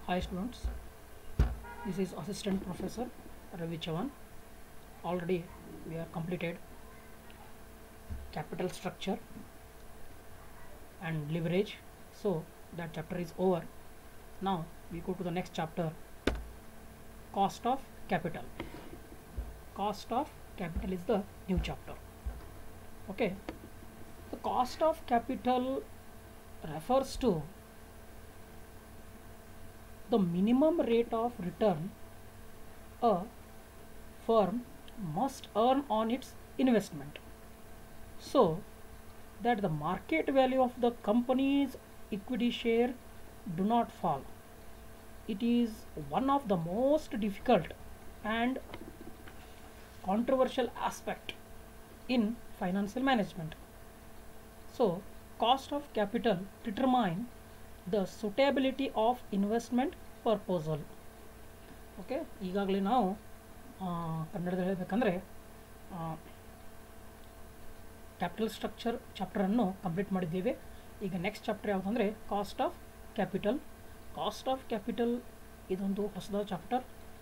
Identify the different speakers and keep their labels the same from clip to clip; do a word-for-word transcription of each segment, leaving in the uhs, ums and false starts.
Speaker 1: Hi students, this is Assistant Professor Ravi Chavan. Already we have completed capital structure and leverage, so that chapter is over. Now we go to the next chapter, cost of capital. Cost of capital is the new chapter. Okay, the cost of capital refers to the minimum rate of return a firm must earn on its investment, so that the market value of the company's equity share do not fall. It is one of the most difficult and controversial aspect in financial management. So cost of capital determine the suitability of investment proposal. Okay, ಈಗಾಗಲೇ ನಾವು ಕನ್ನಡದಲ್ಲಿ ಹೇಳಬೇಕಂದ್ರೆ capital structure ಚಾಪ್ಟರನ್ನು complete ಮಾಡಿದ್ದೇವೆ. ಈಗ next chapter ಯಾವುದಂದರೆ cost of capital. Cost of capital ಇದೊಂದು ಹೊಸದಾದ chapter,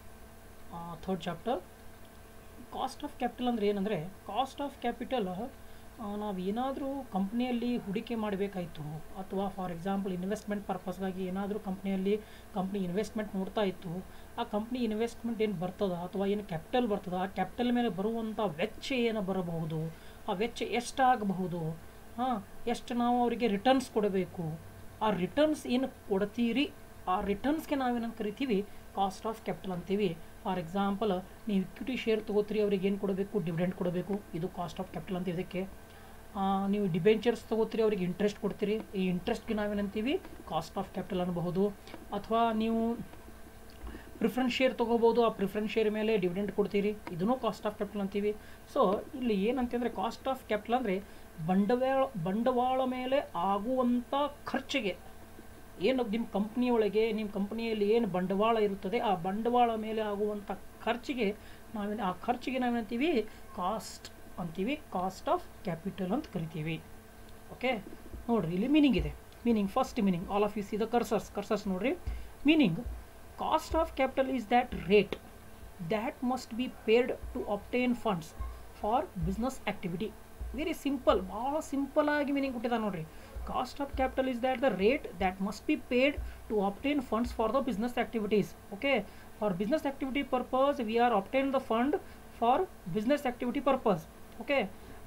Speaker 1: third chapter. Cost of capital ಅಂದರೆ ಏನಂದರೆ, ಕಾಸ್ಟ್ ಆಫ್ ಕ್ಯಾಪಿಟಲ್ ನಾವು ಏನಾದರೂ ಕಂಪ್ನಿಯಲ್ಲಿ ಹೂಡಿಕೆ ಮಾಡಬೇಕಾಯಿತು ಅಥವಾ ಫಾರ್ ಎಕ್ಸಾಂಪಲ್ ಇನ್ವೆಸ್ಟ್ಮೆಂಟ್ ಪರ್ಪಸ್ಗಾಗಿ ಏನಾದರೂ ಕಂಪ್ನಿಯಲ್ಲಿ ಕಂಪ್ನಿ ಇನ್ವೆಸ್ಟ್ಮೆಂಟ್ ನೋಡ್ತಾ ಇತ್ತು, ಆ ಕಂಪ್ನಿ ಇನ್ವೆಸ್ಟ್ಮೆಂಟ್ ಏನು ಬರ್ತದ ಅಥವಾ ಏನು ಕ್ಯಾಪಿಟಲ್ ಬರ್ತದ, ಆ ಕ್ಯಾಪಿಟಲ್ ಮೇಲೆ ಬರುವಂಥ ವೆಚ್ಚ ಏನು ಬರಬಹುದು, ಆ ವೆಚ್ಚ ಎಷ್ಟಾಗಬಹುದು, ಹಾಂ ಎಷ್ಟು ನಾವು ಅವರಿಗೆ ರಿಟರ್ನ್ಸ್ ಕೊಡಬೇಕು, ಆ ರಿಟರ್ನ್ಸ್ ಏನು ಕೊಡ್ತೀರಿ ಆ ರಿಟರ್ನ್ಸ್ಗೆ ನಾವೇನಂತ ಕರಿತೀವಿ ಕಾಸ್ಟ್ ಆಫ್ ಕ್ಯಾಪಿಟಲ್ ಅಂತೀವಿ. ಫಾರ್ ಎಕ್ಸಾಂಪಲ್ ನೀವು ಇಕ್ವಿಟಿ ಶೇರ್ ತೊಗೋತೀರಿ, ಅವ್ರಿಗೆ ಏನು ಕೊಡಬೇಕು, ಡಿವಿಡೆಂಡ್ ಕೊಡಬೇಕು, ಇದು ಕಾಸ್ಟ್ ಆಫ್ ಕ್ಯಾಪಿಟಲ್ ಅಂತ. ಇದಕ್ಕೆ ನೀವು ಡಿಬೆಂಚರ್ಸ್ ತೊಗೋತೀರಿ, ಅವ್ರಿಗೆ ಇಂಟ್ರೆಸ್ಟ್ ಕೊಡ್ತೀರಿ, ಈ ಇಂಟ್ರೆಸ್ಟ್ಗೆ ನಾವೇನಂತೀವಿ ಕಾಸ್ಟ್ ಆಫ್ ಕ್ಯಾಪಿಟಲ್ ಅನ್ನಬಹುದು. ಅಥವಾ ನೀವು ಪ್ರಿಫರೆನ್ಸ್ ಶೇರ್ ತೊಗೋಬೋದು, ಆ ಪ್ರಿಫರೆನ್ಸ್ ಶೇರ್ ಮೇಲೆ ಡಿವಿಡೆಂಡ್ ಕೊಡ್ತೀರಿ, ಇದನ್ನು ಕಾಸ್ಟ್ ಆಫ್ ಕ್ಯಾಪಿಟಲ್ ಅಂತೀವಿ. ಸೊ ಇಲ್ಲಿ ಏನಂತಂದರೆ ಕಾಸ್ಟ್ ಆಫ್ ಕ್ಯಾಪಿಟಲ್ ಅಂದರೆ ಬಂಡವಾಳ ಬಂಡವಾಳ ಮೇಲೆ ಆಗುವಂಥ ಖರ್ಚಿಗೆ, ಏನು ನಿಮ್ಮ ಕಂಪ್ನಿಯೊಳಗೆ ನಿಮ್ಮ ಕಂಪ್ನಿಯಲ್ಲಿ ಏನು ಬಂಡವಾಳ ಇರುತ್ತದೆ ಆ ಬಂಡವಾಳ ಮೇಲೆ ಆಗುವಂಥ ಖರ್ಚಿಗೆ ನಾವೇನು ಆ ಖರ್ಚಿಗೆ ನಾವೇನಂತೀವಿ ಕಾಸ್ಟ್ ಅಂತೀವಿ, ಕಾಸ್ಟ್ ಆಫ್ ಕ್ಯಾಪಿಟಲ್ ಅಂತ ಕರಿತೀವಿ. ಓಕೆ, ನೋಡಿರಿ ಇಲ್ಲಿ ಮೀನಿಂಗ್ ಇದೆ. Meaning first meaning, all of you see the cursors cursors ನೋಡಿರಿ. Meaning, cost of capital is that rate that must be paid to obtain funds for business activity. Very simple, ಭಾಳ simple ಆಗಿ meaning ಕೊಟ್ಟಿದ್ದಾರೆ ನೋಡಿರಿ. Cost of capital is that the rate that must be paid to obtain funds for the business activities. Okay, for business activity purpose we are obtain the fund for business activity purpose. Okay,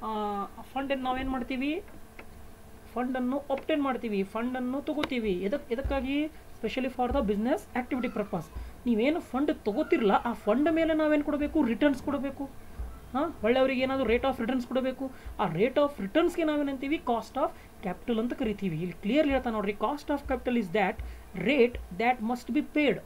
Speaker 1: fund ನಾವೇನು ಮಾಡ್ತೀವಿ, ಫಂಡನ್ನು obtain ಮಾಡ್ತೀವಿ, ಫಂಡನ್ನು ತೊಗೋತೀವಿ. ಎದಕ್ಕೆ ಎದಕ್ಕಾಗಿ specially for the business activity purpose. ನೀವೇನು fund ತೊಗೋತಿರಲ್ಲ ಆ ಫಂಡ್ ಮೇಲೆ ನಾವೇನು ಕೊಡಬೇಕು, ರಿಟರ್ನ್ಸ್ ಕೊಡಬೇಕು. ಹಾಂ, ಒಳ್ಳೆಯವ್ರಿಗೆ ಏನಾದರೂ ರೇಟ್ ಆಫ್ ರಿಟರ್ನ್ಸ್ ಕೊಡಬೇಕು. ಆ ರೇಟ್ ಆಫ್ ರಿಟರ್ನ್ಸ್ಗೆ ನಾವೇನಂತೀವಿ ಕಾಸ್ಟ್ ಆಫ್ ಕ್ಯಾಪಿಟಲ್ ಅಂತ ಕರಿತೀವಿ. ಇಲ್ಲಿ ಕ್ಲಿಯರ್ಲಿ ಹೇಳ್ತಾ ನೋಡ್ರಿ, cost of capital is that rate that must be paid.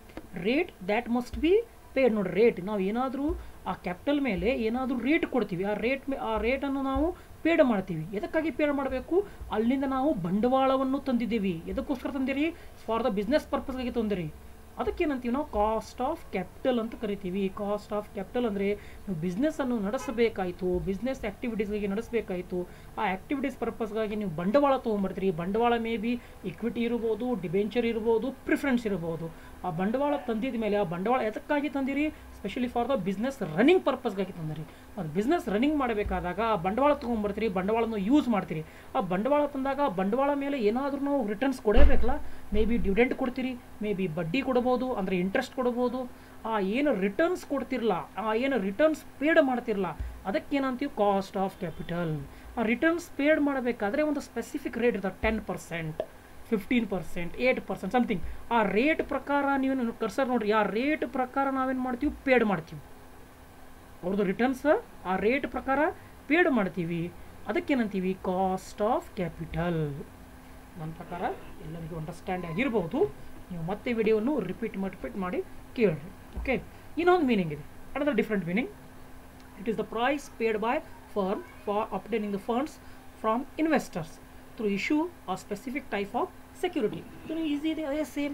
Speaker 1: Rate that must be paid. ನೋಡಿರಿ, ರೇಟ್ ನಾವು ಏನಾದರೂ ಆ ಕ್ಯಾಪಿಟಲ್ ಮೇಲೆ ಏನಾದರೂ ರೇಟ್ ಕೊಡ್ತೀವಿ, ಆ ರೇಟ್ ಮೇ ಆ ರೇಟನ್ನು ನಾವು ಪೇಡ್ ಮಾಡ್ತೀವಿ. ಎದಕ್ಕಾಗಿ ಪೇಡ್ ಮಾಡಬೇಕು, ಅಲ್ಲಿಂದ ನಾವು ಬಂಡವಾಳವನ್ನು ತಂದಿದ್ದೀವಿ. ಎದಕ್ಕೋಸ್ಕರ ತಂದಿರಿ, ಫಾರ್ ದ ಬಿಸ್ನೆಸ್ ಪರ್ಪಸ್ಗಾಗಿ ತಂದಿರಿ. ಅದಕ್ಕೇನಂತೀವಿ ನಾವು ಕಾಸ್ಟ್ ಆಫ್ ಕ್ಯಾಪಿಟಲ್ ಅಂತ ಕರಿತೀವಿ. ಕಾಸ್ಟ್ ಆಫ್ ಕ್ಯಾಪಿಟಲ್ ಅಂದರೆ ನೀವು ಬಿಸ್ನೆಸ್ಸನ್ನು ನಡೆಸಬೇಕಾಯಿತು, ಬಿಸ್ನೆಸ್ ಆ್ಯಕ್ಟಿವಿಟೀಸ್ಗಾಗಿ ನಡೆಸಬೇಕಾಯಿತು, ಆ ಆ್ಯಕ್ಟಿವಿಟೀಸ್ ಪರ್ಪಸ್ಗಾಗಿ ನೀವು ಬಂಡವಾಳ ತೊಗೊಂಬರ್ತೀರಿ. ಬಂಡವಾಳ ಮೇ ಬಿ ಇಕ್ವಿಟಿ ಇರ್ಬೋದು, ಡಿಬೆಂಚರ್ ಇರ್ಬೋದು, ಪ್ರಿಫರೆನ್ಸ್ ಇರ್ಬೋದು. ಆ ಬಂಡವಾಳ ತಂದಿದ ಮೇಲೆ ಆ ಬಂಡವಾಳ ಎದಕ್ಕಾಗಿ ತಂದಿರಿ, specially for the business running ಪರ್ಪಸ್ಗಾಗಿ ತಂದಿರಿ. ಅದು ಬಿಸ್ನೆಸ್ ರನ್ನಿಂಗ್ ಮಾಡಬೇಕಾದಾಗ ಆ ಬಂಡವಾಳ ತೊಗೊಂಬರ್ತೀರಿ, ಬಂಡವಾಳನ ಯೂಸ್ ಮಾಡ್ತೀರಿ. ಆ ಬಂಡವಾಳ ತಂದಾಗ ಆ ಬಂಡವಾಳ ಮೇಲೆ ಏನಾದರೂ ನಾವು ರಿಟರ್ನ್ಸ್ ಕೊಡಬೇಕಲ್ಲ, ಮೇ ಬಿ ಡಿವಿಡೆಂಟ್ ಕೊಡ್ತೀರಿ, ಮೇ ಬಿ ಬಡ್ಡಿ ಕೊಡ್ಬೋದು, ಅಂದರೆ ಇಂಟ್ರೆಸ್ಟ್ ಕೊಡ್ಬೋದು. ಆ ಏನು ರಿಟರ್ನ್ಸ್ ಕೊಡ್ತಿರಲ್ಲ, ಆ ಏನು ರಿಟರ್ನ್ಸ್ ಪೇಡ್ ಮಾಡ್ತಿರಲ್ಲ, ಅದಕ್ಕೇನಂತೀವಿ ಕಾಸ್ಟ್ ಆಫ್ ಕ್ಯಾಪಿಟಲ್. ಆ ರಿಟರ್ನ್ಸ್ ಪೇಡ್ ಮಾಡಬೇಕಾದ್ರೆ ಒಂದು ಸ್ಪೆಸಿಫಿಕ್ ರೇಟ್ ಇರ್ತದೆ, ten percent fifteen percent eight percent something. ಆ ರೇಟ್ ಪ್ರಕಾರ ನೀವು ಕರ್ಸರ್ ನೋಡಿರಿ, ಆ ರೇಟ್ ಪ್ರಕಾರ ನಾವೇನು ಮಾಡ್ತೀವಿ, ಪೇಡ್ ಮಾಡ್ತೀವಿ. ಅವ್ರದ್ದು ರಿಟರ್ನ್ಸ್ ಆ ರೇಟ್ ಪ್ರಕಾರ ಪೇಡ್ ಮಾಡ್ತೀವಿ. ಅದಕ್ಕೇನಂತೀವಿ ಕಾಸ್ಟ್ ಆಫ್ ಕ್ಯಾಪಿಟಲ್. ನನ್ನ ಪ್ರಕಾರ ಎಲ್ಲರಿಗೂ ಅಂಡರ್ಸ್ಟ್ಯಾಂಡ್ ಆಗಿರ್ಬೋದು. ನೀವು ಮತ್ತೆ ವಿಡಿಯೋವನ್ನು ರಿಪೀಟ್ ಮಾಡಿ ರಿಪೀಟ್ ಮಾಡಿ ಕೇಳ್ರಿ. ಓಕೆ, ಇನ್ನೊಂದು ಮೀನಿಂಗ್ ಇದೆ, another different meaning. It is the price paid by firm for obtaining the funds from investors through issue a specific type of security. So easy, they are same.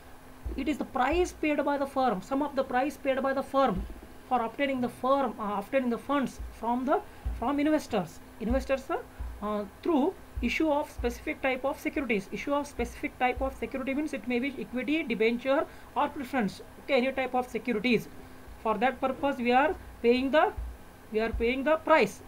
Speaker 1: It is the price paid by the firm, some of the price paid by the firm for obtaining the firm uh, obtaining the funds from the from investors investors uh, through issue of specific type of securities. Issue of specific type of security means it may be equity, debenture or preference. Okay, any type of securities. For that purpose we are paying the we are paying the price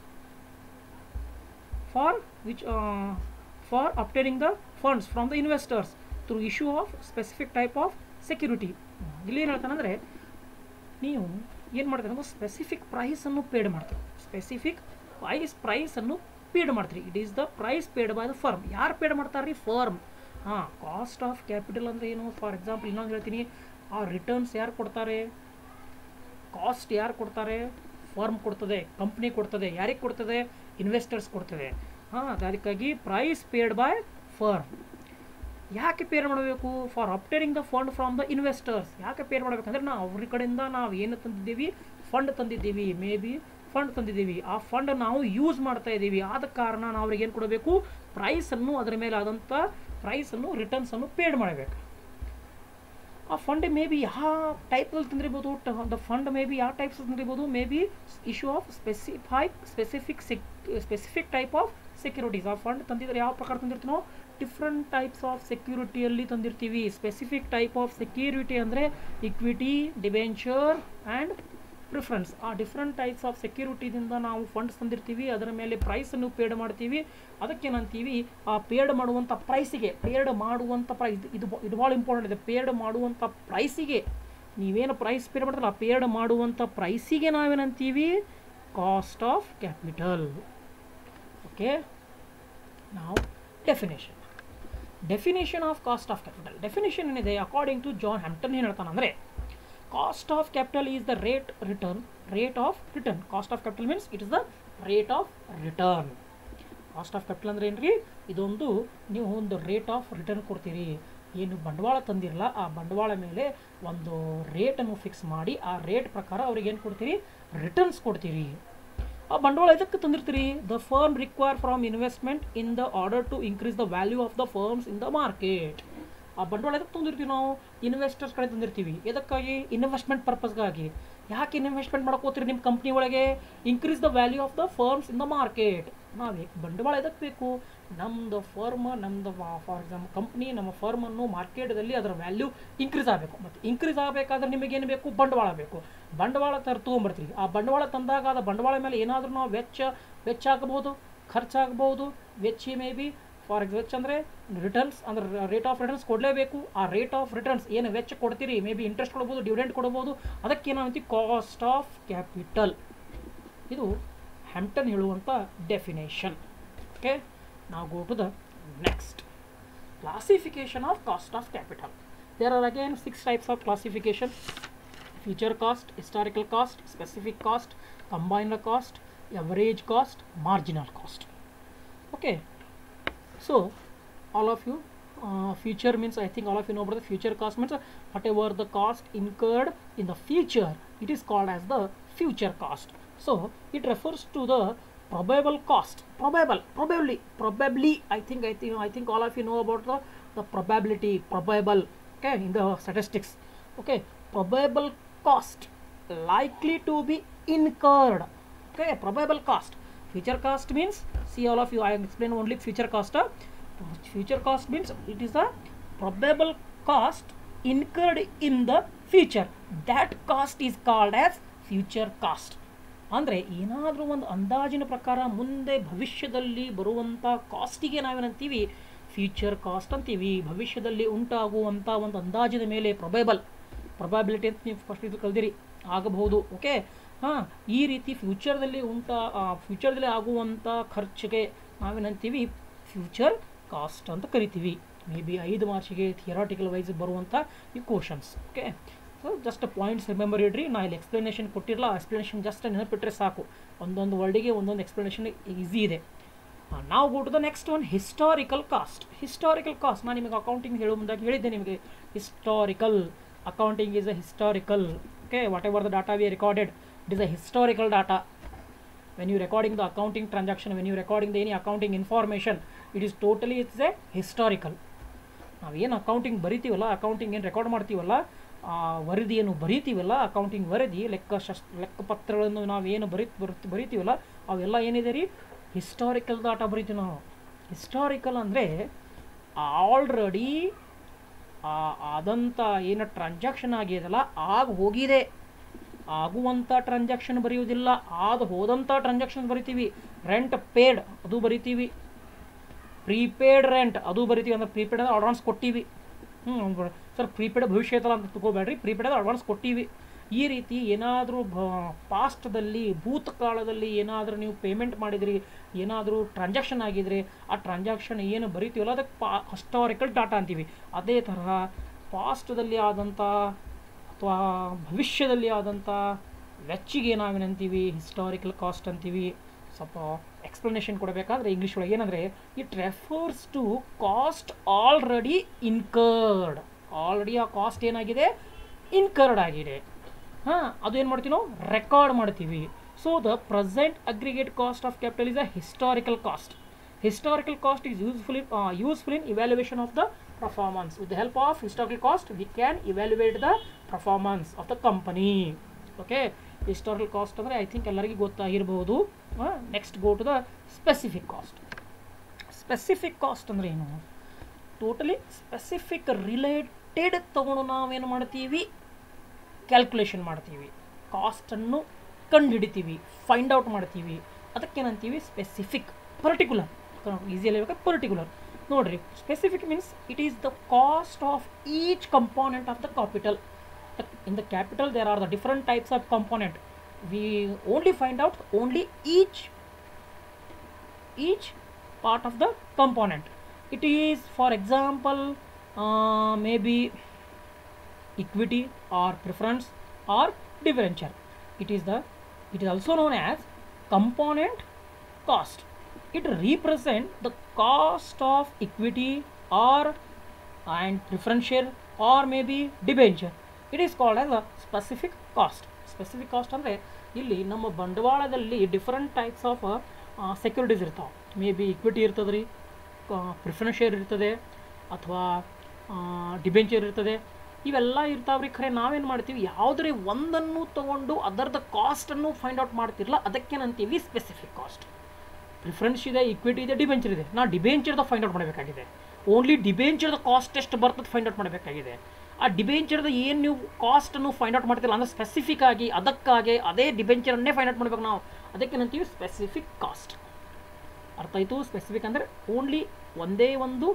Speaker 1: for which uh, for obtaining the funds from the investors through issue of specific type of security. ಇಲ್ಲಿ ಏನು ಹೇಳ್ತಾನೆ ಅಂದರೆ ನೀವು ಏನು ಮಾಡ್ತೀರಿ ಅಂದ್ರೆ specific ಪ್ರೈಸನ್ನು paid ಮಾಡ್ತೀರಿ. ಸ್ಪೆಸಿಫಿಕ್ ಪ್ರೈಸ್ ಪ್ರೈಸನ್ನು ಪೇಡ್ ಮಾಡ್ತೀರಿ. It is the price paid by the firm. ಯಾರು ಪೇಡ್ ಮಾಡ್ತಾರೆ ರೀ? ಫರ್ಮ್. ಹಾಂ, ಕಾಸ್ಟ್ ಆಫ್ ಕ್ಯಾಪಿಟಲ್ ಅಂದರೆ ಏನು? ಫಾರ್ ಎಕ್ಸಾಂಪಲ್ ಇನ್ನೊಂದು ಹೇಳ್ತೀನಿ, ಆ ರಿಟರ್ನ್ಸ್ ಯಾರು ಕೊಡ್ತಾರೆ? ಕಾಸ್ಟ್ ಯಾರು ಕೊಡ್ತಾರೆ? ಫರ್ಮ್ ಕೊಡ್ತದೆ, ಕಂಪ್ನಿ ಕೊಡ್ತದೆ. ಯಾರಿಗೆ ಕೊಡ್ತದೆ? ಇನ್ವೆಸ್ಟರ್ಸ್ ಕೊಡ್ತದೆ. ಹಾಂ, ಅದಕ್ಕಾಗಿ ಪ್ರೈಸ್ ಪೇಡ್ ಬೈ ಫರ್ಮ್. ಯಾಕೆ ಪೇರ್ ಮಾಡಬೇಕು? For obtaining the fund from the investors. ಯಾಕೆ ಪೇರ್ ಮಾಡಬೇಕಂದ್ರೆ ನಾವು ಅವ್ರ ಕಡೆಯಿಂದ ನಾವು ಏನು ತಂದಿದ್ದೀವಿ? ಫಂಡ್ ತಂದಿದ್ದೀವಿ. ಮೇ ಬಿ ಫಂಡ್ ತಂದಿದ್ದೀವಿ. ಆ ಫಂಡ್ ನಾವು ಯೂಸ್ ಮಾಡ್ತಾ ಇದ್ದೀವಿ. ಆದ ಕಾರಣ ನಾವು ಅವ್ರಿಗೆ ಏನು ಕೊಡಬೇಕು? ಪ್ರೈಸನ್ನು, ಅದರ ಮೇಲೆ ಆದಂಥ ಪ್ರೈಸನ್ನು, ರಿಟರ್ನ್ಸನ್ನು ಪೇಡ್ ಮಾಡಬೇಕು. ಆ ಫಂಡ್ ಮೇ ಬಿ ಯಾವ ಟೈಪಲ್ಲಿ ತಂದಿರ್ಬೋದು? ದ ಫಂಡ್ ಮೇ ಬಿ ಯಾವ ಟೈಪ್ಸ್ ತಂದಿರ್ಬೋದು? May be issue of specify specific sec specific type of securities. ಆ ಫಂಡ್ ತಂದಿದ್ರೆ ಯಾವ ಪ್ರಕಾರ ತಂದಿರ್ತೀವಿ ನಾವು? ಡಿಫ್ರೆಂಟ್ ಟೈಪ್ಸ್ ಆಫ್ ಸೆಕ್ಯೂರಿಟಿಯಲ್ಲಿ ತಂದಿರ್ತೀವಿ. ಸ್ಪೆಸಿಫಿಕ್ ಟೈಪ್ ಆಫ್ ಸೆಕ್ಯೂರಿಟಿ ಅಂದರೆ ಇಕ್ವಿಟಿ, ಡಿಬೆಂಚರ್ ಆ್ಯಂಡ್ ಪ್ರಿಫರೆನ್ಸ್. ಆ ಡಿಫ್ರೆಂಟ್ ಟೈಪ್ಸ್ ಆಫ್ ಸೆಕ್ಯೂರಿಟಿದಿಂದ ನಾವು ಫಂಡ್ಸ್ ತಂದಿರ್ತೀವಿ. ಅದರ ಮೇಲೆ ಪ್ರೈಸನ್ನು ಪೇಡ್ ಮಾಡ್ತೀವಿ. ಅದಕ್ಕೇನಂತೀವಿ? ಆ ಪೇಡ್ ಮಾಡುವಂಥ ಪ್ರೈಸಿಗೆ ಪೇಡ್ ಮಾಡುವಂಥ ಪ್ರೈಸ್ ಇದು ಇದು ಭಾಳ ಇಂಪಾರ್ಟೆಂಟ್ ಇದೆ. ಪೇಡ್ ಮಾಡುವಂಥ ಪ್ರೈಸಿಗೆ ನೀವೇನು ಪ್ರೈಸ್ ಪೇಡ್ ಮಾಡ್ತೀರಲ್ಲ, ಆ ಪೇಡ್ ಮಾಡುವಂಥ ಪ್ರೈಸಿಗೆ ನಾವೇನಂತೀವಿ? Cost of capital. ಓಕೆ, ನಾವು definition definition of cost of capital. Definition ಏನಿದೆ? ಅಕಾರ್ಡಿಂಗ್ ಟು ಜಾನ್ ಹ್ಯಾಂಪ್ಟನ್ ಏನು ಹೇಳ್ತಾನೆ ಅಂದರೆ, cost of capital is the rate return rate of return. Cost of capital means it is the rate of return. Cost of capital ಅಂದರೆ ಏನು ರೀ? ಇದೊಂದು ನೀವು ಒಂದು ರೇಟ್ ಆಫ್ ರಿಟರ್ನ್ ಕೊಡ್ತೀರಿ. ಏನು ಬಂಡವಾಳ ತಂದಿರಲ್ಲ, ಆ ಬಂಡವಾಳ ಮೇಲೆ ಒಂದು ರೇಟನ್ನು ಫಿಕ್ಸ್ ಮಾಡಿ ಆ ರೇಟ್ ಪ್ರಕಾರ ಅವ್ರಿಗೆ ಏನು ಕೊಡ್ತೀರಿ? ರಿಟರ್ನ್ಸ್ ಕೊಡ್ತೀರಿ. ಆ ಬಂಡವಾಳ ಇದಕ್ಕೆ ತಂದಿರ್ತೀರಿ? The firm require from investment in the order to increase the value of the firms in the market. ಆ ಬಂಡವಾಳ ಎದಕ್ಕೆ ತಂದಿರ್ತೀವಿ ನಾವು? ಇನ್ವೆಸ್ಟರ್ಸ್ ಕಡೆ ತಂದಿರ್ತೀವಿ. ಎದಕ್ಕಾಗಿ? ಇನ್ವೆಸ್ಟ್ಮೆಂಟ್ ಪರ್ಪಸ್ಗಾಗಿ. ಯಾಕೆ ಇನ್ವೆಸ್ಟ್ಮೆಂಟ್ ಮಾಡ್ಕೋತೀರಿ ನಿಮ್ಮ ಕಂಪ್ನಿ ಒಳಗೆ? Increase the value of the firms in the market. ನಾವೇ ಬಂಡವಾಳ ಎದಕ್ಕೆ ಬೇಕು? ನಮ್ಮದು ಫರ್ಮ್, ನಮ್ಮದು ಫಾರ್ ಎಕ್ಸಾಂಪಲ್ ಕಂಪ್ನಿ, ನಮ್ಮ ಫರ್ಮನ್ನು ಮಾರ್ಕೆಟಲ್ಲಿ ಅದರ ವ್ಯಾಲ್ಯೂ ಇನ್ಕ್ರೀಸ್ ಆಗಬೇಕು. ಮತ್ತು ಇನ್ಕ್ರೀಸ್ ಆಗಬೇಕಾದ್ರೆ ನಿಮಗೇನು ಬೇಕು? ಬಂಡವಾಳ ಬೇಕು. ಬಂಡವಾಳ ತರ ತೊಗೊಂಬರ್ತೀವಿ. ಆ ಬಂಡವಾಳ ತಂದಾಗ ಅದು ಬಂಡವಾಳ ಮೇಲೆ ಏನಾದರೂ ನಾವು ವೆಚ್ಚ ವೆಚ್ಚ ಆಗಬಹುದು, ಖರ್ಚಾಗಬಹುದು. ವೆಚ್ಚ ಮೇ ಬಿ ಫಾರ್ ಎಕ್ಸ್ ವೆಚ್ಚ ಅಂದರೆ ರಿಟರ್ನ್ಸ್, ಅಂದರೆ ರೇಟ್ ಆಫ್ ರಿಟರ್ನ್ಸ್ ಕೊಡಲೇಬೇಕು. ಆ ರೇಟ್ ಆಫ್ ರಿಟರ್ನ್ಸ್ ಏನು ವೆಚ್ಚ ಕೊಡ್ತೀರಿ, ಮೇ ಬಿ ಇಂಟ್ರೆಸ್ಟ್ ಕೊಡ್ಬೋದು, ಡಿವಿಡೆಂಡ್ ಕೊಡ್ಬೋದು. ಅದಕ್ಕೇನಾಗ್ತೀವಿ? Cost of capital. ಇದು ಹ್ಯಾಂಪ್ಟನ್ ಹೇಳುವಂಥ ಡೆಫಿನೇಷನ್. ಓಕೆ, ನಾವು go to the next classification of cost of capital. There are again six types of classification: future cost, historical cost, specific cost, combined cost, average cost, marginal cost. Okay, so all of you, uh, future means I think all of you know about the future cost means uh, whatever the cost incurred in the future, it is called as the future cost. So it refers to the probable cost. Probable, probably, probably. I think I think I think all of you know about the the probability, probable. Okay, in the statistics. Okay, probable cost likely to be incurred. Okay, probable cost. Future cost means, see all of you, I explain only future cost. Uh, future cost means it is a probable cost incurred in the future. That cost is called as future cost. ಅಂದರೆ ಏನಾದರೂ ಒಂದು ಅಂದಾಜಿನ ಪ್ರಕಾರ ಮುಂದೆ ಭವಿಷ್ಯದಲ್ಲಿ ಬರುವಂಥ ಕಾಸ್ಟಿಗೆ ನಾವೇನಂತೀವಿ? Future cost ಅಂತೀವಿ. ಭವಿಷ್ಯದಲ್ಲಿ ಉಂಟಾಗುವಂಥ ಒಂದು ಅಂದಾಜಿನ ಮೇಲೆ ಪ್ರೊಬೆಬಲ್ ಪ್ರೊಬಾಬಿಲಿಟಿ ಅಂತ ನೀವು ಫಸ್ಟ್ ಇದು ಕಲ್ದಿರಿ, ಆಗಬಹುದು. ಓಕೆ, ಹಾಂ, ಈ ರೀತಿ ಫ್ಯೂಚರ್ದಲ್ಲಿ ಉಂಟಾ ಫ್ಯೂಚರ್ದಲ್ಲಿ ಆಗುವಂಥ ಖರ್ಚಿಗೆ ನಾವೇನಂತೀವಿ? ಫ್ಯೂಚರ್ ಕಾಸ್ಟ್ ಅಂತ ಕರಿತೀವಿ. ಮೇ ಬಿ ಐದು ಮಾರ್ಚಿಗೆ ಥಿಯರಾಟಿಕಲ್ ವೈಸ್ ಬರುವಂಥ ಈ questions. Okay, so just points remember ಇಡ್ರಿ. ನಾ ಇಲ್ಲಿ ಎಕ್ಸ್ಪ್ಲನೇಷನ್ ಕೊಟ್ಟಿರಲ್ಲ, ಎಕ್ಸ್ಪ್ಲನೇಷನ್ ಜಸ್ಟ್ ನೆನಪಿಟ್ರೆ ಸಾಕು. ಒಂದೊಂದು ವರ್ಡಿಗೆ ಒಂದೊಂದು ಎಕ್ಸ್ಪ್ಲನೇಷನ್ ಈಸಿ ಇದೆ. ನಾವು go to the next one, historical cost. Historical cost ನಾನು ನಿಮಗೆ ಅಕೌಂಟಿಂಗ್ ಹೇಳೋ ಮುಂದಾಗಿ ಹೇಳಿದ್ದೆ ನಿಮಗೆ. Historical accounting is a historical. Okay, whatever the data we recorded, it is a historical data. When you recording the accounting transaction, when you recording the any accounting information, it is totally it's a historical. ನಾವು ಏನು accounting ಬರಿತೀವಲ್ಲ, accounting ಏನು record ಮಾಡ್ತೀವಲ್ಲ, ಆ ವರದಿಯನ್ನು ಬರಿತೀವಲ್ಲ, accounting ವರದಿ, ಲೆಕ್ಕ ಶಸ್ ಲೆಕ್ಕಪತ್ರಗಳನ್ನು ನಾವು ಏನು ಬರಿ ಬರಿತೀವಲ್ಲ, ಅವೆಲ್ಲ ಏನಿದೆ ರೀ? ಹಿಸ್ಟಾರಿಕಲ್ ಡಾಟಾ ಬರಿತೀವಿ ನಾವು. ಹಿಸ್ಟಾರಿಕಲ್ ಅಂದರೆ ಆಲ್ರೆಡಿ ಆದಂಥ ಏನು ಟ್ರಾನ್ಸಾಕ್ಷನ್ ಆಗಿದೆಯಲ್ಲ ಆಗ ಹೋಗಿದೆ, ಆಗುವಂಥ ಟ್ರಾನ್ಸಾಕ್ಷನ್ ಬರೆಯುವುದಿಲ್ಲ, ಆದ ಹೋದಂಥ ಟ್ರಾನ್ಸಾಕ್ಷನ್ ಬರಿತೀವಿ. ರೆಂಟ್ ಪೇಡ್ ಅದು ಬರಿತೀವಿ, ಪ್ರೀಪೇಡ್ ರೆಂಟ್ ಅದು ಬರಿತೀವಿ. ಅಂದ್ರೆ ಪ್ರೀಪೇಡ್ ಅಂದರೆ ಅಡ್ವಾನ್ಸ್ ಕೊಟ್ಟಿವಿ. ಹ್ಞೂ ಸರ್ ಪ್ರೀಪೇಡ್ ಭವಿಷ್ಯ ಐತಲ್ಲ ಅಂತ ತಗೋಬೇಡ್ರಿ, ಪ್ರೀಪೇಡ್ ಅಂದರೆ ಅಡ್ವಾನ್ಸ್ ಕೊಟ್ಟಿವಿ. ಈ ರೀತಿ ಏನಾದರೂ ಪಾಸ್ಟ್ದಲ್ಲಿ ಭೂತಕಾಲದಲ್ಲಿ ಏನಾದರೂ ನೀವು ಪೇಮೆಂಟ್ ಮಾಡಿದ್ರಿ, ಏನಾದರೂ ಟ್ರಾನ್ಸಾಕ್ಷನ್ ಆಗಿದ್ರೆ ಆ ಟ್ರಾನ್ಸಾಕ್ಷನ್ ಏನು ಬರಿತೀವಲ್ಲ ಅದಕ್ಕೆ ಪಾ ಹಿಸ್ಟಾರಿಕಲ್ ಡಾಟಾ ಅಂತೀವಿ. ಅದೇ ತರಹ ಪಾಸ್ಟ್ದಲ್ಲಿ ಆದಂಥ ಅಥವಾ ಭವಿಷ್ಯದಲ್ಲಿ ಆದಂಥ ವೆಚ್ಚಿಗೆ ನಾವೇನಂತೀವಿ ಹಿಸ್ಟಾರಿಕಲ್ ಕಾಸ್ಟ್ ಅಂತೀವಿ. ಸ್ವಲ್ಪ ಎಕ್ಸ್ಪ್ಲನೇಷನ್ ಕೊಡಬೇಕಾದ್ರೆ ಇಂಗ್ಲೀಷ್ ಒಳಗೆ ಏನಂದರೆ it refers to cost already incurred. Already ಆ ಕಾಸ್ಟ್ ಏನಾಗಿದೆ ಇನ್ಕರ್ಡ್ ಆಗಿದೆ. ಹಾಂ ಅದು ಏನು ಮಾಡ್ತೀವಿ ನಾವು ರೆಕಾರ್ಡ್ ಮಾಡ್ತೀವಿ. So the present aggregate cost of capital is a historical cost. Historical cost is useful in, uh, useful in evaluation of the performance. With the help of historical cost, we can evaluate the performance of the company. Okay, historical cost ಅಂದರೆ I think ಎಲ್ಲರಿಗೂ ಗೊತ್ತಾಗಿರ್ಬೋದು. Next go to the specific cost. Specific cost ಅಂದರೆ ಏನು? Totally specific related ತಗೊಂಡು ನಾವೇನು ಮಾಡ್ತೀವಿ calculation ಮಾಡ್ತೀವಿ, ಕಾಸ್ಟನ್ನು ಕಂಡುಹಿಡಿತೀವಿ, find out ಮಾಡ್ತೀವಿ. ಅದಕ್ಕೇನಂತೀವಿ ಸ್ಪೆಸಿಫಿಕ್. ಪರ್ಟಿಕ್ಯುಲರ್ ಈಸಿಯಲ್ಲಿ ಬೇಕಾದ್ರೆ ಪರ್ಟಿಕ್ಯುಲರ್ ನೋಡ್ರಿ. Specific means it is the cost of each component of the capital. In the capital there are the different types of component. We only find out only each each part of the component. It is for example may be equity or preference or debenture. It is the it is also known as component cost. It represents the cost of equity or and preference share or maybe debenture. It is called as a specific cost. Specific cost ಅಂದರೆ ಇಲ್ಲಿ ನಮ್ಮ ಬಂಡವಾಳದಲ್ಲಿ different types of securities ಇರ್ತಾವೆ. May be equity ಇರ್ತದೆ ರೀ, preference share ಇರ್ತದೆ, ಅಥವಾ debenture ಇರ್ತದೆ. ಇವೆಲ್ಲ ಇರ್ತಾವ್ರಿ. ಖರೆ ನಾವೇನು ಮಾಡ್ತೀವಿ ಯಾವುದೇ ಒಂದನ್ನು ತೊಗೊಂಡು ಅದರದ ಕಾಸ್ಟನ್ನು ಫೈಂಡ್ ಔಟ್ ಮಾಡ್ತಿರಲ್ಲ, ಅದಕ್ಕೇನಂತೀವಿ ಸ್ಪೆಸಿಫಿಕ್ ಕಾಸ್ಟ್. ಪ್ರಿಫರೆನ್ಸ್ ಇದೆ, ಇಕ್ವಿಟಿ ಇದೆ, ಡಿಬೆಂಚರ್ ಇದೆ. ನಾ ಡಿಬೆಂಚರ್ದ ಫೈಂಡ್ ಔಟ್ ಮಾಡಬೇಕಾಗಿದೆ. ಓನ್ಲಿ ಡಿಬೆಂಚರ್ದ ಕಾಸ್ಟ್ ಎಷ್ಟು ಬರ್ತದೆ ಫೈಂಡ್ ಔಟ್ ಮಾಡಬೇಕಾಗಿದೆ. ಆ ಡಿಬೆಂಚರ್ದ ಏನು ನೀವು ಕಾಸ್ಟನ್ನು ಫೈಂಡ್ ಔಟ್ ಮಾಡ್ತಿಲ್ಲ ಅಂದರೆ ಸ್ಪೆಸಿಫಿಕ್ ಆಗಿ ಅದಕ್ಕಾಗಿ ಅದೇ ಡಿಬೆಂಚರನ್ನೇ ಫೈಂಡ್ ಔಟ್ ಮಾಡಬೇಕು ನಾವು. ಅದಕ್ಕೇನಂತೀವಿ ಸ್ಪೆಸಿಫಿಕ್ ಕಾಸ್ಟ್. ಅರ್ಥ ಆಯಿತು? ಸ್ಪೆಸಿಫಿಕ್ ಅಂದರೆ ಓನ್ಲಿ ಒಂದೇ ಒಂದು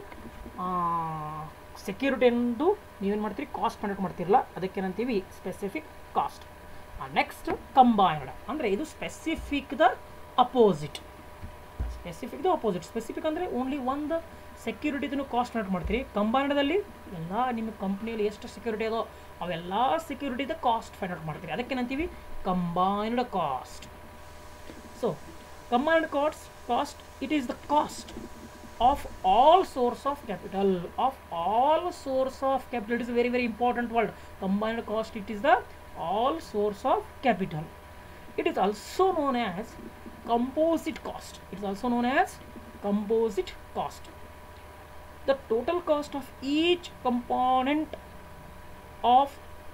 Speaker 1: ಸೆಕ್ಯೂರಿಟಿ ಎಂದು ನೀವೇನು ಮಾಡ್ತೀರಿ ಕಾಸ್ಟ್ ಫೈಂಡ್ ಔಟ್ ಮಾಡ್ತಿರಲ್ಲ, ಅದಕ್ಕೇನಂತೀವಿ ಸ್ಪೆಸಿಫಿಕ್ ಕಾಸ್ಟ್. ನೆಕ್ಸ್ಟ್ ಕಂಬೈನ್ಡ್ ಅಂದರೆ ಇದು ಸ್ಪೆಸಿಫಿಕ್ದ ಅಪೋಸಿಟ್. ಸ್ಪೆಸಿಫಿಕ್ದು ಅಪೋಸಿಟ್. ಸ್ಪೆಸಿಫಿಕ್ ಅಂದರೆ ಓನ್ಲಿ ಒಂದು ಸೆಕ್ಯೂರಿಟಿದನ್ನು ಕಾಸ್ಟ್ ಫೈಂಡ್ ಔಟ್ ಮಾಡ್ತೀರಿ. ಕಂಬೈನ್ಡಲ್ಲಿ ಎಲ್ಲ ನಿಮ್ಮ ಕಂಪ್ನಿಯಲ್ಲಿ ಎಷ್ಟು ಸೆಕ್ಯೂರಿಟಿ ಅದೋ ಅವೆಲ್ಲ ಸೆಕ್ಯೂರಿಟಿದ ಕಾಸ್ಟ್ ಫೈಂಡ್ ಔಟ್ ಮಾಡ್ತೀರಿ. ಅದಕ್ಕೇನಂತೀವಿ combined cost. So combined cost cost it is the cost of all source of capital. Of all source of capital, it is a very very important word. Combined cost, it is the all source of capital. It is also known as composite cost. It is also known as composite cost. The total cost of each component of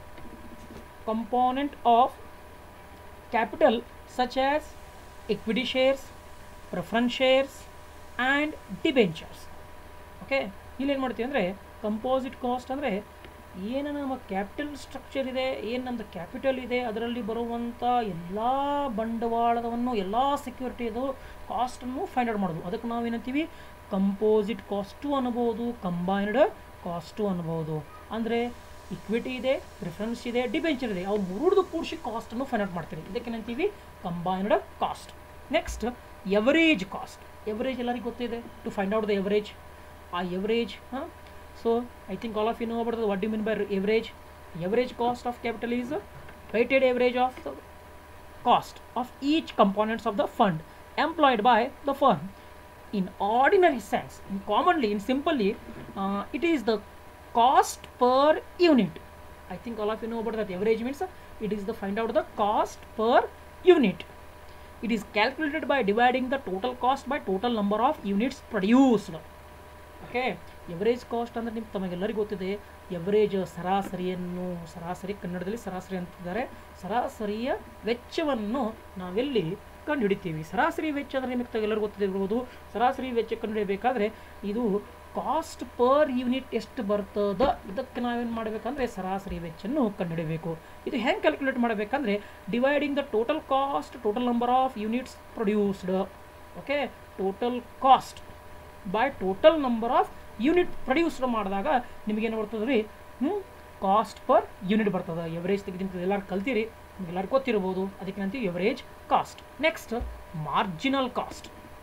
Speaker 1: component of capital such as equity shares, preference shares and debentures. Okay, ಇಲ್ಲೇನು ಮಾಡ್ತೀವಿ ಅಂದರೆ composite cost ಅಂದರೆ ಏನು ನಮ್ಮ capital structure ಇದೆ, ಏನು ನಮ್ಮದು capital ಇದೆ, ಅದರಲ್ಲಿ ಬರುವಂಥ ಎಲ್ಲ ಬಂಡವಾಳವನ್ನು ಎಲ್ಲ ಸೆಕ್ಯೂರಿಟಿದು ಕಾಸ್ಟನ್ನು ಫೈಂಡ್ ಔಟ್ ಮಾಡೋದು. ಅದಕ್ಕೆ ನಾವೇನಂತೀವಿ ಕಂಪೋಸಿಟ್ ಕಾಸ್ಟು ಅನ್ಬೋದು, ಕಂಬೈನ್ಡ್ ಕಾಸ್ಟು ಅನ್ಬೋದು. ಅಂದರೆ ಇಕ್ವಿಟಿ ಇದೆ, ಪ್ರಿಫರೆನ್ಸ್ ಇದೆ, ಡಿಬೆಂಚರ್ ಇದೆ, ಅವು ಮೂರದು ಕೂಡಿಸಿ ಕಾಸ್ಟನ್ನು ಫೈಂಡ್ ಔಟ್ ಮಾಡ್ತೀವಿ. ಇದಕ್ಕೇನಂತೀವಿ combined cost. Next average cost. Average ಎಲ್ಲರಿಗೂ ಗೊತ್ತಿದೆ, to find out the average. ಆ ಎವರೇಜ್ ಹಾಂ so I think all of you know about the what do mean by average. Average cost of capital is weighted average of the cost of each components of the fund employed by the firm. In ordinary sense, in commonly, in simply, uh, it is the cost per unit. I think all of you know about that. Average means uh, it is the find out the cost per unit. It is calculated by dividing the total cost by total number of units produced. Okay, average cost ಅಂದರೆ ನಿಮ್ಗೆ ತಮಗೆಲ್ಲರಿಗೂ ಗೊತ್ತಿದೆ. Average ಸರಾಸರಿಯನ್ನು, ಸರಾಸರಿ ಕನ್ನಡದಲ್ಲಿ ಸರಾಸರಿ ಅಂತಿದ್ದಾರೆ, ಸರಾಸರಿಯ ವೆಚ್ಚವನ್ನು ನಾವೆಲ್ಲಿ ಕಂಡು ಹಿಡಿತೀವಿ. ಸರಾಸರಿ ವೆಚ್ಚ ಅಂದರೆ ನಿಮಗೆ ಎಲ್ಲರಿಗೂ ಗೊತ್ತಿರ್ಬೋದು. ಸರಾಸರಿ ವೆಚ್ಚ ಕಂಡು ಹಿಡಿಯಬೇಕಾದ್ರೆ ಇದು ಕಾಸ್ಟ್ ಪರ್ ಯೂನಿಟ್ ಎಷ್ಟು ಬರ್ತದ, ಇದಕ್ಕೆ ನಾವೇನು ಮಾಡಬೇಕಂದ್ರೆ ಸರಾಸರಿ ವೆಚ್ಚನ್ನು ಕಂಡುಹಿಡಬೇಕು. ಇದು ಹೆಂಗೆ ಕ್ಯಾಲ್ಕುಲೇಟ್ ಮಾಡಬೇಕಂದ್ರೆ dividing the total cost total number of units produced. Okay, total cost by total number of unit produced ಮಾಡಿದಾಗ ನಿಮಗೇನು ಬರ್ತದೆ ರೀ, ಹ್ಞೂ ಕಾಸ್ಟ್ ಪರ್ ಯೂನಿಟ್ ಬರ್ತದೆ. ಎವರೇಜ್ ತೆಗೆದು ಎಲ್ಲರೂ ಕಲ್ತೀರಿ, ನಿಮಗೆಲ್ಲರೂ ಗೊತ್ತಿರ್ಬೋದು. ಅದಕ್ಕೆ ಅಂತೀವಿ average cost. Next marginal cost.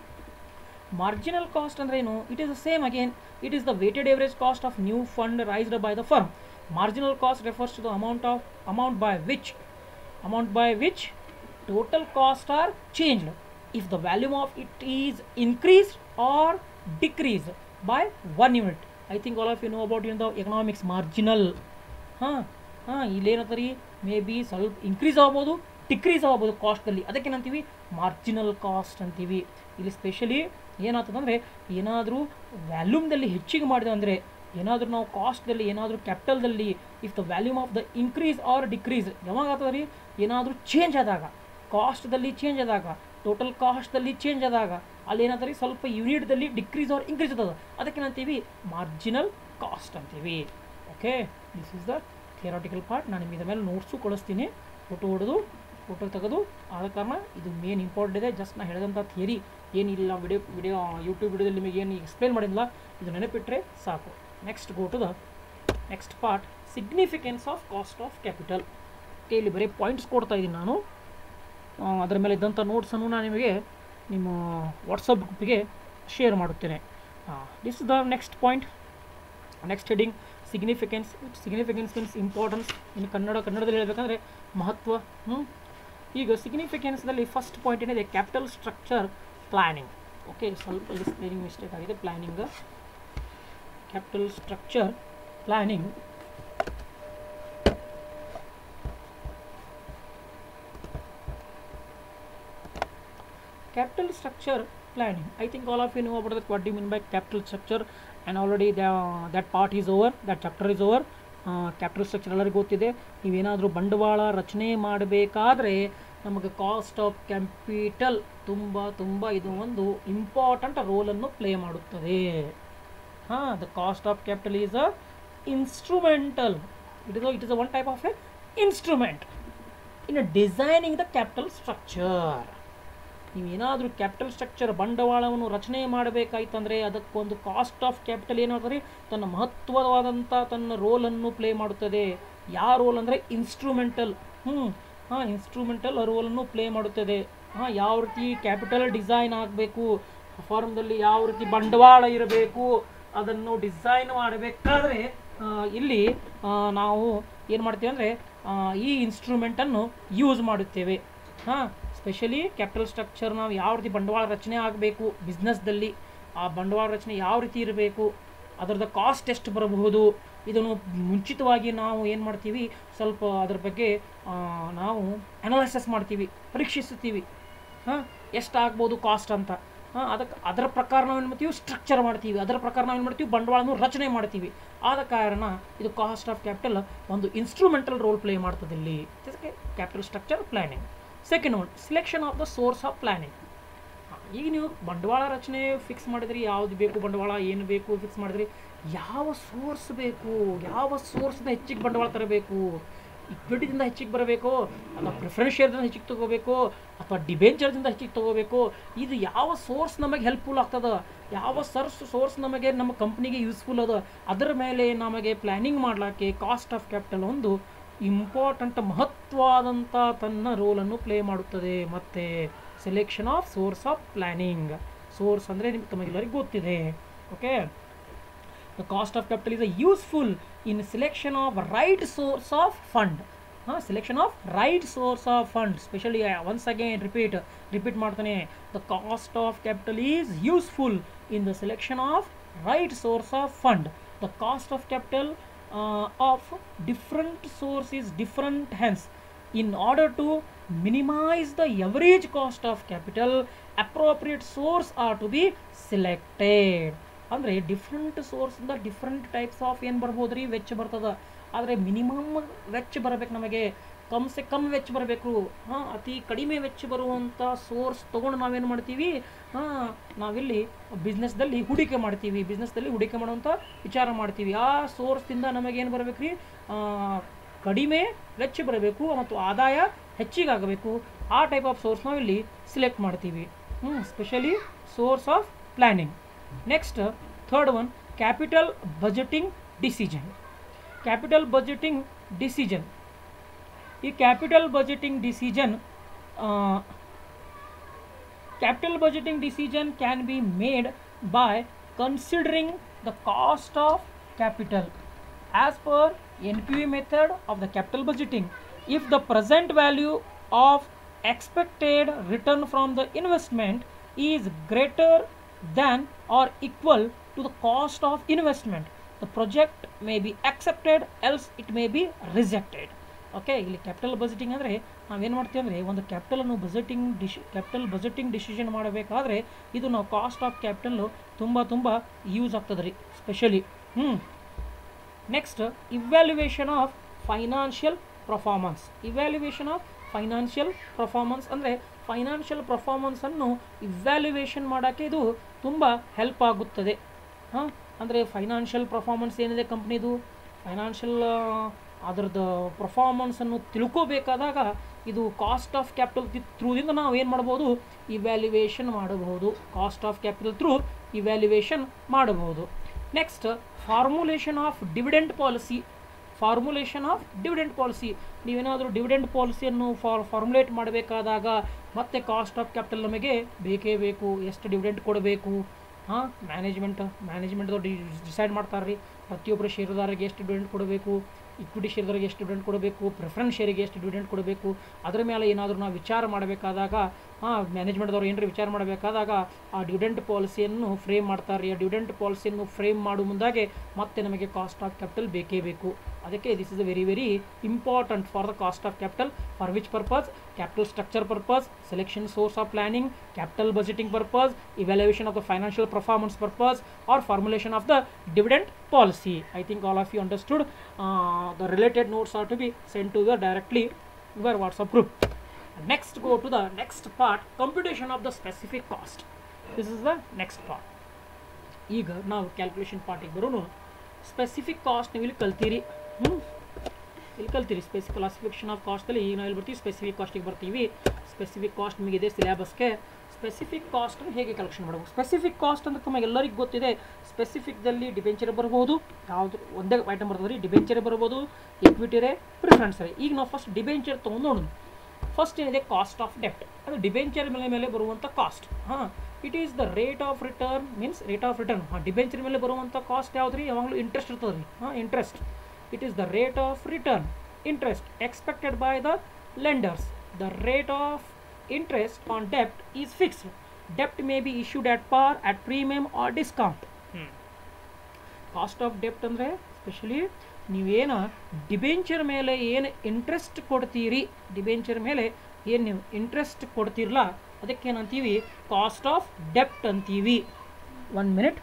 Speaker 1: Marginal cost ಅಂದ್ರೆ ಏನು? It is the same again. It is the weighted average cost of new fund raised by the firm. Marginal cost refers to the amount of amount by which amount by which total costs are changed if the value of it is increased or decreased by one unit. I think all of you know about in the economics marginal. ಹಾಂ ಹಾಂ ಇಲ್ಲೇನಂತಾರೆ may be ಸ್ವಲ್ಪ increase ಆಗ್ಬೋದು, decrease ಆಗ್ಬೋದು ಕಾಸ್ಟಲ್ಲಿ. ಅದಕ್ಕೆ ಏನಂತೀವಿ marginal cost ಅಂತೀವಿ. ಇಲ್ಲಿ ಸ್ಪೆಷಲಿ ಏನಾಗ್ತದಂದರೆ ಏನಾದರೂ ವ್ಯಾಲ್ಯೂಮ್ದಲ್ಲಿ ಹೆಚ್ಚಿಗೆ ಮಾಡಿದೆ ಅಂದರೆ, ಏನಾದರೂ ನಾವು ಕಾಸ್ಟ್ದಲ್ಲಿ ಏನಾದರೂ ಕ್ಯಾಪಿಟಲ್ದಲ್ಲಿ if the volume of the increase or decrease ಯಾವಾಗ ಆಗ್ತದೆ ರೀ, ಏನಾದರೂ ಚೇಂಜ್ ಆದಾಗ, ಕಾಸ್ಟ್ದಲ್ಲಿ ಚೇಂಜ್ ಆದಾಗ, ಟೋಟಲ್ ಕಾಸ್ಟ್ದಲ್ಲಿ ಚೇಂಜ್ ಆದಾಗ ಅಲ್ಲಿ ಏನಾಗ್ತದೆ ಸ್ವಲ್ಪ ಯೂನಿಟ್ದಲ್ಲಿ ಡಿಕ್ರೀಸ್ ಆರ್ ಇನ್ಕ್ರೀಸ್ ಆಗ್ತದೆ. ಅದಕ್ಕೆ ಏನಂತೀವಿ ಮಾರ್ಜಿನಲ್ ಕಾಸ್ಟ್ ಅಂತೀವಿ. Okay, this is the theoretical part. ನಾನು ನಿಮಗೆ ಇದ್ರ ಮೇಲೆ ನೋಟ್ಸು ಕಳಿಸ್ತೀನಿ, ಫೋಟೋ ಹೊಡೆದು ಫೋಟೋ ತೆಗೆದು. ಆದ ಕಾರಣ ಇದು ಮೇನ್ ಇಂಪಾರ್ಟೆಂಟ್ ಇದೆ. ಜಸ್ಟ್ ನಾನು ಹೇಳಿದಂಥ ಥಿಯರಿ ಏನಿಲ್ಲ, ವಿಡಿಯೋ ವಿಡಿಯೋ ಯೂಟ್ಯೂಬ್ ವಿಡಿಯೋದಲ್ಲಿ ನಿಮಗೆ ಏನು ಎಕ್ಸ್ಪ್ಲೇನ್ ಮಾಡಿಲ್ಲ, ಇದು ನೆನಪಿಟ್ಟರೆ ಸಾಕು. Next go to the next part, significance of cost of capital. Okay, ಇಲ್ಲಿ ಬರೀ ಪಾಯಿಂಟ್ಸ್ ಕೊಡ್ತಾ ಇದ್ದೀನಿ ನಾನು. ಅದರ ಮೇಲೆ ಇದ್ದಂಥ ನೋಟ್ಸನ್ನು ನಾನು ನಿಮಗೆ ನಿಮ್ಮ ವಾಟ್ಸಪ್ ಗ್ರೂಪಿಗೆ ಶೇರ್ ಮಾಡುತ್ತೇನೆ. This is the next point. Next heading significance. Significance means importance. ಇನ್ನು ಕನ್ನಡ ಕನ್ನಡದಲ್ಲಿ ಹೇಳಬೇಕಂದ್ರೆ ಮಹತ್ವ. ಹ್ಞೂ ಈಗ ಸಿಗ್ನಿಫಿಕೆನ್ಸ್ದಲ್ಲಿ ಫಸ್ಟ್ ಪಾಯಿಂಟ್ ಏನಿದೆ, ಕ್ಯಾಪಿಟಲ್ ಸ್ಟ್ರಕ್ಚರ್ ಪ್ಲ್ಯಾನಿಂಗ್. ಓಕೆ, ಸ್ವಲ್ಪ ಇಲ್ಲಿ ಸ್ಪೆಲ್ಲಿಂಗ್ ಮಿಸ್ಟೇಕ್ ಆಗಿದೆ. Planning, capital structure planning. Capital structure planning. I think all of you know about that. What do you mean by capital structure? And already the, that part is over. That chapter is over. Capital structure ಎಲ್ಲರಿಗೂ ಗೊತ್ತಿದೆ. ನೀವೇನಾದರೂ ಬಂಡವಾಳ ರಚನೆ ಮಾಡಬೇಕಾದ್ರೆ ನಮಗೆ cost of capital ತುಂಬ ತುಂಬ ಇದು ಒಂದು ಇಂಪಾರ್ಟೆಂಟ್ ರೋಲನ್ನು ಪ್ಲೇ ಮಾಡುತ್ತದೆ. ಹಾಂ, the cost of capital is a instrumental. It is it is a one type of a instrument in designing the capital structure. ನೀವೇನಾದರೂ ಕ್ಯಾಪಿಟಲ್ ಸ್ಟ್ರಕ್ಚರ್ ಬಂಡವಾಳವನ್ನು ರಚನೆ ಮಾಡಬೇಕಾಯ್ತಂದರೆ ಅದಕ್ಕೊಂದು ಕಾಸ್ಟ್ ಆಫ್ ಕ್ಯಾಪಿಟಲ್ ಏನಾಗ್ತದೆ, ತನ್ನ ಮಹತ್ವವಾದಂಥ ತನ್ನ ರೋಲನ್ನು ಪ್ಲೇ ಮಾಡುತ್ತದೆ. ಯಾವ ರೋಲ್ ಅಂದರೆ ಇನ್ಸ್ಟ್ರೂಮೆಂಟಲ್. ಹ್ಞೂ ಹಾಂ ಇನ್ಸ್ಟ್ರೂಮೆಂಟಲ್ ರೋಲನ್ನು ಪ್ಲೇ ಮಾಡುತ್ತದೆ. ಹಾಂ, ಯಾವ ರೀತಿ ಕ್ಯಾಪಿಟಲ್ ಡಿಸೈನ್ ಆಗಬೇಕು, ಫಾರ್ಮ್ದಲ್ಲಿ ಯಾವ ರೀತಿ ಬಂಡವಾಳ ಇರಬೇಕು, ಅದನ್ನು ಡಿಸೈನ್ ಮಾಡಬೇಕಾದ್ರೆ ಇಲ್ಲಿ ನಾವು ಏನು ಮಾಡ್ತೀವಿ ಅಂದರೆ ಈ ಇನ್ಸ್ಟ್ರೂಮೆಂಟನ್ನು ಯೂಸ್ ಮಾಡುತ್ತೇವೆ. ಹಾಂ, ಸ್ಪೆಷಲಿ ಕ್ಯಾಪಿಟಲ್ ಸ್ಟ್ರಕ್ಚರ್ ನಾವು ಯಾವ ರೀತಿ ಬಂಡವಾಳ ರಚನೆ ಆಗಬೇಕು ಬಿಸ್ನೆಸ್ದಲ್ಲಿ, ಆ ಬಂಡವಾಳ ರಚನೆ ಯಾವ ರೀತಿ ಇರಬೇಕು, ಅದರದ ಕಾಸ್ಟ್ ಎಷ್ಟು ಬರಬಹುದು, ಇದನ್ನು ಮುಂಚಿತವಾಗಿ ನಾವು ಏನು ಮಾಡ್ತೀವಿ, ಸ್ವಲ್ಪ ಅದರ ಬಗ್ಗೆ ನಾವು ಅನಾಲಿಸಿಸ್ ಮಾಡ್ತೀವಿ, ಪರೀಕ್ಷಿಸುತ್ತೀವಿ. ಹಾಂ, ಎಷ್ಟಾಗ್ಬೋದು ಕಾಸ್ಟ್ ಅಂತ. ಹಾಂ, ಅದಕ್ಕೆ ಅದರ ಪ್ರಕಾರ ನಾವು ಏನು ಮಾಡ್ತೀವಿ, ಸ್ಟ್ರಕ್ಚರ್ ಮಾಡ್ತೀವಿ. ಅದರ ಪ್ರಕಾರ ನಾವು ಏನು ಮಾಡ್ತೀವಿ, ಬಂಡವಾಳವನ್ನು ರಚನೆ ಮಾಡ್ತೀವಿ. ಆದ ಕಾರಣ ಇದು ಕಾಸ್ಟ್ ಆಫ್ ಕ್ಯಾಪಿಟಲ್ ಒಂದು ಇನ್ಸ್ಟ್ರೂಮೆಂಟಲ್ ರೋಲ್ ಪ್ಲೇ ಮಾಡ್ತದೆ ಇಲ್ಲಿ. ಇದಕ್ಕೆ capital structure planning. Second one, selection of the source of planning. ಈಗ ನೀವು ಬಂಡವಾಳ ರಚನೆ ಫಿಕ್ಸ್ ಮಾಡಿದ್ರಿ, ಯಾವುದು ಬೇಕು ಬಂಡವಾಳ, ಏನು ಬೇಕು ಫಿಕ್ಸ್ ಮಾಡಿದ್ರಿ, ಯಾವ ಸೋರ್ಸ್ ಬೇಕು, ಯಾವ ಸೋರ್ಸ್ನ ಹೆಚ್ಚಿಗೆ ಬಂಡವಾಳ ತರಬೇಕು, ಇಕ್ವಿಟಿದಿಂದ ಹೆಚ್ಚಿಗೆ ಬರಬೇಕು ಅಥವಾ ಪ್ರಿಫರೆನ್ಸ್ ಶೇರ್ದಿಂದ ಹೆಚ್ಚಿಗೆ ತೊಗೋಬೇಕು ಅಥವಾ ಡಿಬೆಂಚರ್ದಿಂದ ಹೆಚ್ಚಿಗೆ ತೊಗೋಬೇಕು, ಇದು ಯಾವ ಸೋರ್ಸ್ ನಮಗೆ ಹೆಲ್ಪ್ಫುಲ್ ಆಗ್ತದೆ, ಯಾವ ಸರ್ಸ್ ಸೋರ್ಸ್ ನಮಗೆ ನಮ್ಮ ಕಂಪ್ನಿಗೆ ಯೂಸ್ಫುಲ್ ಅದ, ಅದರ ಮೇಲೆ ನಮಗೆ ಪ್ಲ್ಯಾನಿಂಗ್ ಮಾಡಲಿಕ್ಕೆ ಕಾಸ್ಟ್ ಆಫ್ ಕ್ಯಾಪಿಟಲ್ ಒಂದು ಇಂಪಾರ್ಟೆಂಟ್ ಮಹತ್ವವಾದಂಥ ತನ್ನ ರೋಲನ್ನು ಪ್ಲೇ ಮಾಡುತ್ತದೆ. ಮತ್ತು selection of source of planning. Source ಅಂದರೆ ನಿಮ್ಗೆ ತಮಗೆಲ್ಲರಿಗೂ ಗೊತ್ತಿದೆ. Okay, the cost of capital is a useful in selection of right source of fund. ಹಾಂ, selection of right source of fund. Specially once again repeat repeat ಮಾಡ್ತಾನೆ, the cost of capital is useful in the selection of right source of fund. The cost of capital Uh, of different source is different. Hence, in order to minimize the average cost of capital, appropriate source are to be selected. ಅಂದರೆ different ಸೋರ್ಸಿಂದ different types of ಏನು ಬರ್ಬೋದು ರೀ ವೆಚ್ಚ ಬರ್ತದೆ. ಆದರೆ minimum ವೆಚ್ಚ ಬರಬೇಕು ನಮಗೆ. ಕಮ್ ಸೆ ಕಮ್ ವೆಚ್ಚ ಬರಬೇಕು. ಹಾಂ, ಅತಿ ಕಡಿಮೆ ವೆಚ್ಚ ಬರುವಂಥ ಸೋರ್ಸ್ ತೊಗೊಂಡು ನಾವೇನು ಮಾಡ್ತೀವಿ, ಹಾಂ, ನಾವಿಲ್ಲಿ ಬಿಸ್ನೆಸ್ದಲ್ಲಿ ಹೂಡಿಕೆ ಮಾಡ್ತೀವಿ, ಬಿಸ್ನೆಸ್ದಲ್ಲಿ ಹೂಡಿಕೆ ಮಾಡುವಂಥ ವಿಚಾರ ಮಾಡ್ತೀವಿ. ಆ ಸೋರ್ಸಿಂದ ನಮಗೇನು ಬರಬೇಕು ರೀ, ಕಡಿಮೆ ವೆಚ್ಚ ಬರಬೇಕು ಮತ್ತು ಆದಾಯ ಹೆಚ್ಚಿಗಾಗಬೇಕು. ಆ ಟೈಪ್ ಆಫ್ ಸೋರ್ಸ್ ನಾವಿಲ್ಲಿ ಸಿಲೆಕ್ಟ್ ಮಾಡ್ತೀವಿ. ಹ್ಞೂ specially source of planning. Next third one, capital budgeting decision. Capital budgeting decision ಈ capital budgeting decision capital budgeting decision can be made by considering the cost of capital as per N P V method of the capital budgeting. If the present value of expected return from the investment is greater than or equal to the cost of investment, the project may be accepted, else it may be rejected. Okay, ಇಲ್ಲಿ capital budgeting ಅಂದರೆ ನಾವೇನು ಮಾಡ್ತೀವಿ ಅಂದರೆ, ಒಂದು ಕ್ಯಾಪಿಟಲನ್ನು budgeting ಡಿಶ್ capital budgeting decision ಮಾಡಬೇಕಾದ್ರೆ ಇದು ನಾವು ಕಾಸ್ಟ್ ಆಫ್ ಕ್ಯಾಪಿಟಲ್ಲು ತುಂಬ ತುಂಬ ಯೂಸ್ ಆಗ್ತದೆ ರೀ, ಸ್ಪೆಷಲಿ. ಹ್ಞೂ next, evaluation of financial performance. Evaluation of financial performance ಅಂದರೆ ಫೈನಾನ್ಷಿಯಲ್ ಪರ್ಫಾರ್ಮೆನ್ಸನ್ನು ಇವ್ಯಾಲ್ಯುವೇಷನ್ ಮಾಡೋಕ್ಕೆ ಇದು ತುಂಬ ಹೆಲ್ಪ್ ಆಗುತ್ತದೆ. ಹಾಂ, ಅಂದರೆ ಫೈನಾನ್ಷಿಯಲ್ ಪರ್ಫಾರ್ಮೆನ್ಸ್ ಏನಿದೆ ಕಂಪ್ನಿದು, ಫೈನಾನ್ಷಿಯಲ್ ಅದರದ್ದು ಪರ್ಫಾರ್ಮೆನ್ಸನ್ನು ತಿಳ್ಕೋಬೇಕಾದಾಗ ಇದು ಕಾಸ್ಟ್ ಆಫ್ ಕ್ಯಾಪಿಟಲ್ ಥ್ರೂದಿಂದ ನಾವು ಏನು ಮಾಡ್ಬೋದು, ಇವ್ಯಾಲ್ಯುವೇಷನ್ ಮಾಡಬಹುದು. Cost of capital through evaluation ಮಾಡಬಹುದು. Next, formulation of dividend policy. Formulation of dividend policy, ನೀವೇನಾದರೂ ಡಿವಿಡೆಂಡ್ ಪಾಲಿಸಿಯನ್ನು ಫಾರ್ ಫಾರ್ಮುಲೇಟ್ ಮಾಡಬೇಕಾದಾಗ ಮತ್ತೆ ಕಾಸ್ಟ್ ಆಫ್ ಕ್ಯಾಪಿಟಲ್ ನಮಗೆ ಬೇಕೇ ಬೇಕು. ಎಷ್ಟು ಡಿವಿಡೆಂಡ್ ಕೊಡಬೇಕು, ಹಾಂ, ಮ್ಯಾನೇಜ್ಮೆಂಟ್ ಮ್ಯಾನೇಜ್ಮೆಂಟ್ದವ್ರು ಡಿಸೈಡ್ ಮಾಡ್ತಾರೆ ರೀ, ಪ್ರತಿಯೊಬ್ಬರು ಷೇರುದಾರರಿಗೆ ಎಷ್ಟು ಡಿವಿಡೆಂಡ್ ಕೊಡಬೇಕು, ಇಕ್ವಿಟಿ ಶೇರ್ದಾರಿಗೆ ಎಷ್ಟು ಡಿವಿಡೆಂಡ್ ಕೊಡಬೇಕು, ಪ್ರಿಫರೆನ್ಸ್ ಶೇರಿಗೆ ಎಷ್ಟು ಡಿವಿಡೆಂಡ್ ಕೊಡಬೇಕು, ಅದರ ಮೇಲೆ ಏನಾದರೂ ನಾವು ವಿಚಾರ ಮಾಡಬೇಕಾದಾಗ, ಹಾಂ, ಮ್ಯಾನೇಜ್ಮೆಂಟ್ದವ್ರು ಏನಾರು ವಿಚಾರ ಮಾಡಬೇಕಾದಾಗ ಆ ಡಿವಿಡೆಂಟ್ ಪಾಲಿಸಿಯನ್ನು ಫ್ರೇಮ್ ಮಾಡ್ತಾರೆ. ಆ ಡಿವಿಡೆಂಟ್ ಪಾಲಿಸಿಯನ್ನು ಫ್ರೇಮ್ ಮಾಡುವ ಮುಂದಾಗೆ ಮತ್ತೆ ನಮಗೆ ಕಾಸ್ಟ್ ಆಫ್ ಕ್ಯಾಪಿಟಲ್ ಬೇಕೇ ಬೇಕು. ಅದಕ್ಕೆ this is a very very important for the cost of capital. For which purpose? Capital structure purpose, selection source of planning, capital budgeting purpose, evaluation of the financial performance purpose, or formulation of the dividend policy. I think all of you understood. Uh, the related notes are to be sent to your directly your WhatsApp group. Next, go to the next part, computation of the specific cost. This is the next part. ಈಗ ನಾವು calculation ಪಾರ್ಟಿಗೆ ಬರೋನು. Specific cost ನೀವು ಇಲ್ಲಿ ಕಲ್ತೀರಿ. ಹ್ಞೂ ಇಲ್ಲಿ ಕಲ್ತೀರಿ specific classification of ಕಾಸ್ಟಲ್ಲಿ. ಈಗ ನಾವು ಇಲ್ಲಿ ಬರ್ತೀವಿ ಸ್ಪೆಸಿಫಿಕ್ ಕಾಸ್ಟಿಗೆ ಬರ್ತೀವಿ. ಸ್ಪೆಸಿಫಿಕ್ ಕಾಸ್ಟ್ ನಿಮಗಿದೆ ಸಿಲೆಬಸ್ಗೆ. ಸ್ಪೆಸಿಫಿಕ್ ಕಾಸ್ಟನ್ನು ಹೇಗೆ ಕಲೆಕ್ಷನ್ ಮಾಡಬಹುದು? ಸ್ಪೆಸಿಫಿಕ್ ಕಾಸ್ಟ್ ಅಂದ್ರೆ ತಮಗೆಲ್ಲರಿಗೂ ಗೊತ್ತಿದೆ. ಸ್ಪೆಸಿಫಿಕ್ದಲ್ಲಿ ಡಿಬೆಂಚರ್ ಬರ್ಬೋದು, ಯಾವುದು ಒಂದೇ ಐಟಮ್ ಬರ್ತದೆ ರೀ, ಡಿಬೆಂಚರ್ ಬರ್ಬೋದು, ಇಕ್ವಿಟಿರೇ, ಪ್ರಿಫರೆನ್ಸ್ ರೇ. ಈಗ ನಾವು ಫಸ್ಟ್ ಡಿಬೆಂಚರ್ ತೊಗೊಂಡು ನೋಡೋಣ. ಫಸ್ಟ್ ಏನಿದೆ, ಕಾಸ್ಟ್ ಆಫ್ ಡೆಪ್ಟ್. ಅದು ಡಿಬೆಂಚರ್ ಮೇಲೆ ಮೇಲೆ ಬರುವಂಥ ಕಾಸ್ಟ್. ಹಾಂ, it is the rate of return, means rate of return. ಹಾಂ, ಡಿಬೆಂಚರ್ ಮೇಲೆ ಬರುವಂಥ ಕಾಸ್ಟ್ ಯಾವ್ದು ರೀ? ಯಾವಾಗಲೂ ಇಂಟ್ರೆಸ್ಟ್ ಇರ್ತದೆ ರೀ. ಹಾಂ, interest. It is the rate of return, interest expected by the lenders. The rate of interest on debt is fixed. Debt may be issued at par, at premium or discount. hmm. Cost of debt ಅಂದ್ರೆ specially ನೀವೇನು debenture ಮೇಲೆ ಏನು interest ಕೊಡ್ತೀರಿ, debenture ಮೇಲೆ ಏನು ನೀವು interest ಕೊಡ್ತಿರಲ್ಲ ಅದಕ್ಕೇನಂತೀವಿ ಕಾಸ್ಟ್ ಆಫ್ ಡೆಪ್ಟ್ ಅಂತೀವಿ. One minute.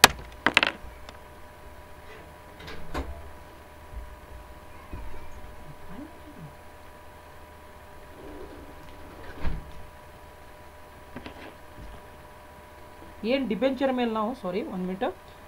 Speaker 1: ಏನು ಡಿಬೆಂಚರ್ ಮೇಲೆ ನಾವು sorry one minute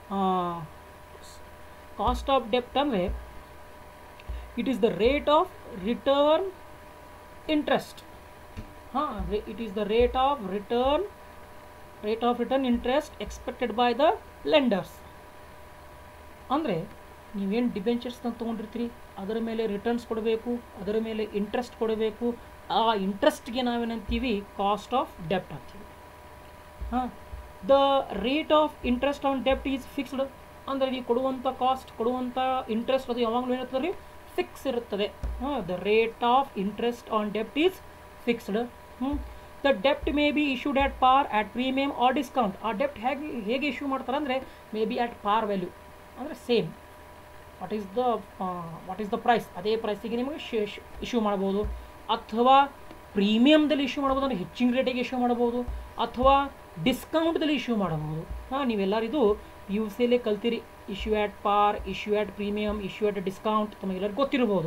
Speaker 1: cost of ಡೆಪ್ಟ್ ಅಂದರೆ it is the rate of return interest. ಹಾಂ, it is the rate of return rate of return interest expected by the lenders. ಅಂದರೆ ನೀವೇನು ಡಿಬೆಂಚರ್ಸ್ನ ತೊಗೊಂಡಿರ್ತೀರಿ ಅದರ ಮೇಲೆ ರಿಟರ್ನ್ಸ್ ಕೊಡಬೇಕು, ಅದರ ಮೇಲೆ ಇಂಟ್ರೆಸ್ಟ್ ಕೊಡಬೇಕು. ಆ ಇಂಟ್ರೆಸ್ಟ್ಗೆ ನಾವೇನಂತೀವಿ ಕಾಸ್ಟ್ ಆಫ್ ಡೆಪ್ಟ್ ಅಂತೀವಿ. ಹಾಂ, the rate of interest on ಡೆಪ್ಟ್ ಈಸ್ ಫಿಕ್ಸ್ಡ್. ಅಂದರೆ ನೀವು ಕೊಡುವಂಥ ಕಾಸ್ಟ್, ಕೊಡುವಂಥ ಇಂಟ್ರೆಸ್ಟ್ ಅದು ಯಾವಾಗಲೂ ಏನಿರ್ತದೆ ರೀ, ಫಿಕ್ಸ್ ಇರುತ್ತದೆ. ಹಾಂ, the rate of interest on ಡೆಪ್ಟ್ ಈಸ್ ಫಿಕ್ಸ್ಡ್. ಹ್ಞೂ ದ ಡೆಪ್ಟ್ may be issued at par, at premium or discount. ಆ ಡೆಪ್ಟ್ ಹೇಗೆ ಹೇಗೆ ಇಶ್ಯೂ ಮಾಡ್ತಾರೆ ಅಂದರೆ may be at par value, ಅಂದರೆ same what is the what is the price, ಅದೇ ಪ್ರೈಸಿಗೆ ನಿಮಗೆ ಇಶ್ಯೂ ಮಾಡ್ಬೋದು. ಅಥವಾ ಪ್ರೀಮಿಯಮ್ದಲ್ಲಿ ಇಶ್ಯೂ ಮಾಡ್ಬೋದು, ಅಂದರೆ ಹೆಚ್ಚಿನ ರೇಟಿಗೆ ಇಶ್ಯೂ ಮಾಡ್ಬೋದು, ಅಥವಾ ಡಿಸ್ಕೌಂಟ್ದಲ್ಲಿ ಇಶ್ಯೂ ಮಾಡಬಹುದು. ಹಾಂ, ನೀವೆಲ್ಲರಿದು ಪಿ ಯು ಸಿಯಲ್ಲೇ ಕಲ್ತಿರಿ. Issue at par, issue at premium, issue at discount ತಮಗೆಲ್ಲರಿಗೂ ಗೊತ್ತಿರ್ಬೋದು.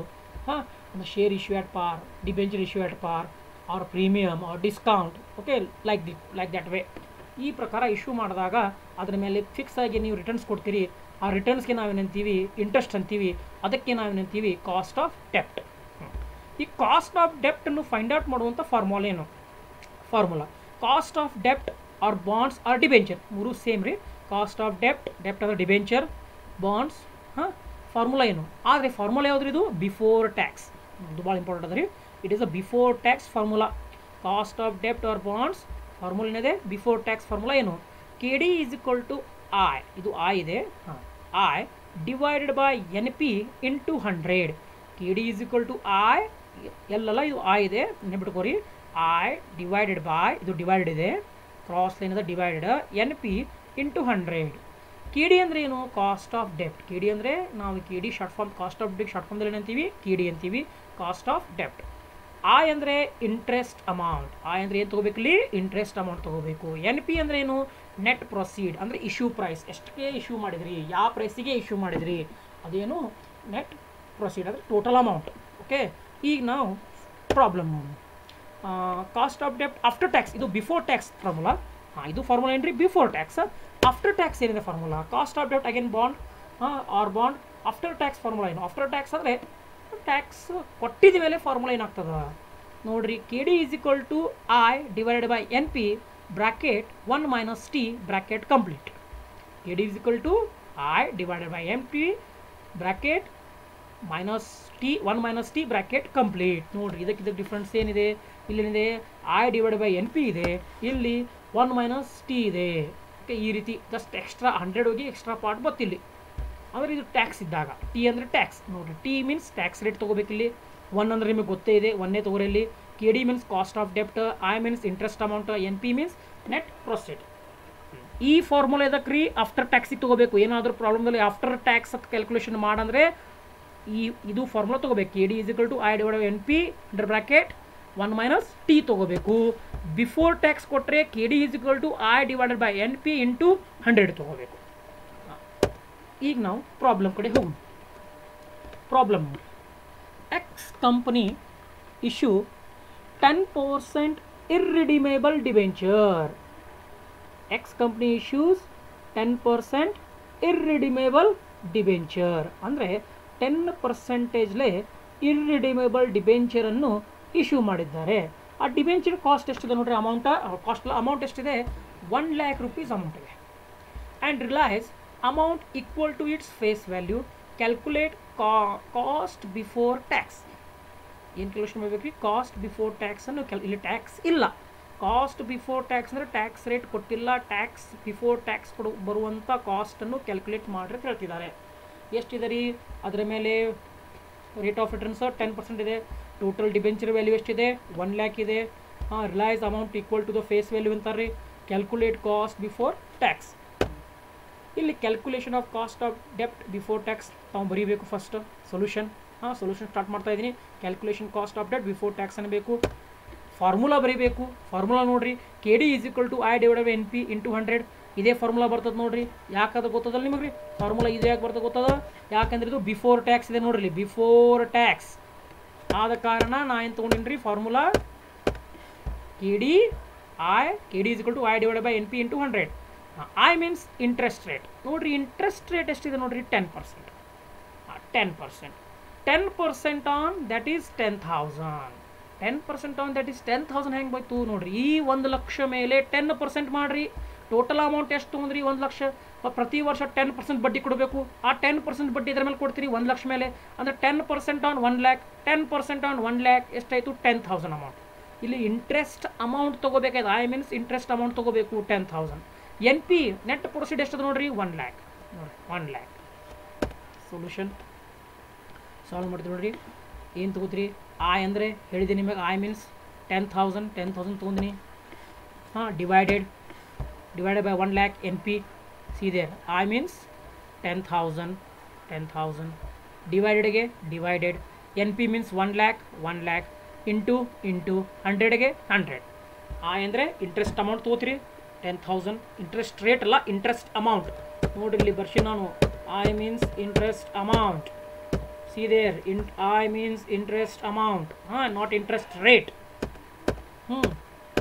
Speaker 1: ಹಾಂ, ಒಂದು ಶೇರ್ ಇಶ್ಯೂ ಆಟ್ ಪಾರ್, debenture issue at par or premium or discount, okay, like the like that way. ಈ ಪ್ರಕಾರ ಇಶ್ಯೂ ಮಾಡಿದಾಗ ಅದ್ರ ಮೇಲೆ ಫಿಕ್ಸ್ ಆಗಿ ನೀವು ರಿಟರ್ನ್ಸ್ ಕೊಡ್ತೀರಿ. ಆ ರಿಟರ್ನ್ಸ್ಗೆ ನಾವೇನಂತೀವಿ ಇಂಟ್ರೆಸ್ಟ್ ಅಂತೀವಿ, ಅದಕ್ಕೆ ನಾವೇನಂತೀವಿ ಕಾಸ್ಟ್ ಆಫ್ ಡೆಪ್ಟ್. ಈ ಕಾಸ್ಟ್ ಆಫ್ ಡೆಪ್ಟನ್ನು ಫೈಂಡ್ ಔಟ್ ಮಾಡುವಂಥ ಫಾರ್ಮುಲಾ ಏನು? ಫಾರ್ಮುಲಾ ಕಾಸ್ಟ್ ಆಫ್ ಡೆಪ್ಟ್ ಆರ್ ಬಾಂಡ್ಸ್ ಆರ್ ಡಿಬೆಂಚರ್, ಮೂರು ಸೇಮ್ ರೀ. ಕಾಸ್ಟ್ ಆಫ್ ಡೆಪ್ಟ್, ಡೆಪ್ಟ್ ಅಂದರೆ ಡಿಬೆಂಚರ್, ಬಾಂಡ್ಸ್. ಹಾಂ, ಫಾರ್ಮುಲಾ ಏನು? ಆದರೆ ಫಾರ್ಮುಲಾ ಯಾವ್ದು ಇದು? Before tax. ಇದು ಭಾಳ ಇಂಪಾರ್ಟೆಂಟ್ ಅದ ರೀ. It is a before tax formula. Cost of ಡೆಪ್ಟ್ ಆರ್ ಬಾಂಡ್ಸ್ ಫಾರ್ಮುಲಾ ಏನಿದೆ? ಬಿಫೋರ್ ಟ್ಯಾಕ್ಸ್ ಫಾರ್ಮುಲಾ ಏನು? K D is equal to I, ಇದು ಐ ಇದೆ, ಹಾಂ, I divided by N P into hundred. K D is equal to I, ಎಲ್ಲಲ್ಲ ಇದು I ಇದೆ, ನೆನ್ಬಿಟ್ಕೋರಿ. ಐ ಡಿವೈಡೆಡ್ ಬೈ, ಇದು ಡಿವೈಡೆಡ್ ಇದೆ, ಕ್ರಾಸ್ ಲೈನ್ ಇದೆ, divided N P into hundred. K D ಅಂದರೆ ಏನು? ಕಾಸ್ಟ್ ಆಫ್ ಡೆಪ್ಟ್. ಕೆ ಡಿ ಅಂದರೆ ನಾವು K D short form, cost of ಡೆಪ್ಟ್ ಶಾರ್ಟ್ ಫಾರ್ಮ್ದಲ್ಲಿ ಏನಂತೀವಿ? ಕೆ ಡಿ ಅಂತೀವಿ, ಕಾಸ್ಟ್ ಆಫ್ ಡೆಪ್ಟ್. ಐ ಅಂದರೆ ಇಂಟ್ರೆಸ್ಟ್ ಅಮೌಂಟ್. ಐ ಅಂದರೆ ಏನು ತೊಗೋಬೇಕು ಇಲ್ಲಿ? ಇಂಟ್ರೆಸ್ಟ್ ಅಮೌಂಟ್ ತೊಗೋಬೇಕು. ಎನ್ ಪಿ ಅಂದರೆ ಏನು? ನೆಟ್ ಪ್ರೊಸೀಡ್, ಅಂದರೆ ಇಶ್ಯೂ ಪ್ರೈಸ್, ಎಷ್ಟಕ್ಕೆ ಇಶ್ಯೂ ಮಾಡಿದ್ರಿ, ಯಾವ ಪ್ರೈಸಿಗೆ ಇಶ್ಯೂ ಮಾಡಿದ್ರಿ, ಅದೇನು ನೆಟ್ ಪ್ರೊಸೀಡ್, ಅಂದರೆ ಟೋಟಲ್ ಅಮೌಂಟ್. ಓಕೆ, ಈಗ ನಾವು ಪ್ರಾಬ್ಲಮ್ ನೋಡಿ. ಕಾಸ್ಟ್ ಆಫ್ ಡೆಪ್ಟ್ ಆಫ್ಟರ್ ಟ್ಯಾಕ್ಸ್, ಇದು ಬಿಫೋರ್ ಟ್ಯಾಕ್ಸ್ ಫಾರ್ಮುಲಾ. ಹಾಂ, ಇದು ಫಾರ್ಮುಲಾ ಏನು ರೀ? Before tax. ಆಫ್ಟರ್ ಟ್ಯಾಕ್ಸ್ ಏನಿದೆ ಫಾರ್ಮುಲಾ? ಕಾಸ್ಟ್ ಆಫ್ ಡೆಪ್ಟ್ ಅಗೇನ್ ಬಾಂಡ್, ಹಾಂ, or bond. After tax formula ಏನು? ಆಫ್ಟರ್ ಟ್ಯಾಕ್ಸ್ ಅಂದರೆ ಟ್ಯಾಕ್ಸ್ ಕೊಟ್ಟಿದ ಮೇಲೆ ಫಾರ್ಮುಲಾ ಏನಾಗ್ತದ ನೋಡ್ರಿ. K D is equal to I divided by N P bracket one minus T bracket complete. K D is equal to I divided by N P bracket minus T one minus T bracket complete. ನೋಡ್ರಿ, ಇದಕ್ಕೆ ಇದಕ್ಕೆ difference ಏನಿದೆ? ಇಲ್ಲೇನಿದೆ? I divided by N P ಇದೆ, ಇಲ್ಲಿ one minus T ಇದೆ. ಓಕೆ, ಈ ರೀತಿ ಜಸ್ಟ್ ಎಕ್ಸ್ಟ್ರಾ ಹಂಡ್ರೆಡ್ ಹೋಗಿ ಎಕ್ಸ್ಟ್ರಾ ಪಾರ್ಟ್ ಬತ್ತಿಲ್ಲಿ. ಅಂದರೆ ಇದು ಟ್ಯಾಕ್ಸ್ ಇದ್ದಾಗ, ಟಿ ಅಂದರೆ ಟ್ಯಾಕ್ಸ್. ನೋಡಿರಿ, ಟಿ ಮೀನ್ಸ್ ಟ್ಯಾಕ್ಸ್ ರೇಟ್ ತೊಗೋಬೇಕು ಇಲ್ಲಿ. ಒನ್ ಅಂದರೆ ನಿಮಗೆ ಗೊತ್ತೇ ಇದೆ, ಒನ್ನೇ ತೊಗೊರಿ ಇಲ್ಲಿ. K D means cost of ಡೆಪ್ಟ್, I means interest amount, N P means net proceed. ಈ ಫಾರ್ಮುಲಾ ಇದಕ್ಕೆ ರೀ ಆಫ್ಟರ್ ಟ್ಯಾಕ್ಸಿಗೆ ತೊಗೋಬೇಕು. ಏನಾದರೂ ಪ್ರಾಬ್ಲಮ್ದಲ್ಲಿ ಆಫ್ಟರ್ ಟ್ಯಾಕ್ಸ್ ಅಂತ ಕ್ಯಾಲ್ಕುಲೇಷನ್ ಮಾಡಂದರೆ ಈ ಇದು ಫಾರ್ಮುಲಾ ತೊಗೋಬೇಕು. K D is equal to I divide by N P under bracket one minus T ತೊಗೋಬೇಕು. ಬಿಫೋರ್ ಟ್ಯಾಕ್ಸ್ ಕೊಟ್ಟರೆ K D is equal to I divided by N P into hundred ತೊಗೋಬೇಕು. ಈಗ ನಾವು problem ಕಡೆ ಹೋಗೋಣ. Problem ನೋಡಿ. X company issue ten percent irredeemable debenture. X company issues ten percent irredeemable debenture ಅಂದರೆ ten ಪರ್ಸೆಂಟೇಜ್ಲೆ irredeemable ಡಿಬೆಂಚರನ್ನು ಇಶ್ಯೂ ಮಾಡಿದ್ದಾರೆ. ಆ ಡಿಬೆಂಚರ್ ಕಾಸ್ಟ್ ಎಷ್ಟಿದೆ ನೋಡ್ರಿ? ಅಮೌಂಟ ಕಾಸ್ಟ್ ಅಮೌಂಟ್ ಎಷ್ಟಿದೆ? ಒನ್ ಲ್ಯಾಕ್ ರುಪೀಸ್ ಅಮೌಂಟ್ ಇದೆ. And realise amount equal to its face value, calculate co cost before tax. ಏನು ಕ್ಯಾಲ್ಕುಲೇಷನ್ ಮಾಡಬೇಕು? ಕಾಸ್ಟ್ ಬಿಫೋರ್ ಟ್ಯಾಕ್ಸನ್ನು ಕ್ಯಾಲ್ ಇಲ್ಲಿ ಟ್ಯಾಕ್ಸ್ ಇಲ್ಲ. ಕಾಸ್ಟ್ ಬಿಫೋರ್ ಟ್ಯಾಕ್ಸ್ ಅಂದರೆ ಟ್ಯಾಕ್ಸ್ ರೇಟ್ ಕೊಟ್ಟಿಲ್ಲ, ಟ್ಯಾಕ್ಸ್ ಬಿಫೋರ್ ಟ್ಯಾಕ್ಸ್ ಕೊಡು ಬರುವಂಥ ಕಾಸ್ಟನ್ನು ಕ್ಯಾಲ್ಕುಲೇಟ್ ಮಾಡಿರಿ ಹೇಳ್ತಿದ್ದಾರೆ. ಎಷ್ಟಿದೆ ರೀ? ಅದರ ಮೇಲೆ rate of returns ten percent ಇದೆ. ಟೋಟಲ್ ಡಿಬೆಂಚರ್ ವ್ಯಾಲ್ಯೂ ಎಷ್ಟಿದೆ? ಒನ್ ಲ್ಯಾಕ್ ಇದೆ. ಹಾಂ, realise amount equal to the face value ಅಂತಾರೆ ರೀ. Calculate cost before tax. ಇಲ್ಲಿ ಕ್ಯಾಲ್ಕುಲೇಷನ್ ಆಫ್ ಕಾಸ್ಟ್ ಆಫ್ ಡೆಪ್ಟ್ ಬಿಫೋರ್ ಟ್ಯಾಕ್ಸ್ ತಾವು ಬರೀಬೇಕು ಫಸ್ಟ್. ಸೊಲ್ಯೂಷನ್, ಹಾಂ, ಸೊಲ್ಯೂಷನ್ ಸ್ಟಾರ್ಟ್ ಮಾಡ್ತಾ ಇದ್ದೀನಿ. ಕ್ಯಾಲ್ಕುಲೇಷನ್ ಕಾಸ್ಟ್ ಆಫ್ ಡೆಪ್ಟ್ ಬಿಫೋರ್ ಟ್ಯಾಕ್ಸ್ ಅನ್ನಬೇಕು. ಫಾರ್ಮುಲಾ ಬರೀಬೇಕು. ಫಾರ್ಮುಲಾ ನೋಡಿರಿ, K D is equal to I divided by N P into hundred. ಇದೇ ಫಾರ್ಮುಲಾ ಬರ್ತದೆ ನೋಡಿರಿ. ಯಾಕಂದ್ರೆ ಗೊತ್ತದಲ್ಲ ನಿಮಗೆ ರೀ ಫಾರ್ಮುಲಾ ಇದು ಯಾಕೆ ಬರ್ತದೆ ಗೊತ್ತದ? ಯಾಕಂದ್ರೆ ಇದು ಬಿಫೋರ್ ಟ್ಯಾಕ್ಸ್ ಇದೆ ನೋಡ್ರಿ, ಬಿಫೋರ್ ಟ್ಯಾಕ್ಸ್ ಆದ ಕಾರಣ ನಾ ಏನು ತೊಗೊಂಡಿನಿ ರೀ formula K D I K D is equal to I divided by N P into hundred. I means interest rate. ನೋಡಿರಿ, ಇಂಟ್ರೆಸ್ಟ್ ರೇಟ್ ಎಷ್ಟಿದೆ ನೋಡಿರಿ? Ten percent. Ten percent ten percent on that is ten thousand. Ten percent on that is ten thousand ಹೆಂಗೆ ಬಂತು ನೋಡಿರಿ? ಈ ಒಂದು ಲಕ್ಷ ಮೇಲೆ ಟೆನ್ ಪರ್ಸೆಂಟ್ ಮಾಡಿರಿ. ಟೋಟಲ್ ಅಮೌಂಟ್ ಎಷ್ಟು ತೊಗೊಂಡ್ರಿ? ಒಂದು ಲಕ್ಷ. ಪ್ರತಿ ವರ್ಷ ಟೆನ್ ಪರ್ಸೆಂಟ್ ಬಡ್ಡಿ ಕೊಡಬೇಕು. ಆ ಟೆನ್ ಪರ್ಸೆಂಟ್ ಬಡ್ಡಿ ಇದರ ಮೇಲೆ ಕೊಡ್ತೀರಿ ಒಂದು ಲಕ್ಷ ಮೇಲೆ. ಅಂದರೆ ten percent on one lakh. Ten percent on one lakh ಎಷ್ಟಾಯಿತು? Ten thousand amount. ಇಲ್ಲಿ ಇಂಟ್ರೆಸ್ಟ್ ಅಮೌಂಟ್ ತೊಗೋಬೇಕಾಯ್ತು. ಐ ಮೀನ್ಸ್ ಇಂಟ್ರೆಸ್ಟ್ ಅಮೌಂಟ್ ತೊಗೋಬೇಕು ten thousand. N P net proceed ಎಷ್ಟದ ನೋಡ್ರಿ? ಒನ್ ಲ್ಯಾಕ್. ನೋಡಿರಿ, ಒನ್ ಲ್ಯಾಕ್. ಸೊಲ್ಯೂಷನ್ ಸಾಲ್ವ್ ಮಾಡ್ತೀವಿ ನೋಡಿರಿ. ಏನು ತೊಗೋತೀರಿ? ಐ ಅಂದರೆ ಹೇಳಿದೆ ನಿಮಗೆ, I means ten thousand. Ten thousand ತೊಗೊಂಡಿನಿ. ಹಾಂ, divided divided by one lakh. N P ಸೀದೆ I means ten thousand. Ten thousand ಡಿವೈಡೆಡ್ಗೆ divided. N P means one lakh. One lakh into into ಹಂಡ್ರೆಡ್ಗೆ ಹಂಡ್ರೆಡ್. ಐ ಅಂದರೆ ಇಂಟ್ರೆಸ್ಟ್ ಅಮೌಂಟ್ ತೊಗೋತೀರಿ ಟೆನ್ ಥೌಸಂಡ್. ಇಂಟ್ರೆಸ್ಟ್ ರೇಟ್ ಅಲ್ಲ, interest amount. ನೋಡಿರಿ ಇಲ್ಲಿ ಬರ್ಸಿ ನಾನು. I means interest amount. see there, int I means interest amount, huh? Not interest rate. Hmm.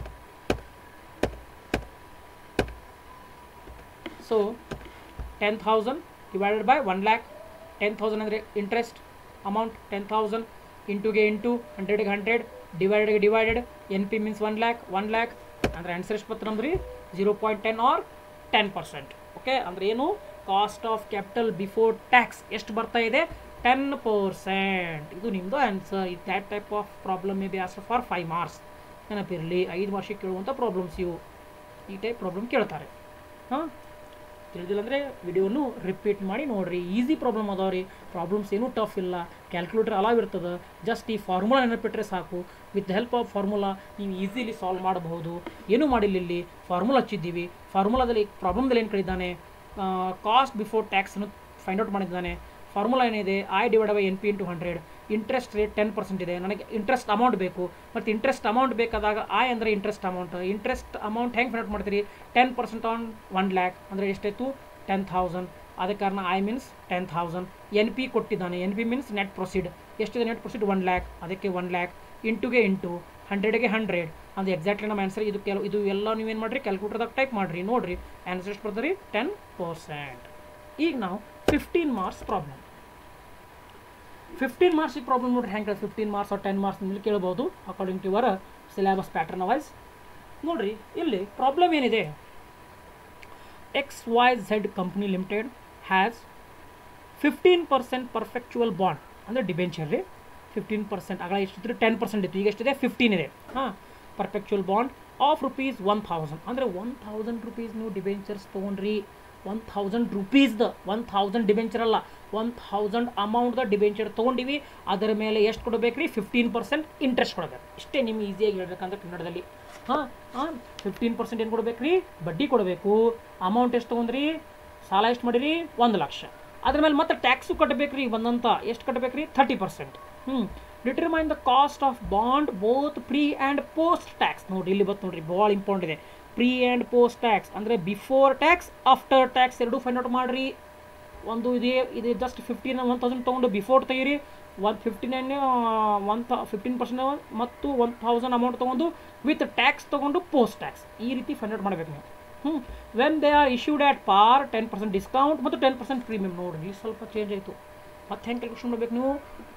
Speaker 1: So ten thousand divided by one lakh, ten thousand andre interest amount ten thousand into ge into one hundred ge one hundred divided ge divided, N P means one lakh, one lakh andre answer ಎಷ್ಟು ಬರ್ತದೆ ನಮ್ರಿ zero point one zero or ten percent. Okay ಅಂದ್ರೆ ಏನು cost of capital before tax ಎಷ್ಟು ಬರ್ತಾ ಇದೆ ten percent. ಇದು ನಿಮ್ಮದು ಆನ್ಸರ್. ಇದು that type of problem may be ask for five marks. ನೆನಪಿರಲಿ, ಐದು ವರ್ಷಕ್ಕೆ ಕೇಳುವಂಥ ಪ್ರಾಬ್ಲಮ್ಸ್ ಇವು. ಈ ಟೈಪ್ ಪ್ರಾಬ್ಲಮ್ ಕೇಳ್ತಾರೆ. ಹಾಂ, ತಿಳಿದಿಲ್ಲ ಅಂದರೆ ವಿಡಿಯೋನು ರಿಪೀಟ್ ಮಾಡಿ ನೋಡಿರಿ. ಈಸಿ ಪ್ರಾಬ್ಲಮ್ ಅದಾವ ರೀ, ಪ್ರಾಬ್ಲಮ್ಸ್ ಏನೂ ಟಫ್ ಇಲ್ಲ. ಕ್ಯಾಲ್ಕುಲೇಟರ್ ಅಲಾವ್ ಇರ್ತದೆ, ಜಸ್ಟ್ ಈ ಫಾರ್ಮುಲಾ ನೆನಪಿಟ್ರೆ ಸಾಕು. ವಿತ್ ಹೆಲ್ಪ್ ಆಫ್ ಫಾರ್ಮುಲಾ ನೀವು ಈಸಿಲಿ ಸಾಲ್ವ್ ಮಾಡಬಹುದು. ಏನೂ ಮಾಡಿಲ್ಲ, ಇಲ್ಲಿ ಫಾರ್ಮುಲಾ ಹಚ್ಚಿದ್ದೀವಿ. ಫಾರ್ಮುಲಾದಲ್ಲಿ ಪ್ರಾಬ್ಲಮ್ದಲ್ಲಿ ಏನು ಕಳಿದ್ದಾನೆ, ಕಾಸ್ಟ್ ಬಿಫೋರ್ ಟ್ಯಾಕ್ಸನ್ನು ಫೈಂಡ್ ಔಟ್ ಮಾಡಿದ್ದಾನೆ. ಫಾರ್ಮುಲಾ ಏನಿದೆ, I divide by N P into hundred. Interest rate ten percent ಇದೆ, ನನಗೆ ಇಂಟ್ರೆಸ್ಟ್ ಅಮೌಂಟ್ ಬೇಕು. ಮತ್ತು ಇಂಟ್ರೆಸ್ಟ್ ಅಮೌಂಟ್ ಬೇಕಾದಾಗ ಐ ಅಂದರೆ ಇಂಟ್ರೆಸ್ಟ್ ಅಮೌಂಟ್. ಇಂಟ್ರೆಸ್ಟ್ ಅಮೌಂಟ್ ಹೆಂಗೆ ಫೈಂಡ್ ಔಟ್ ಮಾಡ್ತೀರಿ, ten percent on one lakh ಅಂದರೆ ಎಷ್ಟಾಯಿತು ಟೆನ್ ಥೌಸಂಡ್. ಅದ ಕಾರಣ I means ten thousand. N P ಕೊಟ್ಟಿದ್ದಾನೆ, N P means net proceed. ಎಷ್ಟಿದೆ ನೆಟ್ ಪ್ರೊಸೀಡ್ ಒನ್ ಲ್ಯಾಕ್, ಅದಕ್ಕೆ ಒನ್ ಲ್ಯಾಕ್ ಇಂಟುಗೆ ಇಂಟು ಹಂಡ್ರೆಡ್ಗೆ ಹಂಡ್ರೆಡ್ ಅಂದರೆ ಎಕ್ಸಾಕ್ಟ್ಲಿ ನಮ್ಮ ಆನ್ಸರ್. ಇದು ಕೆಲವು ಇದು ಎಲ್ಲ ನೀವೇನು ಮಾಡಿರಿ ಕ್ಯಾಲ್ಕುಲೇಟರ್ದಾಗ ಟೈಪ್ ಮಾಡಿರಿ, ನೋಡಿರಿ ಆನ್ಸರ್ ಎಷ್ಟು ಬರ್ತದೆ ರೀ ಟೆನ್ ಪರ್ಸೆಂಟ್. ಈಗ ನಾವು ಫಿಫ್ಟೀನ್ ಮಾರ್ಕ್ಸ್ ಪ್ರಾಬ್ಲಮ್ ಫಿಫ್ಟೀನ್ ಮಾರ್ಕ್ಸಿಗೆ ಪ್ರಾಬ್ಲಮ್ ನೋಡಿರಿ ಹೆಂಗೆ fifteen marks or ten marks ನಿಮಗೆ ಕೇಳ್ಬೋದು according to your syllabus pattern wise. ನೋಡಿರಿ ಇಲ್ಲಿ ಪ್ರಾಬ್ಲಮ್ ಏನಿದೆ, X Y Z company limited has fifteen percent perpetual bond ಅಂದರೆ ಡಿಬೆಂಚರ್ ರೀ. ಫಿಫ್ಟೀನ್ ಪರ್ಸೆಂಟ್ ಆಗಲ್ಲ ಎಷ್ಟಿದ್ರೆ ಟೆನ್ ಪರ್ಸೆಂಟ್ ಇತ್ತು, ಈಗ ಎಷ್ಟಿದೆ ಫಿಫ್ಟೀನ್ ಇದೆ. ಹಾಂ, perpetual bond of rupees one thousand ಅಂದರೆ ಒನ್ ಥೌಸಂಡ್ ರುಪೀಸ್ ನೀವು ಡಿಬೆಂಚರ್ಸ್ ತೊಗೊಂಡ್ರಿ. ಒನ್ ಥೌಸಂಡ್ ರುಪೀಸ್ದ ಒನ್ ಥೌಸಂಡ್ ಡಿಬೆಂಚರ್ ಅಲ್ಲ, ಒನ್ ಥೌಸಂಡ್ ಅಮೌಂಟ್ದ ಡಿಬೆಂಚರ್ ತೊಗೊಂಡಿವಿ. ಅದರ ಮೇಲೆ ಎಷ್ಟು ಕೊಡಬೇಕು ರೀ, ಫಿಫ್ಟೀನ್ ಪರ್ಸೆಂಟ್ ಇಂಟ್ರೆಸ್ಟ್ ಕೊಡಬೇಕು. ಇಷ್ಟೇ ನಿಮ್ಗೆ ಈಸಿಯಾಗಿ ಹೇಳ್ಬೇಕಂದ್ರೆ ಕನ್ನಡದಲ್ಲಿ. ಹಾಂ ಹಾಂ ಫಿಫ್ಟೀನ್ ಪರ್ಸೆಂಟ್ ಏನು ಕೊಡಬೇಕು ರೀ, ಬಡ್ಡಿ ಕೊಡಬೇಕು. ಅಮೌಂಟ್ ಎಷ್ಟು ತೊಗೊಂಡ್ರಿ, ಸಾಲ ಎಷ್ಟು ಮಾಡಿರಿ, ಒಂದು ಲಕ್ಷ. ಅದ್ರ ಮೇಲೆ ಮತ್ತೆ ಟ್ಯಾಕ್ಸು ಕಟ್ಟಬೇಕು ರೀ, ಬಂದಂಥ ಎಷ್ಟು ಕಟ್ಟಬೇಕು ರೀ, ಥರ್ಟಿ ಪರ್ಸೆಂಟ್. ಹ್ಞೂ determine the cost of bond both pre and post tax. ನೋಡಿರಿ ಇಲ್ಲಿ ಬತ್ತು ನೋಡಿರಿ, ಭಾಳ ಇಂಪಾರ್ಟೆಂಟ್ ಇದೆ. ಪ್ರೀ ಆ್ಯಂಡ್ ಪೋಸ್ಟ್ ಟ್ಯಾಕ್ಸ್ ಅಂದರೆ ಬಿಫೋರ್ ಟ್ಯಾಕ್ಸ್ ಆಫ್ಟರ್ ಟ್ಯಾಕ್ಸ್ ಎರಡೂ ಫೈಂಡ್ ಔಟ್ ಮಾಡಿರಿ. ಒಂದು ಇದೆ ಇದು ಜಸ್ಟ್ ಫಿಫ್ಟೀನ್ ಒನ್ ತೌಸಂಡ್ ತೊಗೊಂಡು ಬಿಫೋರ್ ತೆಗೀರಿ, ಒನ್ ಫಿಫ್ಟಿ ನೈನ್ ಒನ್ ಥ ಫಿಫ್ಟೀನ್ ಪರ್ಸೆಂಟ್ ಮತ್ತು ಒನ್ ಥೌಸಂಡ್ ಅಮೌಂಟ್ ತೊಗೊಂಡು ವಿತ್ ಟ್ಯಾಕ್ಸ್ ತೊಗೊಂಡು ಪೋಸ್ಟ್ ಟ್ಯಾಕ್ಸ್ ಈ ರೀತಿ ಫೈಂಡ್ ಔಟ್ ಮಾಡಬೇಕು ನೀವು. ಹ್ಞೂ when they are issued at par ten percent discount ಮತ್ತು ಟೆನ್ ಪರ್ಸೆಂಟ್ ಪ್ರೀಮಿಯಮ್. ನೋಡಿರಿ ಸ್ವಲ್ಪ ಚೇಂಜ್ ಆಯಿತು. ಮತ್ತು ಹೆಂಗೆ ಕ್ಯಾಲ್ಕುಲೇಷನ್ ಮಾಡಬೇಕು ನೀವು,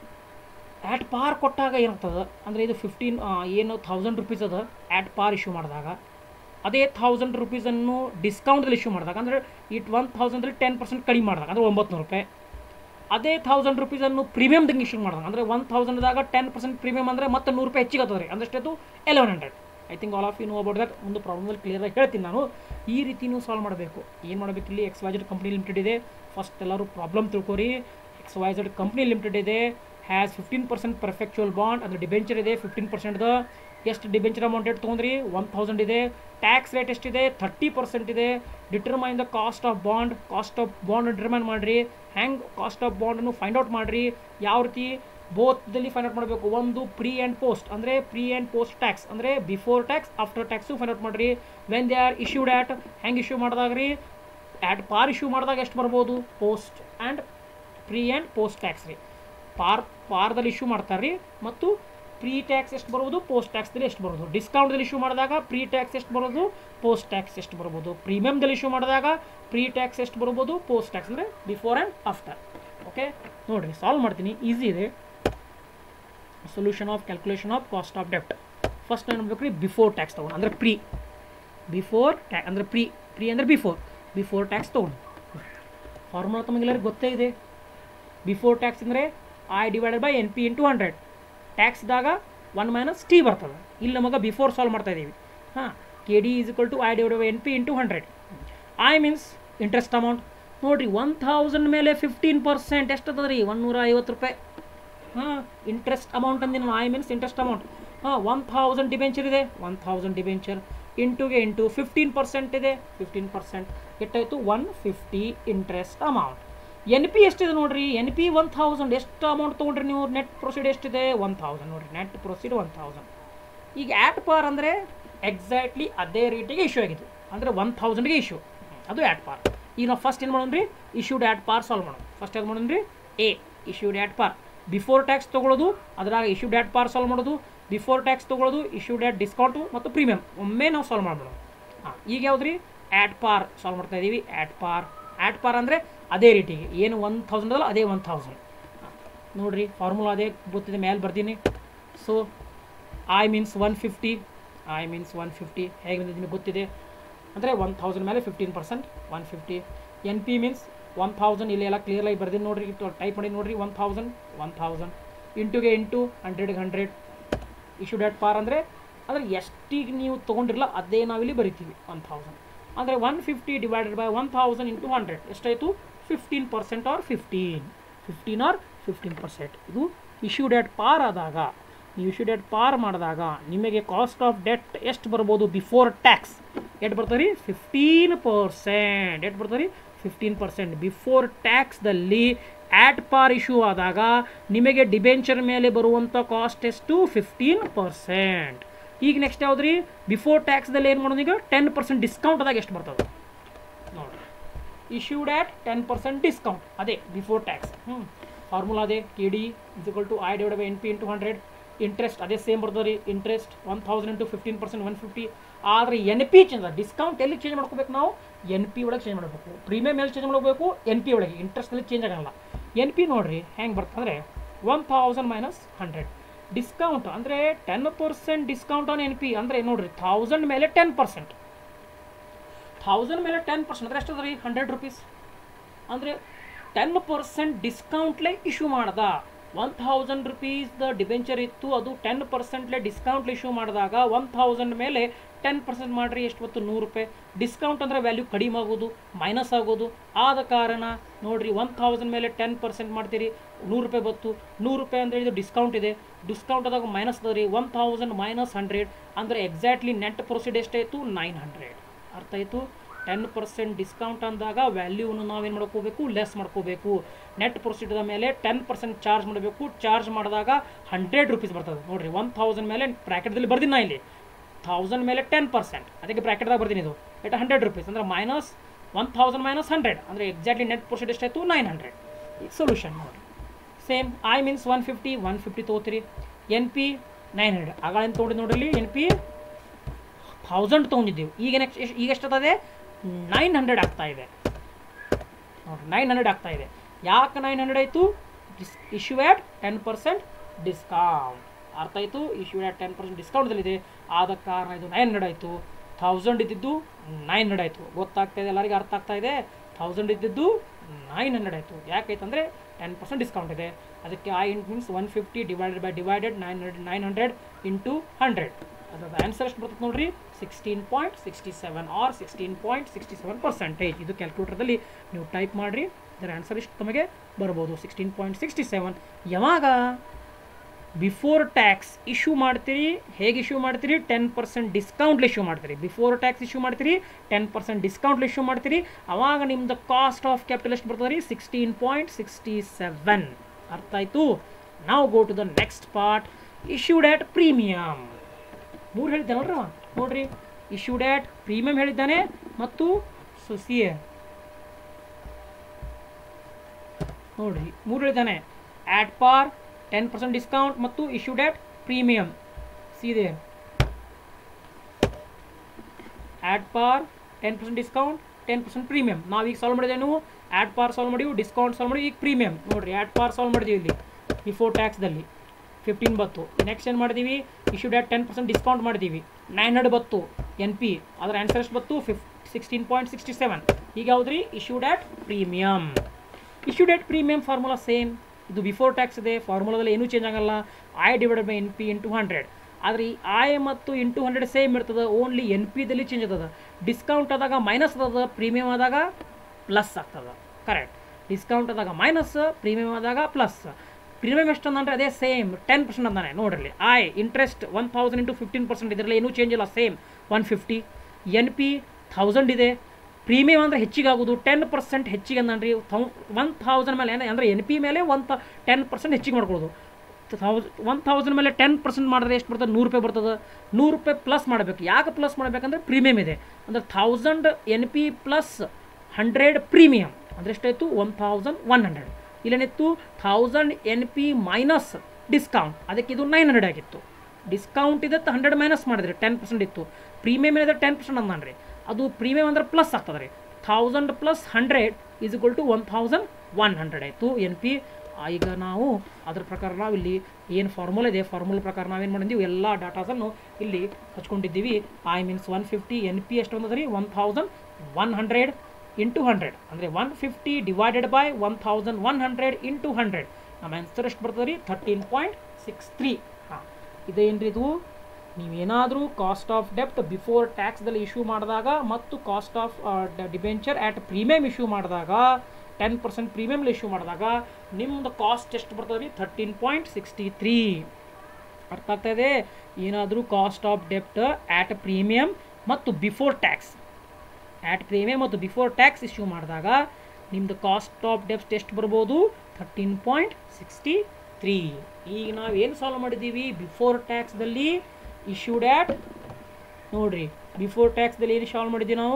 Speaker 1: ಆ್ಯಟ್ ಪಾರ್ ಕೊಟ್ಟಾಗ ಏನಾಗ್ತದೆ ಅಂದರೆ ಇದು ಫಿಫ್ಟೀನ್ ಏನು ಥೌಸಂಡ್ ರುಪೀಸ್ ಅದ ಆ್ಯಟ್ ಪಾರ್ ಇಶ್ಯೂ ಮಾಡಿದಾಗ, ಅದೇ ಥೌಸಂಡ್ ರುಪೀಸನ್ನು ಡಿಸ್ಕೌಂಟಲ್ಲಿ ಇಶ್ಯೂ ಮಾಡಿದಾಗ ಅಂದರೆ ಇಟ್ ಒನ್ ಥೌಸಂಡ್ರಲ್ಲಿ ಟೆನ್ ಪರ್ಸೆಂಟ್ ಕಡಿಮೆ ಮಾಡಿದಾಗ ಅಂದರೆ ಒಂಬತ್ತು ನೂರು ರೂಪಾಯಿ. ಅದೇ ಥೌಸಂಡ್ ರುಪೀಸನ್ನು ಪ್ರೀಮಿಯಮ್ದಂಗೆ ಇಶ್ಯೂ ಮಾಡಿದಾಗ ಅಂದರೆ ಒನ್ ಥೌಸಂಡ್ದಾಗ ಟೆನ್ ಪರ್ಸೆಂಟ್ ಪ್ರೀಮಿಯಮ್ ಅಂದರೆ ಮತ್ತೆ ನೂರು ರೂಪಾಯಿ ಹೆಚ್ಚಿಗೆ ಆಗ್ತದೆ ರೀ. ಅಂದ್ರೆ ಎಷ್ಟಾಯ್ತು eleven hundred. I think all of you know about that. ಒಂದು ಪ್ರಾಬ್ಲಮಲ್ಲಿ ಕ್ಲಿಯರಾಗಿ ಹೇಳ್ತೀನಿ ನಾನು. ಈ ರೀತಿ ನೀವು ಸಾಲ್ವ್ ಮಾಡಬೇಕು. ಏನು ಮಾಡಬೇಕು, ಇಲ್ಲಿ X Y Z company limited ಇದೆ. ಫಸ್ಟ್ ಎಲ್ಲರೂ ಪ್ರಾಬ್ಲಮ್ ತಿಳ್ಕೊರಿ. X Y Z company limited ಇದೆ, has fifteen percent perpetual bond ಅಂದರೆ ಡಿಬೆಂಚರ್ ಇದೆ. ಫಿಫ್ಟೀನ್ ಪರ್ಸೆಂಟ್ದ ಎಷ್ಟು ಡಿಬೆಂಚರ್ ಅಮೌಂಟ್ ಎಷ್ಟು ತೊಗೊಂಡ್ರಿ, ಒನ್ ಥೌಸಂಡ್ ಇದೆ. ಟ್ಯಾಕ್ಸ್ ರೇಟ್ ಎಷ್ಟಿದೆ, ಥರ್ಟಿ ಪರ್ಸೆಂಟ್ ಇದೆ. Determine the cost of bond, cost of bond determine ಮಾಡಿರಿ. ಹ್ಯಾಂಗೆ ಕಾಸ್ಟ್ ಆಫ್ ಬಾಂಡನ್ನು ಫೈಂಡ್ ಔಟ್ ಮಾಡಿರಿ, ಯಾವ ರೀತಿ ಬೋತ್ದಲ್ಲಿ ಫೈಂಡ್ ಔಟ್ ಮಾಡಬೇಕು. ಒಂದು ಪ್ರೀ ಆ್ಯಂಡ್ ಪೋಸ್ಟ್ ಅಂದರೆ ಪ್ರೀ ಆ್ಯಂಡ್ ಪೋಸ್ಟ್ ಟ್ಯಾಕ್ಸ್ ಅಂದರೆ before tax after tax find out ಮಾಡಿರಿ. When they are issued at ಹೆಂಗೆ ಇಶ್ಯೂ ಮಾಡಿದಾಗ ರೀ, ಆ್ಯಟ್ ಪಾರ್ ಇಶ್ಯೂ ಮಾಡಿದಾಗ ಎಷ್ಟು ಬರ್ಬೋದು, post and pre and post tax ರೀ. ಪಾರ್ ಪಾರ್ದಲ್ಲಿ ಇಶ್ಯೂ ಮಾಡ್ತಾರೆ ರೀ, ಮತ್ತು ಪ್ರೀ ಟ್ಯಾಕ್ಸ್ ಎಷ್ಟು ಬರ್ಬೋದು, ಪೋಸ್ಟ್ ಟ್ಯಾಕ್ಸ್ದಲ್ಲಿ ಎಷ್ಟು ಬರ್ಬೋದು. ಡಿಸ್ಕೌಂಟ್ದಲ್ಲಿ ಇಶ್ಯೂ ಮಾಡಿದಾಗ ಪ್ರೀ ಟ್ಯಾಕ್ಸ್ ಎಷ್ಟು ಬರ್ಬೋದು, ಪೋಸ್ಟ್ ಟ್ಯಾಕ್ಸ್ ಎಷ್ಟು ಬರ್ಬೋದು. ಪ್ರೀಮಿಯಮ್ದಲ್ಲಿ ಇಶ್ಯೂ ಮಾಡಿದಾಗ ಪ್ರೀ ಟ್ಯಾಕ್ಸ್ ಎಷ್ಟು ಬರ್ಬೋದು, ಪೋಸ್ಟ್ ಟ್ಯಾಕ್ಸ್ ಅಂದರೆ ಬಿಫೋರ್ ಆ್ಯಂಡ್ ಆಫ್ಟರ್. ಓಕೆ ನೋಡಿರಿ ಸಾಲ್ವ್ ಮಾಡ್ತೀನಿ, ಈಸಿ ಇದೆ. Solution of calculation of cost of ಡೆಪ್ಟ್. ಫಸ್ಟ್ ಏನು ಮಾಡ್ಬೇಕು ರೀ, ಬಿಫೋರ್ ಟ್ಯಾಕ್ಸ್ ತೊಗೊಂಡು ಅಂದರೆ ಪ್ರೀ. ಬಿಫೋರ್ ಟ್ಯಾ ಅಂದರೆ ಪ್ರೀ ಪ್ರೀ ಅಂದರೆ ಬಿಫೋರ್ ಬಿಫೋರ್ ಟ್ಯಾಕ್ಸ್ ತೊಗೊಂಡು. ಫಾರ್ಮುಲಾ ತಮಗೆಲ್ಲರಿಗೂ ಗೊತ್ತೇ ಇದೆ. ಬಿಫೋರ್ ಟ್ಯಾಕ್ಸ್ ಅಂದರೆ I divided by N P into hundred. Tax ಇದ್ದಾಗ ಒನ್ ಮೈನಸ್ ಟಿ ಬರ್ತದೆ. ಇಲ್ಲಿ ನಮಗೆ ಬಿಫೋರ್ ಸಾಲ್ವ್ ಮಾಡ್ತಾ ಇದ್ದೀವಿ. ಹಾಂ, K D is equal to I divide by N P into hundred. I means interest amount. ನೋಡಿರಿ one thousand ಮೇಲೆ fifteen percent ಎಷ್ಟು ಅದ ರೀ, ಒನ್ನೂರ ಐವತ್ತು ರೂಪಾಯಿ. ಹಾಂ, ಇಂಟ್ರೆಸ್ಟ್ ಅಮೌಂಟ್ ಅಂದಿನ ಐ ಮೀನ್ಸ್ ಇಂಟ್ರೆಸ್ಟ್ ಅಮೌಂಟ್. ಹಾಂ, ಒನ್ ಥೌಸಂಡ್ ಡಿಬೆಂಚರ್ ಇದೆ, ಒನ್ ಥೌಸಂಡ್ ಡಿಬೆಂಚರ್ ಇಂಟುಗೆ ಇಂಟು ಫಿಫ್ಟೀನ್ ಪರ್ಸೆಂಟ್ ಇದೆ, ಫಿಫ್ಟೀನ್ ಪರ್ಸೆಂಟ್ ಎಷ್ಟಾಯಿತು, one fifty interest amount. N P ಎಷ್ಟಿದೆ ನೋಡಿರಿ, ಎನ್ ಪಿ ಒನ್ ಥೌಸಂಡ್. ಎಷ್ಟು ಅಮೌಂಟ್ ತೊಗೊಂಡ್ರಿ ನೀವು, ನೆಟ್ ಪ್ರೊಸೀಡ್ ಎಷ್ಟಿದೆ, ಒನ್ ಥೌಸಂಡ್. ನೋಡಿರಿ ನೆಟ್ ಪ್ರೊಸೀಡ್ ಒನ್ ಥೌಸಂಡ್. ಈಗ ಆ್ಯಟ್ ಪಾರ್ ಅಂದರೆ ಎಕ್ಸಾಕ್ಟ್ಲಿ ಅದೇ ರೇಟಿಗೆ ಇಶ್ಯೂ ಆಗಿದ್ದು ಅಂದರೆ ಒನ್ ಥೌಸಂಡ್ಗೆ ಇಶ್ಯೂ, ಅದು ಆ್ಯಟ್ ಪಾರ್. ಈಗ ನಾವು ಫಸ್ಟ್ ಏನು ಮಾಡೋಣ ರೀ, ಇಶ್ಯೂಡ್ ಆ್ಯಟ್ ಪಾರ್ ಸಾಲ್ವ್ ಮಾಡೋಣ. ಫಸ್ಟ್ ಯಾವ್ದು ಮಾಡೋಣ ರೀ, A issued at par. Before tax ತೊಗೊಳ್ಳೋದು, ಅದರಾಗ ಇಶ್ಯೂ ಡ್ಯಾಟ್ ಪಾರ್ ಸಾಲ್ವ್ ಮಾಡೋದು, ಬಿಫೋರ್ ಟ್ಯಾಕ್ಸ್ ತೊಗೊಳ್ಳೋದು, ಇಶ್ಯೂ ಡ್ಯಾಟ್ ಡಿಸ್ಕೌಂಟು ಮತ್ತು ಪ್ರೀಮಿಯಮ್ ಒಮ್ಮೆ ನಾವು ಸಾಲ್ವ್ ಮಾಡ್ಬಿಡೋದು. ಹಾಂ, ಈಗ ಯಾವ್ದು ರೀ ಆ್ಯಟ್ ಪಾರ್ ಸಾಲ್ವ್ ಮಾಡ್ತಾ ಇದ್ದೀವಿ. ಆ್ಯಟ್ ಪಾರ್ ಆ್ಯಟ್ ಪಾರ್ ಅಂದರೆ ಅದೇ ರೇಟಿಗೆ ಏನು ಒನ್ ಥೌಸಂಡ್ ಅದಲ್ಲ ಅದೇ ಒನ್ ಥೌಸಂಡ್ ನೋಡಿರಿ. ಫಾರ್ಮುಲಾ ಅದೇ ಗೊತ್ತಿದೆ, ಮೇಲೆ ಬರ್ತೀನಿ. So I means one fifty I means one fifty ಹೇಗೆ ನಿಮಗೆ ಗೊತ್ತಿದೆ ಅಂದರೆ ಒನ್ ಥೌಸಂಡ್ ಮೇಲೆ fifteen percent one fifty. N P means one thousand ಇಲ್ಲಿ ಎಲ್ಲ ಕ್ಲಿಯರ್ಲಾಗಿ ಬರ್ತೀನಿ ನೋಡಿರಿ, ಟೈಪ್ ಮಾಡಿ ನೋಡಿರಿ. ಒನ್ ಥೌಸಂಡ್ ಒನ್ ಥೌಸಂಡ್ ಇಂಟುಗೆ ಇಂಟು ಹಂಡ್ರೆಡ್ಗೆ ಹಂಡ್ರೆಡ್. ಇಶ್ಯೂ ಡ್ಯಾಟ್ ಪಾರ್ ಅಂದರೆ ಅಂದರೆ ಎಷ್ಟಿಗೆ ನೀವು ತೊಗೊಂಡಿರಲ್ಲ ಅದೇ ನಾವಿಲ್ಲಿ ಬರಿತೀವಿ ಒನ್ ಥೌಸಂಡ್. ಅಂದರೆ one fifty divided by one thousand into hundred ಎಷ್ಟಾಯಿತು? Fifteen percent R fifteen fifteen or fifteen percent. ಇದು ಇಶ್ಯೂ ಡೆಟ್ ಪಾರ್ ಆದಾಗ, ನೀವು ಇಶ್ಯೂ ಡೆಟ್ ಪಾರ್ ಮಾಡಿದಾಗ ನಿಮಗೆ ಕಾಸ್ಟ್ ಆಫ್ ಡೆಟ್ ಎಷ್ಟು ಬರ್ಬೋದು ಬಿಫೋರ್ ಟ್ಯಾಕ್ಸ್? ಎಷ್ಟು ಬರ್ತಾರೆ ರೀ? Fifteen percent. ಎಷ್ಟು ಬರ್ತಾರೆ ರೀ? Fifteen percent. ಬಿಫೋರ್ ಟ್ಯಾಕ್ಸ್ದಲ್ಲಿ ಆ್ಯಟ್ ಪಾರ್ ಇಶ್ಯೂ ಆದಾಗ ನಿಮಗೆ ಡಿಬೆಂಚರ್ ಮೇಲೆ ಬರುವಂಥ ಕಾಸ್ಟ್ ಎಷ್ಟು? Fifteen percent. ಈಗ ನೆಕ್ಸ್ಟ್ ಯಾವ್ದು ರೀ? ಬಿಫೋರ್ ಟ್ಯಾಕ್ಸ್ದಲ್ಲಿ ಏನು ಮಾಡೋದು? ಈಗ ಟೆನ್ ಪರ್ಸೆಂಟ್ ಡಿಸ್ಕೌಂಟ್ ಆದಾಗ ಎಷ್ಟು ಬರ್ತದೆ ನೋಡಿರಿ. Issued at ten percent discount, ಅದೇ ಬಿಫೋರ್ ಟ್ಯಾಕ್ಸ್. ಹ್ಞೂ ಫಾರ್ಮುಲಾ ಅದೇ, K D is equal to I divide by N P into hundred. Interest ಅದೇ ಸೇಮ್ ಬರ್ತದೆ ರೀ. Interest one thousand into fifteen percent one fifty. ಆದರೆ ಎನ್ ಪಿ ಚೇಂಜ್, ಡಿಸ್ಕೌಂಟ್ ಎಲ್ಲಿ change ಮಾಡ್ಕೋಬೇಕು ನಾವು? ಎನ್ ಪಿ ಒಳಗೆ ಚೇಂಜ್ ಮಾಡಬೇಕು. ಪ್ರೀಮಿಯಮ್ ಎಲ್ಲಿ ಚೇಂಜ್ ಮಾಡಬೇಕು? ಎನ್ ಪಿ ಒಳಗೆ. ಇಂಟ್ರೆಸ್ಟಲ್ಲಿ ಚೇಂಜ್ ಆಗಲ್ಲ. ಎನ್ ಪಿ ನೋಡಿರಿ ಹೆಂಗೆ ಬರ್ತಂದರೆ one thousand minus hundred. Discount ಅಂದರೆ ten percent discount on N P ಅಂದರೆ ನೋಡಿರಿ ಥೌಸಂಡ್ ಮೇಲೆ ಟೆನ್ ಪರ್ಸೆಂಟ್ ಥೌಸಂಡ್ ಮೇಲೆ ಟೆನ್ ಪರ್ಸೆಂಟ್ ಅಂದರೆ ಎಷ್ಟು ಅದ ರೀ? Hundred rupees. ಅಂದರೆ ಟೆನ್ ಪರ್ಸೆಂಟ್ ಡಿಸ್ಕೌಂಟ್ಲೇ ಇಶ್ಯೂ ಮಾಡ್ದ. ಒನ್ ಥೌಸಂಡ್ ರುಪೀಸ್ದ ಡಿಬೆಂಚರ್ ಇತ್ತು, ಅದು ಟೆನ್ ಪರ್ಸೆಂಟ್ಲೆ ಡಿಸ್ಕೌಂಟ್ಲಿ ಇಶ್ಯೂ ಮಾಡಿದಾಗ ಒನ್ ಥೌಸಂಡ್ ಮೇಲೆ ಟೆನ್ ಪರ್ಸೆಂಟ್ ಮಾಡಿರಿ ಎಷ್ಟು ಬತ್ತು? ನೂರು ರೂಪಾಯಿ. ಡಿಸ್ಕೌಂಟ್ ಅಂದರೆ ವ್ಯಾಲ್ಯೂ ಕಡಿಮೆ ಆಗೋದು, ಮೈನಸ್ ಆಗೋದು. ಆದ ಕಾರಣ ನೋಡಿರಿ ಒನ್ ಥೌಸಂಡ್ ಮೇಲೆ ಟೆನ್ ಪರ್ಸೆಂಟ್ ಮಾಡ್ತೀರಿ, ನೂರು ರೂಪಾಯಿ ಬತ್ತು. ನೂರು ರೂಪಾಯಿ ಅಂದರೆ ಇದು ಡಿಸ್ಕೌಂಟ್ ಇದೆ, ಡಿಸ್ಕೌಂಟ್ ಆದಾಗ ಮೈನಸ್ ಅದ ರೀ. ಒನ್ ಥೌಸಂಡ್ ಮೈನಸ್ ಹಂಡ್ರೆಡ್ ಅಂದರೆ ಎಕ್ಸಾಕ್ಟ್ಲಿ ನೆಟ್ ಪ್ರೊಸೀಡ್ ಎಷ್ಟಾಯಿತು? Nine hundred. ಅರ್ಥ ಆಯಿತು? ಟೆನ್ ಪರ್ಸೆಂಟ್ ಡಿಸ್ಕೌಂಟ್ ಅಂದಾಗ ವ್ಯಾಲ್ಯೂವನ್ನು ನಾವೇನು ಮಾಡ್ಕೋಬೇಕು? ಲೆಸ್ ಮಾಡ್ಕೋಬೇಕು. ನೆಟ್ ಪ್ರೊಸೀಡ್ದ ಮೇಲೆ ಟೆನ್ ಪರ್ಸೆಂಟ್ ಚಾರ್ಜ್ ಮಾಡಬೇಕು. ಚಾರ್ಜ್ ಮಾಡಿದಾಗ ಹಂಡ್ರೆಡ್ ರುಪೀಸ್ ಬರ್ತದೆ ನೋಡಿರಿ. ಒನ್ ಥೌಸಂಡ್ ಮೇಲೆ ಬ್ರ್ಯಾಕೆಟ್ದಲ್ಲಿ ಬರ್ತೀನಿ ನಾ ಇಲ್ಲಿ, ಥೌಸಂಡ್ ಮೇಲೆ ಟೆನ್ ಪರ್ಸೆಂಟ್ ಅದಕ್ಕೆ ಬ್ರ್ಯಾಕೆಟ್ದಾಗ ಬರ್ತೀನಿ. ಇದು ಎಟ್ ಹಂಡ್ರೆಡ್ ರುಪೀಸ್ ಅಂದರೆ minus one thousand minus hundred ಅಂದರೆ ಎಕ್ಸಾಕ್ಟ್ಲಿ ನೆಟ್ ಪ್ರೊಸೀಡ್ ಎಷ್ಟಾಯಿತು? Nine hundred. ಈಗ ಸೊಲ್ಯೂಷನ್ ನೋಡಿ same. I means one fifty one fifty ತೊಗೋತೀರಿ. ಎನ್ ಪಿ ನೈನ್ ಹಂಡ್ರೆಡ್ ಆಗಳೇನು ತೊಗೊಂಡಿದ್ದು ನೋಡಿರಿ. ಎನ್ ಪಿ ಥೌಸಂಡ್ ತೊಗೊಂಡಿದ್ದೀವಿ. ಈಗ ನೆಕ್ಸ್ಟ್ ಎಷ್ಟು? ಈಗ ಎಷ್ಟಾಗ್ತದೆ? ನೈನ್ ಹಂಡ್ರೆಡ್ ಆಗ್ತಾ ಇದೆ ನೋಡಿರಿ. ನೈನ್ ಹಂಡ್ರೆಡ್ ಆಗ್ತಾ ಇದೆ. ಯಾಕೆ ನೈನ್ ಹಂಡ್ರೆಡ್ ಆಯಿತು? This issue at ten percent discount. ಅರ್ಥ ಆಯಿತು? ಇಶ್ಯೂ ಆ್ಯಟ್ ಟೆನ್ ಪರ್ಸೆಂಟ್ ಡಿಸ್ಕೌಂಟ್ದಲ್ಲಿದೆ, ಆದ ಕಾರಣ ಇದು ನೈನ್ ಹಂಡ್ರೆಡ್ ಆಯಿತು. ಥೌಸಂಡ್ ಇದ್ದಿದ್ದು ನೈನ್ ಹಂಡ್ರೆಡ್ ಆಯಿತು. ಗೊತ್ತಾಗ್ತಾ ಇದೆ ಎಲ್ಲರಿಗೂ? ಅರ್ಥ ಆಗ್ತಾ ಇದೆ? ಥೌಸಂಡ್ ಇದ್ದಿದ್ದು ನೈನ್ ಹಂಡ್ರೆಡ್ ಆಯಿತು. ಯಾಕೈತೆ ಅಂದರೆ ಟೆನ್ ಪರ್ಸೆಂಟ್ ಡಿಸ್ಕೌಂಟ್ ಇದೆ. ಅದಕ್ಕೆ ಐ ಇಂಟ್ means one fifty divided by divided nine hundred nine hundred into hundred. ಅದ್ರದ್ದು ಆನ್ಸರ್ ಎಷ್ಟು ಬರ್ತದೆ ನೋಡಿರಿ? Sixteen point sixty seven or sixteen point sixty seven percentage. ಇದು ಕ್ಯಾಲ್ಕುಲೇಟರ್ದಲ್ಲಿ ನೀವು ಟೈಪ್ ಮಾಡಿರಿ, ಇದರ ಆನ್ಸರ್ ಇಷ್ಟು ತಮಗೆ ಬರ್ಬೋದು. Sixteen point sixty seven. ಯಾವಾಗ ಬಿಫೋರ್ ಟ್ಯಾಕ್ಸ್ ಇಶ್ಯೂ ಮಾಡ್ತೀರಿ? ಹೇಗೆ ಇಶ್ಯೂ ಮಾಡ್ತೀರಿ? ಟೆನ್ ಪರ್ಸೆಂಟ್ ಡಿಸ್ಕೌಂಟ್ಲಿ ಇಶ್ಯೂ ಮಾಡ್ತೀರಿ. ಬಿಫೋರ್ ಟ್ಯಾಕ್ಸ್ ಇಶ್ಯೂ ಮಾಡ್ತೀರಿ, ಟೆನ್ ಪರ್ಸೆಂಟ್ ಡಿಸ್ಕೌಂಟ್ಲಿ ಇಶ್ಯೂ ಮಾಡ್ತೀರಿ. ಅವಾಗ ನಿಮ್ದು ಕಾಸ್ಟ್ ಆಫ್ ಕ್ಯಾಪಿಟಲ್ ಎಷ್ಟು ಬರ್ತದೆ ರೀ? Sixteen point sixty seven. ಅರ್ಥ ಆಯಿತು? ನಾವು go to the next part, issued at premium. ಮೂರು ಹೇಳಿದ್ದಾನಲ್ರ ನೋಡ್ರಿ. ಇಶ್ಯೂಡ್ ಆ್ಯಟ್ ಪ್ರೀಮಿಯಮ್ ಹೇಳಿದ್ದಾನೆ ಮತ್ತು ಸೊ ಸಿ ಎ ನೋಡ್ರಿ ಮೂರು ಹೇಳಿದ್ದಾನೆ. At par, ten percent discount ಮತ್ತು ಇಶ್ಯೂಡ್ ಆ್ಯಟ್ ಪ್ರೀಮಿಯಮ್. ಸೀದೆ at par, ten percent discount, ten percent premium. ನಾವೀಗ ಸಾಲ್ವ್ ಮಾಡಿದ್ದೇವೆ. ನೀವು at par solve ಮಾಡಿವು, discount solve ಮಾಡಿ, ಈಗ ಪ್ರೀಮಿಯಮ್ ನೋಡಿರಿ. ಆ್ಯಟ್ ಪಾರ್ ಸಾಲ್ವ್ ಮಾಡಿದ್ದೀವಿ ಇಲ್ಲಿ ಬಿಫೋರ್ ಟ್ಯಾಕ್ಸ್ದಲ್ಲಿ ಫಿಫ್ಟೀನ್ ಬತ್ತು. ನೆಕ್ಸ್ಟ್ ಏನು ಮಾಡಿದ್ದೀವಿ? Issued at ten percent discount ಮಾಡಿದ್ದೀವಿ, ನೈನ್ ಹಂಡ್ರೆಡ್ ಬತ್ತು ಎನ್ ಪಿ. ಅದರ ಆನ್ಸರ್ ಎಷ್ಟು ಬತ್ತು? ಫಿಫ್ ಸಿಕ್ಸ್ಟೀನ್ ಪಾಯಿಂಟ್ ಸಿಕ್ಸ್ಟಿ ಸೆವೆನ್. ಈಗ ಯಾವ್ದು ರೀ? Issued at premium. Issued at premium formula same. ಇದು ಬಿಫೋರ್ ಟ್ಯಾಕ್ಸ್ ಇದೆ. ಫಾರ್ಮುಲಾದಲ್ಲಿ ಏನೂ ಚೇಂಜ್ ಆಗಲ್ಲ. I divided by N P into hundred. ಆದರೆ ಈ ಐ ಮತ್ತು ಇಂಟು ಹಂಡ್ರೆಡ್ ಸೇಮ್ ಇರ್ತದೆ, ಓನ್ಲಿ ಎನ್ ಪಿದಲ್ಲಿ ಚೇಂಜ್ ಆಗ್ತದೆ. ಡಿಸ್ಕೌಂಟ್ ಆದಾಗ ಮೈನಸ್ ಆಗ್ತದೆ, ಪ್ರೀಮಿಯಮ್ ಆದಾಗ ಪ್ಲಸ್ ಆಗ್ತದೆ. ಕರೆಕ್ಟ್. ಡಿಸ್ಕೌಂಟ್ ಆದಾಗ ಮೈನಸ್, ಪ್ರೀಮಿಯಮ್ ಆದಾಗ ಪ್ಲಸ್. ಪ್ರೀಮಿಯಮ್ ಎಷ್ಟು ಅಂದರೆ ಅದೇ ಸೇಮ್ ಟೆನ್ ಪರ್ಸೆಂಟ್ ಅಂತಾನೆ ನೋಡಿರಲಿ. I interest one thousand into fifteen percent ಇದರಲ್ಲಿ ಏನೂ ಚೇಂಜ್ ಇಲ್ಲ, same one fifty. N P thousand ಇದೆ. ಪ್ರೀಮಿಯಮ್ ಅಂದರೆ ಹೆಚ್ಚಿಗೆ ಆಗೋದು, ಟೆನ್ ಪರ್ಸೆಂಟ್ ಹೆಚ್ಚಿಗೆ ಅಂದ್ರಿ. ಥೌ ಒನ್ ಥೌಸಂಡ್ ಮೇಲೆ ಅಂದರೆ ಎನ್ ಪಿ ಮೇಲೆ ಒನ್ ತ ಟೆನ್ ಪರ್ಸೆಂಟ್ ಹೆಚ್ಚಿಗೆ ಮಾಡ್ಕೊಳ್ಳೋದು. ಥೌಸ್ ಒನ್ ಥೌಸಂಡ್ ಮೇಲೆ ಟೆನ್ ಪರ್ಸೆಂಟ್ ಮಾಡಿದ್ರೆ ಎಷ್ಟು ಬರ್ತದೆ? ನೂರು ರೂಪಾಯಿ ಬರ್ತದೆ. ನೂರು ರೂಪಾಯಿ ಪ್ಲಸ್ ಮಾಡಬೇಕು. ಯಾಕೆ ಪ್ಲಸ್ ಮಾಡಬೇಕಂದ್ರೆ ಪ್ರೀಮಿಯಮ್ ಇದೆ. ಅಂದರೆ thousand N P plus hundred premium ಅಂದರೆ ಎಷ್ಟಾಯಿತು? One thousand one hundred. ಇಲ್ಲೇನಿತ್ತು thousand N P minus discount, ಅದಕ್ಕೆ ಇದು ನೈನ್ ಹಂಡ್ರೆಡ್ ಆಗಿತ್ತು. ಡಿಸ್ಕೌಂಟ್ ಇದತ್ತು ಹಂಡ್ರೆಡ್ ಮೈನಸ್ ಮಾಡಿದ್ರಿ, ಟೆನ್ ಪರ್ಸೆಂಟ್ ಇತ್ತು. ಪ್ರೀಮಿಯಮ್ ಏನಿದೆ ಟೆನ್ ಪರ್ಸೆಂಟ್ ಅಂದ್ರಿ, ಅದು ಪ್ರೀಮಿಯಮ್ ಅಂದ್ರೆ ಪ್ಲಸ್ ಆಗ್ತದೆ ರೀ. Thousand plus hundred is equal to one thousand one hundred ಆಯಿತು ಎನ್ ಪಿ. ಈಗ ನಾವು ಅದ್ರ ಪ್ರಕಾರ ನಾವು ಇಲ್ಲಿ ಏನು ಫಾರ್ಮುಲಾ ಇದೆ ಫಾರ್ಮುಲಾ ಪ್ರಕಾರ ನಾವೇನು ಮಾಡಿದ್ದೀವಿ ಎಲ್ಲ ಡಾಟಾಸನ್ನು ಇಲ್ಲಿ ಹಚ್ಕೊಂಡಿದ್ದೀವಿ. I means one fifty N P ಎಷ್ಟು ಬಂದದ ರೀ one thousand one hundred into hundred ಅಂದರೆ one fifty divided by one thousand one hundred into hundred. ನಮ್ಮ ಆನ್ಸರ್ ಎಷ್ಟು ಬರ್ತದೆ ರೀ ಥರ್ಟೀನ್ ಪಾಯಿಂಟ್ ಸಿಕ್ಸ್ ತ್ರೀ. ಹಾಂ ಇದೇನು ರೀ ಇದು, ನೀವೇನಾದರೂ ಕಾಸ್ಟ್ ಆಫ್ ಡೆಪ್ಟ್ ಬಿಫೋರ್ ಟ್ಯಾಕ್ಸ್ದಲ್ಲಿ ಇಶ್ಯೂ ಮಾಡಿದಾಗ ಮತ್ತು cost of debenture at premium issue ಮಾಡಿದಾಗ ಟೆನ್ ಪರ್ಸೆಂಟ್ ಪ್ರೀಮಿಯಮ್ ಇಶ್ಯೂ ಮಾಡಿದಾಗ ನಿಮ್ಮದು ಕಾಸ್ಟ್ ಎಷ್ಟು ಬರ್ತದೆ ರೀ ಥರ್ಟೀನ್ ಪಾಯಿಂಟ್ ಸಿಕ್ಸ್ಟಿ ತ್ರೀ. ಅರ್ಥ ಆಗ್ತಾ ಇದೆ? ಏನಾದರೂ ಕಾಸ್ಟ್ ಆಫ್ ಡೆಪ್ಟ್ ಆ್ಯಟ್ ಪ್ರೀಮಿಯಮ್ ಮತ್ತು ಬಿಫೋರ್ ಟ್ಯಾಕ್ಸ್ ಆ್ಯಟ್ ಪ್ರೀಮಿಯಮ್ ಮತ್ತು ಬಿಫೋರ್ ಟ್ಯಾಕ್ಸ್ ಇಶ್ಯೂ ಮಾಡಿದಾಗ ನಿಮ್ಮದು ಕಾಸ್ಟ್ ಆಫ್ ಡೆಪ್ಟ್ ಎಷ್ಟು ಬರ್ಬೋದು ಥರ್ಟೀನ್ ಪಾಯಿಂಟ್ ಸಿಕ್ಸ್ಟಿ ತ್ರೀ. ಈಗ ನಾವು ಏನು ಸಾಲ್ವ್ ಮಾಡಿದ್ದೀವಿ ಬಿಫೋರ್ ಟ್ಯಾಕ್ಸ್ದಲ್ಲಿ ಇಶ್ಯೂಡ್ ಆ್ಯಟ್, ನೋಡಿರಿ ಬಿಫೋರ್ ಟ್ಯಾಕ್ಸ್ದಲ್ಲಿ ಏನು ಸಾಲ್ವ್ ಮಾಡಿದ್ದೀವಿ ನಾವು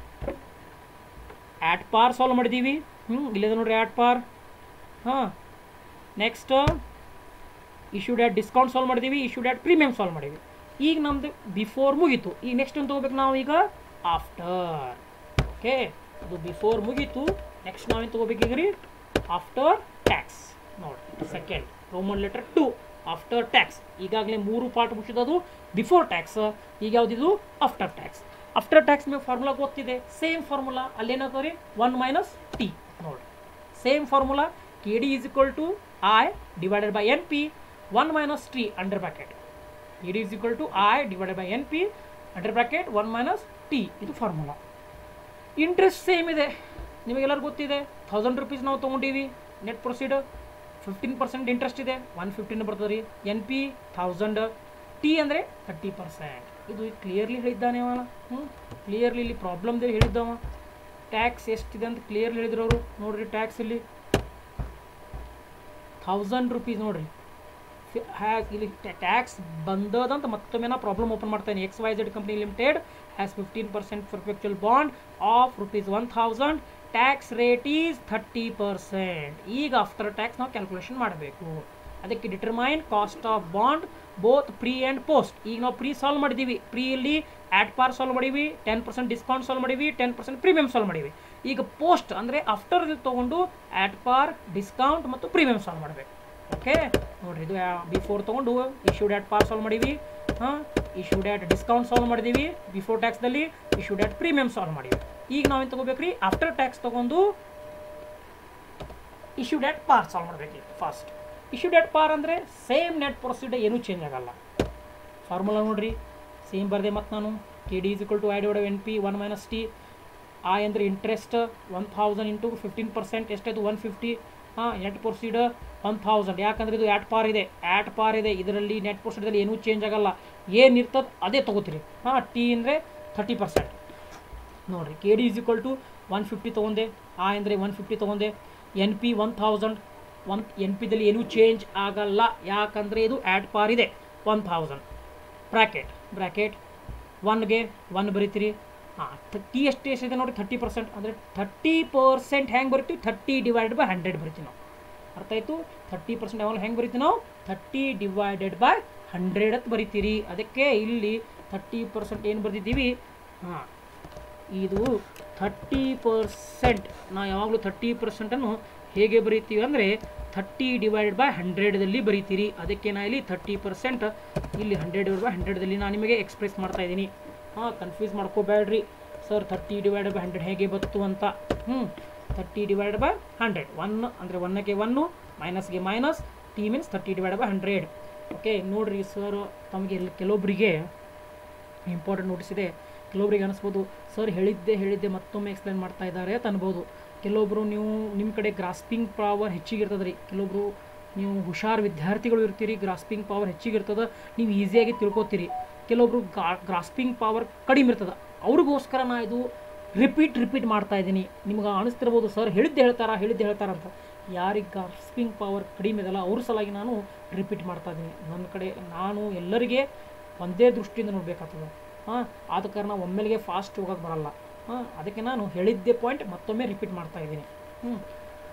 Speaker 1: ಆ್ಯಟ್ ಪಾರ್ ಸಾಲ್ವ್ ಮಾಡಿದ್ದೀವಿ. ಹ್ಞೂ ಇಲ್ಲದ ನೋಡಿರಿ ಆ್ಯಟ್ ಪಾರ್. ಹಾಂ next issued at discount solve ಮಾಡಿದ್ದೀವಿ, ಇಶ್ಯೂಡ್ ಆ್ಯಟ್ ಪ್ರೀಮಿಯಮ್ ಸಾಲ್ವ್ ಮಾಡಿದ್ವಿ. ಈಗ ನಮ್ಮದು ಬಿಫೋರ್ ಮುಗೀತು. ಈಗ ನೆಕ್ಸ್ಟ್ ಏನು ತೊಗೋಬೇಕು ನಾವು ಈಗ ಆಫ್ಟರ್. ಓಕೆ ಅದು ಬಿಫೋರ್ ಮುಗೀತು. ನೆಕ್ಸ್ಟ್ ನಾವೇನು ತೊಗೋಬೇಕು ಈಗ ರೀ ಆಫ್ಟರ್ ಟ್ಯಾಕ್ಸ್. ನೋಡಿ second roman letter two after tax. ಈಗಾಗಲೇ ಮೂರು ಪಾರ್ಟ್ ಮುಗಿಸಿದದು ಬಿಫೋರ್ ಟ್ಯಾಕ್ಸ್, ಈಗ ಯಾವುದಿದು ಆಫ್ಟರ್ ಟ್ಯಾಕ್ಸ್. ಆಫ್ಟರ್ ಟ್ಯಾಕ್ಸ್ ಮೇಲೆ ಫಾರ್ಮುಲಾ ಗೊತ್ತಿದೆ, ಸೇಮ್ ಫಾರ್ಮುಲಾ ಅಲ್ಲೇನಾಗ್ತದೆ ರೀ ಒನ್ ಮೈನಸ್ ಟಿ. ನೋಡಿ same formula K D is equal to I divided by N P one minus T under bracket. K D is equal to I divided by N P under bracket one minus T, ಇದು formula. Interest same ಇದೆ, ನಿಮಗೆಲ್ಲರೂ ಗೊತ್ತಿದೆ. Thousand rupees ನಾವು ತೊಗೊಂಡೀವಿ, net proceed fifteen percent interest ಇದೆ, one fifteen ಬರ್ತದೆ ರೀ. N P thousand, T ಅಂದರೆ ಥರ್ಟಿ ಪರ್ಸೆಂಟ್. ಇದು ಕ್ಲಿಯರ್ಲಿ ಹೇಳಿದ್ದಾನೆ ಅವ. ಹ್ಞೂ ಕ್ಲಿಯರ್ಲಿ ಇಲ್ಲಿ ಪ್ರಾಬ್ಲಮ್ದೇ ಹೇಳಿದ್ದವ. ಟ್ಯಾಕ್ಸ್ ಎಷ್ಟಿದೆ ಅಂತ ಕ್ಲಿಯರ್ಲಿ ಹೇಳಿದ್ರು ಅವರು. ನೋಡಿರಿ ಟ್ಯಾಕ್ಸ್ ಇಲ್ಲಿ ಥೌಸಂಡ್ ರುಪೀಸ್ ನೋಡಿರಿ ಹ್ಯಾಸ್ ಇಲ್ಲಿ ಟ್ಯಾಕ್ಸ್ ಬಂದದಂತ ಮತ್ತೊಮ್ಮೆ ನಾ ಪ್ರಾಬ್ಲಮ್ ಓಪನ್ ಮಾಡ್ತಾನೆ. X Y Z company limited has fifteen percent perpetual bond of rupees one thousand, tax rate is thirty percent. ಈಗ ಆಫ್ಟರ್ ಟ್ಯಾಕ್ಸ್ ನಾವು ಕ್ಯಾಲ್ಕುಲೇಷನ್ ಮಾಡಬೇಕು. ಅದಕ್ಕೆ determine cost of bond both pre and post. ಈಗ ನಾವು pre solve ಮಾಡಿದ್ದೀವಿ, pre ಇಲ್ಲಿ at par solve ಮಾಡೀವಿ, ten percent discount solve ಮಾಡೀವಿ, ಟೆನ್ ಪರ್ಸೆಂಟ್ ಪ್ರೀಮಿಯಮ್ ಸಾಲ್ವ್ ಮಾಡೀವಿ. ಈಗ ಪೋಸ್ಟ್ ಅಂದರೆ ಆಫ್ಟರ್ ಇಲ್ಲಿ ತೊಗೊಂಡು ಆ್ಯಟ್ ಪಾರ್ ಡಿಸ್ಕೌಂಟ್ ಮತ್ತು ಪ್ರೀಮಿಯಮ್ ಸಾಲ್ವ್ ಮಾಡಬೇಕು. ಓಕೆ ನೋಡಿರಿ ಇದು ಬಿಫೋರ್ ತೊಗೊಂಡು ಇಶ್ಯೂಡ್ ಆ್ಯಟ್ ಪಾರ್ ಸಾಲ್ವ್ ಮಾಡೀವಿ, ಹಾಂ ಇಶ್ಯೂಡ್ ಆ್ಯಟ್ ಡಿಸ್ಕೌಂಟ್ ಸಾಲ್ವ್ ಮಾಡಿದ್ದೀವಿ ಬಿಫೋರ್ ಟ್ಯಾಕ್ಸ್ದಲ್ಲಿ, ಇಶ್ಯೂಡ್ ಆ್ಯಟ್ ಪ್ರೀಮಿಯಮ್ ಸಾಲ್ವ್ ಮಾಡೀವಿ. ಈಗ ನಾವೇನು ತೊಗೋಬೇಕು ರೀ ಆಫ್ಟರ್ ಟ್ಯಾಕ್ಸ್ ತೊಗೊಂಡು ಇಶ್ಯೂಡ್ ಆ್ಯಟ್ ಪಾರ್ ಸಾಲ್ವ್ ಮಾಡಬೇಕು. ಫಾಸ್ಟ್ ಇಶ್ಯೂಡ್ ಆ್ಯಟ್ ಪಾರ್ ಅಂದರೆ ಸೇಮ್ ನೆಟ್ ಪ್ರೊಸೀಡರ್ ಏನೂ ಚೇಂಜ್ ಆಗಲ್ಲ. ಫಾರ್ಮುಲಾ ನೋಡಿರಿ ಸೇಮ್ ಬರದೆ. ಮತ್ತು ನಾನು K D is equal to I divide N P one minus T. I ಅಂದರೆ interest one thousand into fifteen percent ಎಷ್ಟಾಯಿತು ಒನ್ ಫಿಫ್ಟಿ. ಹಾಂ ನೆಟ್ ಪ್ರೊಸೀಡರ್ ಒನ್ ಥೌಸಂಡ್, ಯಾಕಂದರೆ ಇದು ಆ್ಯಟ್ ಪಾರ್ ಇದೆ, ಆ್ಯಟ್ ಪಾರ್ ಇದೆ ಇದರಲ್ಲಿ ನೆಟ್ ಪ್ರೊಸೀಡರಲ್ಲಿ ಏನೂ ಚೇಂಜ್ ಆಗಲ್ಲ, ಏನು ಇರ್ತದೆ ಅದೇ ತೊಗೋತೀರಿ. ಹಾಂ ಟಿ ಅಂದರೆ ಥರ್ಟಿ ಪರ್ಸೆಂಟ್. ನೋಡಿರಿ K D is equal to one fifty ತೊಗೊಂಡೆ, ಐ ಅಂದರೆ ಒನ್ ಫಿಫ್ಟಿ ತೊಗೊಂಡೆ, N P one thousand. One N ಪಿದಲ್ಲಿ ಏನೂ ಚೇಂಜ್ ಆಗಲ್ಲ, ಯಾಕಂದರೆ ಇದು ಆ್ಯಟ್ ಪಾರ್ ಇದೆ ಒನ್ ಥೌಸಂಡ್. ಬ್ರ್ಯಾಕೆಟ್ ಬ್ರ್ಯಾಕೆಟ್ ಒನ್ಗೆ ಒನ್ ಬರೀತೀರಿ. ಹಾಂ ಟಿ ಎಷ್ಟು ಎಷ್ಟಿದೆ ನೋಡಿ ಥರ್ಟಿ ಪರ್ಸೆಂಟ್ ಅಂದರೆ ಥರ್ಟಿ ಪರ್ಸೆಂಟ್ ಹೆಂಗೆ ಬರಿತೀವಿ ಥರ್ಟಿ ಡಿವೈಡೆಡ್ ಬೈ ಹಂಡ್ರೆಡ್ ಬರಿತೀವಿ ನಾವು. ಅರ್ಥ ಆಯಿತು? ಥರ್ಟಿ ಪರ್ಸೆಂಟ್ ಯಾವಾಗ ಹೆಂಗೆ ಬರಿತೀವಿ ನಾವು ಥರ್ಟಿ ಡಿವೈಡೆಡ್ ಬೈ ಹಂಡ್ರೆಡ್ ಅಂತ ಬರಿತೀರಿ. ಅದಕ್ಕೆ ಇಲ್ಲಿ ಥರ್ಟಿ ಪರ್ಸೆಂಟ್ ಏನು ಬರೆದಿದ್ದೀವಿ. ಹಾಂ ಇದು ಥರ್ಟಿ ಪರ್ಸೆಂಟ್ ನಾವು ಯಾವಾಗಲೂ ಥರ್ಟಿ ಪರ್ಸೆಂಟನ್ನು ಹೇಗೆ ಬರೀತೀವಿ ಅಂದರೆ ಥರ್ಟಿ ಡಿವೈಡೆಡ್ ಬೈ ಹಂಡ್ರೆಡ್ದಲ್ಲಿ ಬರೀತೀರಿ. ಅದಕ್ಕೆ ನಾ ಇಲ್ಲಿ ಥರ್ಟಿ ಪರ್ಸೆಂಟ್ ಇಲ್ಲಿ ಹಂಡ್ರೆಡ್ ಡಿವೈಡ್ ಬೈ ಹಂಡ್ರೆಡ್ದಲ್ಲಿ ನಾನು ನಿಮಗೆ ಎಕ್ಸ್ಪ್ರೆಸ್ ಮಾಡ್ತಾ ಇದ್ದೀನಿ. ಹಾಂ ಕನ್ಫ್ಯೂಸ್ ಮಾಡ್ಕೋಬೇಡ್ರಿ sir thirty divided by hundred ಹೇಗೆ ಬಂತು ಅಂತ. ಹ್ಞೂ thirty divided by hundred, one ಅಂದರೆ ಒನ್ನಕ್ಕೆ ಒನ್ನು, ಮೈನಸ್ಗೆ minus, T means thirty divided by hundred. Okay ನೋಡಿರಿ ಸರ್ ತಮಗೆ ಎಲ್ಲ ಕೆಲವೊಬ್ಬರಿಗೆ ಇಂಪಾರ್ಟೆಂಟ್ ನೋಟಿಸ್ ಇದೆ. ಕೆಲವೊಬ್ರಿಗೆ ಅನಿಸ್ಬೋದು ಸರ್ ಹೇಳಿದ್ದೆ ಹೇಳಿದ್ದೆ ಮತ್ತೊಮ್ಮೆ ಎಕ್ಸ್ಪ್ಲೇನ್ ಮಾಡ್ತಾ ಇದ್ದಾರೆ ಅಂತ ಅನ್ಬೋದು. ಕೆಲವೊಬ್ಬರು ನೀವು ನಿಮ್ಮ ಕಡೆ ಗ್ರಾಸ್ಪಿಂಗ್ ಪವರ್ ಹೆಚ್ಚಿಗೆ ಇರ್ತದೆ ರೀ. ಕೆಲವೊಬ್ಬರು ನೀವು ಹುಷಾರು ವಿದ್ಯಾರ್ಥಿಗಳು ಇರ್ತೀರಿ, ಗ್ರಾಸ್ಪಿಂಗ್ ಪವರ್ ಹೆಚ್ಚಿಗೆ ಇರ್ತದೆ, ನೀವು ಈಸಿಯಾಗಿ ತಿಳ್ಕೊತೀರಿ. ಕೆಲವೊಬ್ರು ಗ್ರಾಸ್ಪಿಂಗ್ ಪವರ್ ಕಡಿಮೆ ಇರ್ತದೆ, ಅವ್ರಿಗೋಸ್ಕರ ನಾ ಇದು ರಿಪೀಟ್ ರಿಪೀಟ್ ಮಾಡ್ತಾ ಇದ್ದೀನಿ. ನಿಮ್ಗೆ ಅನಿಸ್ತಿರ್ಬೋದು ಸರ್ ಹೇಳಿದ್ದೆ ಹೇಳ್ತಾರಾ ಹೇಳಿದ್ದೆ ಹೇಳ್ತಾರ ಅಂತ. ಯಾರಿಗೆ ಗ್ರಾಸ್ಪಿಂಗ್ ಪವರ್ ಕಡಿಮೆ ಇದಲ್ಲ ಅವ್ರ ಸಲುವಾಗಿ ನಾನು ರಿಪೀಟ್ ಮಾಡ್ತಾ ಇದ್ದೀನಿ. ನನ್ನ ಕಡೆ ನಾನು ಎಲ್ಲರಿಗೆ ಒಂದೇ ದೃಷ್ಟಿಯಿಂದ ನೋಡಬೇಕಾಗ್ತದೆ. ಹಾಂ ಆದ ಕಾರಣ ಒಮ್ಮೆಲೆಗೆ ಫಾಸ್ಟ್ ಹೋಗೋಕ್ಕೆ ಬರಲ್ಲ. ಹಾಂ ಅದಕ್ಕೆ ನಾನು ಹೇಳಿದ್ದೆ ಪಾಯಿಂಟ್ ಮತ್ತೊಮ್ಮೆ ರಿಪೀಟ್ ಮಾಡ್ತಾ ಇದ್ದೀನಿ. ಹ್ಞೂ ಹಾಂ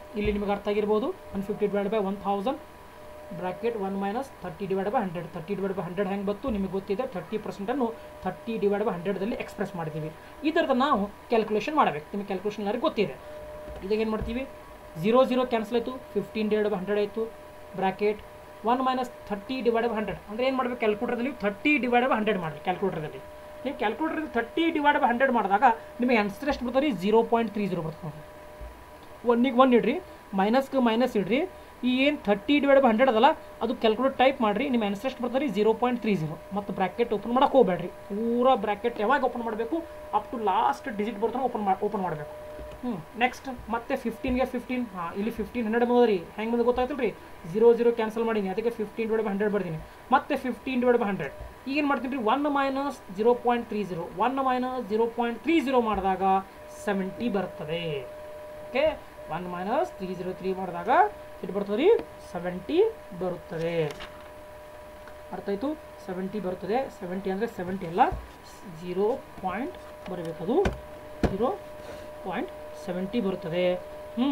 Speaker 1: ಇಲ್ಲಿ ನಿಮಗೆ ಅರ್ಥ ಆಗಿರ್ಬೋದು. One fifty divide by one thousand bracket one minus thirty divide by hundred. Thirty divide by hundred ಹೆಂಗೆ ಬಂತು ನಿಮಗೆ ಗೊತ್ತಿದೆ. ಥರ್ಟಿ ಪರ್ಸೆಂಟನ್ನು ಥರ್ಟಿ ಡಿವೈಡ್ ಬೈ ಹಂಡ್ರೆಡ್ದಲ್ಲಿ ಎಕ್ಸ್ಪ್ರೆಸ್ ಮಾಡಿದ್ದೀವಿ. ಇದರದ ನಾವು ಕ್ಯಾಲ್ಕುಲೇಷನ್ ಮಾಡಬೇಕು. ನಿಮಗೆ ಕ್ಯಾಲ್ಕುಲೇಷನ್ ಎಲ್ಲರಿಗೂ ಗೊತ್ತಿದೆ. ಇದಾಗ ಏನು ಮಾಡ್ತೀವಿ, ಝೀರೋ ಝೀರೋ ಕ್ಯಾನ್ಸಲ್ ಆಯಿತು, ಫಿಫ್ಟೀನ್ ಡಿವೈಡ್ ಬೈ ಹಂಡ್ರೆಡ್ ಆಯಿತು, bracket one minus thirty divide by hundred. ಅಂದರೆ ಏನು ಮಾಡಬೇಕು, ಕ್ಯಾಲ್ಕುಲೇಟರ್ದಲ್ಲಿ ಥರ್ಟಿ ಡಿವೈಡ್ ಬೈ ಹಂಡ್ರೆಡ್ ಮಾಡಿ. ಕ್ಯಾಲ್ಕುಲೇಟರ್ದಲ್ಲಿ ನೀವು ಕ್ಯಾಲ್ಕುಲೇಟರ್ದಲ್ಲಿ ಥರ್ಟಿ ಡಿವೈಡ್ ಬೈ ಹಂಡ್ರೆಡ್ ಮಾಡಿದಾಗ ನಿಮಗೆ ಆನ್ಸರ್ ಎಷ್ಟು ಬರ್ತದೆ, ಝೀರೋ ಪಾಯಿಂಟ್ ತ್ರೀ ಝೀರೋ ಬರ್ತದೆ. ಒನ್ನಿಗೆ ಒನ್ ಇಡ್ರಿ, ಮೈನಸ್ಗೆ ಮೈನಸ್ ಇಡ್ರಿ. ಈ ಏನು ಥರ್ಟಿ ಡಿವೈಡ್ ಬೈ ಹಂಡ್ರೆಡ್ ಅದಲ್ಲ ಅದು ಕ್ಯಾಲ್ಕುಲೇಟ್ ಟೈಪ್ ಮಾಡಿರಿ, ನಿಮ್ಮ ಆನ್ಸರ್ ಎಷ್ಟು ಬರ್ತದೆ, ಝೀರೋ ಪಾಯಿಂಟ್ ತ್ರೀ ಝೀರೋ. ಮತ್ತು ಬ್ರ್ಯಾಕೆಟ್ ಓಪನ್ ಮಾಡೋಕೆ ಹೋಗಬೇಡ್ರಿ. ಪೂರಾ ಬ್ರ್ಯಾಕೆಟ್ ಯಾವಾಗ ಓಪನ್ ಮಾಡಬೇಕು, ಅಪ್ ಟು ಲಾಸ್ಟ್ ಡಿಜಿಟ್ ಬರ್ತಾನೆ ಓಪನ್ ಮಾಡಿ ಓಪನ್ ಮಾಡಬೇಕು. ಹ್ಞೂ ನೆಕ್ಸ್ಟ್ ಮತ್ತೆ ಫಿಫ್ಟೀನ್ಗೆ ಫಿಫ್ಟೀನ್, ಹಾಂ ಇಲ್ಲಿ ಫಿಫ್ಟೀನ್ ಹಂಡ್ರೆಡ್ ಬಂದರಿ. ಹೆಂಗೆ ಬಂದು ಗೊತ್ತಾಯ್ತಲ್ಲ ರೀ, ಝೀರೋ ಝೀರೋ ಕ್ಯಾನ್ಸಲ್ ಮಾಡೀನಿ, ಅದಕ್ಕೆ ಫಿಫ್ಟೀನ್ ಡಿವೈಡ್ ಬೈ ಹಂಡ್ರೆಡ್ ಬರ್ತೀನಿ. ಮತ್ತೆ ಫಿಫ್ಟೀನ್ ಡಿವೈಡ್ ಬೈ ಹಂಡ್ರೆಡ್ ಈಗೇನು ಮಾಡ್ತೀನಿ ರೀ, one minus zero point three zero one minus zero point three zero ಮಾಡಿದಾಗ ಸೆವೆಂಟಿ ಬರ್ತದೆ. Okay, one minus three zero three ಮಾಡಿದಾಗ ಎಷ್ಟು ಬರ್ತದೆ ರೀ, ಸೆವೆಂಟಿ ಬರುತ್ತದೆ. ಅರ್ಥ ಆಯಿತು, ಸೆವೆಂಟಿ ಬರುತ್ತದೆ. ಸೆವೆಂಟಿ ಅಂದರೆ ಸೆವೆಂಟಿ ಅಲ್ಲ, ಝೀರೋ ಪಾಯಿಂಟ್ ಬರಬೇಕದು, ಝೀರೋ ಪಾಯಿಂಟ್ ಸೆವೆಂಟಿ ಬರುತ್ತದೆ. ಹ್ಞೂ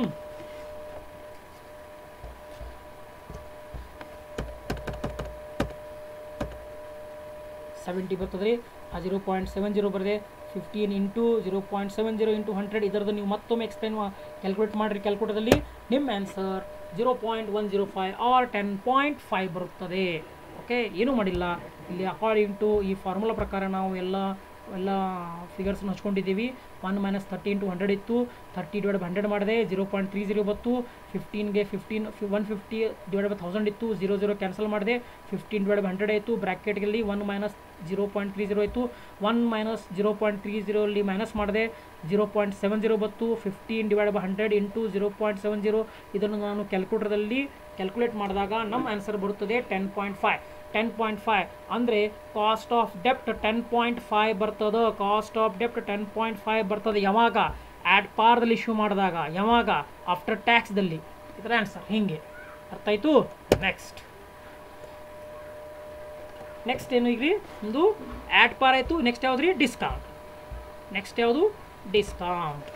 Speaker 1: ಸೆವೆಂಟಿ ಬರ್ತದೆ ರೀ. ಆ ಝೀರೋ ಪಾಯಿಂಟ್ ಸೆವೆನ್ ಜೀರೋ ಬರದೆ fifteen into zero point seven zero into hundred. ಇದರದ್ದು ನೀವು ಮತ್ತೊಮ್ಮೆ ಎಕ್ಸ್ಪ್ಲೈನ್ ಕ್ಯಾಲ್ಕುಲೇಟ್ ಮಾಡಿರಿ. ಕ್ಯಾಲ್ಕುಲೇಟರ್ದಲ್ಲಿ ನಿಮ್ಮ answer zero point one zero five or ten point five ಬರುತ್ತದೆ. ಓಕೆ, ಏನೂ ಮಾಡಿಲ್ಲ. ಇಲ್ಲಿ ಅಕಾರ್ಡಿಂಗ್ ಟು ಈ ಫಾರ್ಮುಲಾ ಪ್ರಕಾರ ನಾವು ಎಲ್ಲ ಎಲ್ಲ ಫಿಗರ್ಸ್ನ ಹಚ್ಕೊಂಡಿದ್ದೀವಿ. One minus thirty into hundred ಇತ್ತು, ಥರ್ಟಿ ಡಿವೈಡ್ ಬೈ ಹಂಡ್ರೆಡ್ ಮಾಡಿದೆ, ಝೀರೋ ಪಾಯಿಂಟ್ ತ್ರೀ ಝೀರೋ ಬತ್ತು. ಫಿಫ್ಟೀನ್ಗೆ fifteen one fifty divide by thousand ಇತ್ತು, ಝೀರೋ ಝೀರೋ ಕ್ಯಾನ್ಸಲ್ ಮಾಡಿದೆ, ಫಿಫ್ಟೀನ್ ಡಿವೈಡ್ ಬೈ ಹಂಡ್ರೆಡ್ ಆಯಿತು. ಬ್ರ್ಯಾಕೆಟ್ಗಳಲ್ಲಿ one minus zero point three zero ಆಯಿತು, one minus zero point three zero ಅಲ್ಲಿ minus ಮಾಡಿದೆ, ಝೀರೋ ಪಾಯಿಂಟ್ ಸೆವೆನ್ ಝೀರೋ ಬತ್ತು. Fifteen divide by hundred into zero point seven zero ಇದನ್ನು ನಾನು ಕ್ಯಾಲ್ಕುಲೇಟರ್ದಲ್ಲಿ ಕ್ಯಾಲ್ಕುಲೇಟ್ ಮಾಡಿದಾಗ ನಮ್ಮ ಆನ್ಸರ್ ಬರುತ್ತದೆ ten point five. Ten point five ಅಂದರೆ ಕಾಸ್ಟ್ ಆಫ್ ಡೆಪ್ಟ್ ಟೆನ್ ಪಾಯಿಂಟ್ ಫೈವ್ ಬರ್ತದೆ. ಕಾಸ್ಟ್ ಆಫ್ ಡೆಪ್ಟ್ ಟೆನ್ ಪಾಯಿಂಟ್ ಫೈವ್ ಬರ್ತದೆ. ಯಾವಾಗ, ಆ್ಯಡ್ ಪಾರ್ದಲ್ಲಿ ಇಶ್ಯೂ ಮಾಡಿದಾಗ. ಯಾವಾಗ, ಆಫ್ಟರ್ ಟ್ಯಾಕ್ಸ್ದಲ್ಲಿ. ಇದರ ಆನ್ಸರ್ ಹಿಂಗೆ. ಅರ್ಥ ಆಯಿತು. ನೆಕ್ಸ್ಟ್ ನೆಕ್ಸ್ಟ್ ಏನು ಈಗ ರೀ, ಒಂದು ಆ್ಯಡ್ ಪಾರ್ ಆಯಿತು. ನೆಕ್ಸ್ಟ್ ಯಾವುದು ರೀ, ಡಿಸ್ಕೌಂಟ್. ನೆಕ್ಸ್ಟ್ ಯಾವುದು, ಡಿಸ್ಕೌಂಟ್.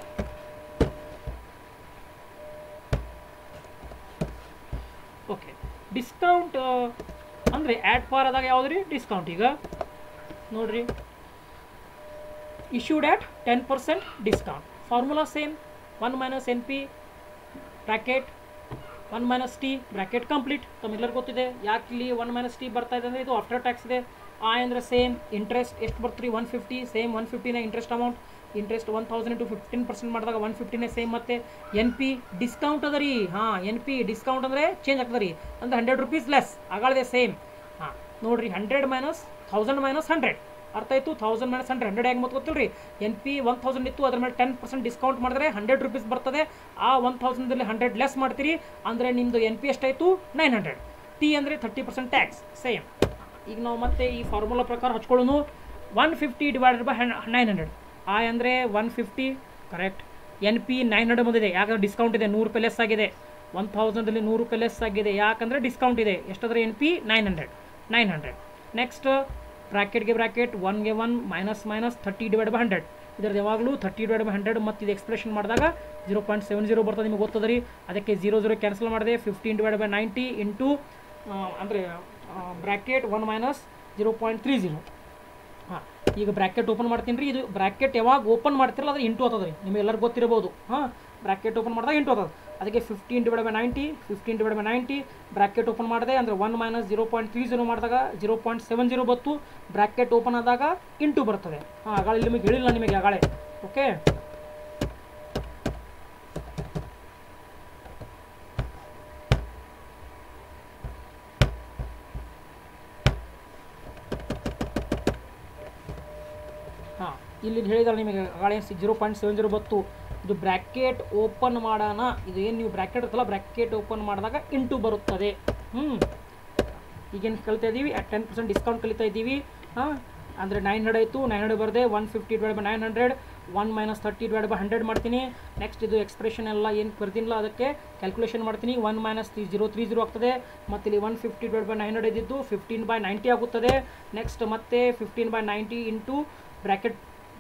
Speaker 1: ಓಕೆ, ಡಿಸ್ಕೌಂಟ್ ಅಂದರೆ ಆ್ಯಡ್ ಪಾರ್ ಆದಾಗ ಯಾವುದು ರೀ, ಡಿಸ್ಕೌಂಟ್. ಈಗ ನೋಡಿರಿ, issued at ten percent discount. Formula same, one minus N P bracket one minus T bracket complete. ತಮ್ಮೆಲ್ಲರಿಗೂ ಗೊತ್ತಿದೆ. ಯಾಕೆ ಇಲ್ಲಿ ಒನ್ ಮೈನಸ್ ಟಿ ಬರ್ತಾ ಇದೆ ಅಂದರೆ ಇದು ಆಫ್ಟರ್ ಟ್ಯಾಕ್ಸ್ ಇದೆ. ಆ ಅಂದರೆ ಸೇಮ್ ಇಂಟ್ರೆಸ್ಟ್ ಎಷ್ಟು ಬರ್ತೀರಿ, ಒನ್ ಫಿಫ್ಟಿ. ಸೇಮ್ ಒನ್ ಫಿಫ್ಟಿನ interest amount. Interest one thousand into fifteen percent ಮಾಡಿದಾಗ ಒನ್ ಫಿಫ್ಟಿನೇ ಸೇಮ್. ಮತ್ತು ಎನ್ ಪಿ ಡಿಸ್ಕೌಂಟ್ ಅದ ರೀ. ಹಾಂ, ಎನ್ ಪಿ ಡಿಸ್ಕೌಂಟ್ ಅಂದರೆ ಚೇಂಜ್ ಆಗ್ತದೆ ರೀ, ಅಂದರೆ ಹಂಡ್ರೆಡ್ ರುಪೀಸ್ ಲೆಸ್ ಆಗಳಿದೆ ಸೇಮ್. ಹಾಂ ನೋಡಿರಿ, hundred minus thousand minus hundred. ಅರ್ಥ ಆಯಿತು. ಥೌಸಂಡ್ ಮೈನಸ್ ಹಂಡ್ರೆಡ್ ಹಂಡ್ರೆಡ್ ಆಗಿ ಮತ್ತೆ ಗೊತ್ತಿಲ್ಲ ರೀ. ಎನ್ ಪಿ ಒನ್ ತೌಸಂಡ್ ಇತ್ತು, ಅದ್ರ ಮೇಲೆ ಟೆನ್ ಪರ್ಸೆಂಟ್ ಡಿಸ್ಕೌಂಟ್ ಮಾಡಿದ್ರೆ ಹಂಡ್ರೆಡ್ ರುಪೀಸ್ ಬರ್ತದೆ. ಆ ಒನ್ ತೌಸಂಡಲ್ಲಿ ಹಂಡ್ರೆಡ್ ಲೆಸ್ ಮಾಡ್ತೀರಿ ಅಂದರೆ ನಿಮ್ಮದು ಎನ್ ಪಿ ಎಷ್ಟಾಯಿತು, ನೈನ್ ಹಂಡ್ರೆಡ್. ಟಿ ಅಂದರೆ ಥರ್ಟಿ ಪರ್ಸೆಂಟ್ ಟ್ಯಾಕ್ಸ್ ಸೇಮ್. ಈಗ ನಾವು ಮತ್ತೆ ಈ ಫಾರ್ಮುಲಾ ಪ್ರಕಾರ ಹಚ್ಕೊಳ್ಳೋನು. One fifty divided by nine hundred. ಆ ಅಂದರೆ one fifty correct. N P nine hundred ಬಂದಿದೆ, ಯಾಕಂದರೆ ಡಿಸ್ಕೌಂಟ್ ಇದೆ, ನೂರು ರೂಪಾಯಿ ಲೆಸ್ ಆಗಿದೆ. ಒನ್ ತೌಸಂಡಲ್ಲಿ ನೂರು ರೂಪಾಯಿ ಲೆಸ್ ಆಗಿದೆ, ಯಾಕಂದರೆ ಡಿಸ್ಕೌಂಟ್ ಇದೆ. ಎಷ್ಟಾದರೆ N P nine hundred nine hundred. Next ಬ್ರ್ಯಾಕೆಟ್ಗೆ ಬ್ರ್ಯಾಕೆಟ್ ಒನ್ಗೆ one minus minus thirty divide by hundred. ಇದರದ್ದು ಯಾವಾಗಲೂ ಥರ್ಟಿ ಡಿವೈಡ್ ಬೈ ಹಂಡ್ರೆಡ್ ಮತ್ತು ಇದು ಎಕ್ಸ್ಪ್ರೆಷನ್ ಮಾಡಿದಾಗ ಝೀರೋ ಪಾಯಿಂಟ್ ಸೆವೆನ್ ಜೀರೋ ಬರ್ತದೆ, ನಿಮಗೆ ಗೊತ್ತದ ರೀ. ಅದಕ್ಕೆ ಝೀರೋ ಝೀರೋ ಕ್ಯಾನ್ಸಲ್ ಮಾಡಿದೆ. Fifteen divide by ninety into ಅಂದರೆ bracket one minus zero point three zero. ಹಾಂ, ಈಗ ಬ್ರ್ಯಾಕೆಟ್ ಓಪನ್ ಮಾಡ್ತೀನಿ ರೀ. ಇದು ಬ್ರ್ಯಾಕೆಟ್ ಯಾವಾಗ ಓಪನ್ ಮಾಡ್ತಿರಲ್ಲ ಅದು ಇಂಟು ಆಗ್ತದೆ ರೀ, ನಿಮಗೆಲ್ಲರಿಗೂ ಗೊತ್ತಿರಬಹುದು. ಹಾಂ, ಬ್ರ್ಯಾಕೆಟ್ ಓಪನ್ ಮಾಡಿದಾಗ ಇಂಟು ಆಗ್ತದೆ. ಅದಕ್ಕೆ fifteen divide by ninety fifteen divide by ninety bracket open ಮಾಡಿದೆ ಅಂದರೆ one minus zero point three zero ಮಾಡಿದಾಗ ಝೀರೋ ಪಾಯಿಂಟ್ ಸೆವೆನ್ ಜೀರೋ ಬತ್ತು. ಬ್ರ್ಯಾಕೆಟ್ ಓಪನ್ ಆದಾಗ ಇಂಟು ಬರ್ತದೆ. ಹಾಂ, ಆಗಾಳೆ ನಿಮಗೆ ಹೇಳಿಲ್ಲ, ನಿಮಗೆ ಆಗಾಳೆ. ಓಕೆ, ಹಾಂ ಇಲ್ಲಿ ಹೇಳಿದಾರೆ ನಿಮಗೆ ಆಗಾಳೆ ಝೀರೋ ಪಾಯಿಂಟ್ ಸೆವೆನ್ ಜೀರೋ ಬತ್ತು. ಇದು ಬ್ರ್ಯಾಕೆಟ್ ಓಪನ್ ಮಾಡೋಣ. ಇದು ಏನು ನೀವು ಬ್ರ್ಯಾಕೆಟ್ ಇರ್ತಲ್ಲ, ಬ್ರ್ಯಾಕೆಟ್ ಓಪನ್ ಮಾಡಿದಾಗ ಇಂಟು ಬರುತ್ತದೆ. ಹ್ಞೂ, ಈಗೇನು ಕಲಿತಾ ಇದ್ದೀವಿ, ಟೆನ್ ಪರ್ಸೆಂಟ್ ಡಿಸ್ಕೌಂಟ್ ಕಲಿತಾ ಇದ್ದೀವಿ. ಹಾಂ, ಅಂದರೆ ನೈನ್ ಹಂಡ್ರೆಡ್ ಆಯಿತು, ನೈನ್ ಹಂಡ್ರೆಡ್ ಬರದೆ one fifty divide by nine hundred. One minus thirty divide by hundred ಮಾಡ್ತೀನಿ. ನೆಕ್ಸ್ಟ್ ಇದು ಎಕ್ಸ್ಪ್ರೆಷನ್ ಎಲ್ಲ ಏನು ಬರ್ದಿಲ್ಲ ಅದಕ್ಕೆ ಕ್ಯಾಲ್ಕುಲೇಷನ್ ಮಾಡ್ತೀನಿ. One minus three zero three zero ಆಗ್ತದೆ. ಮತ್ತು ಇಲ್ಲಿ one fifty divide by nine hundred ಇದ್ದಿದ್ದು ಫಿಫ್ಟೀನ್ ಬೈ ನೈಂಟಿ ಆಗುತ್ತದೆ. ನೆಕ್ಸ್ಟ್ ಮತ್ತೆ fifteen by ninety into bracket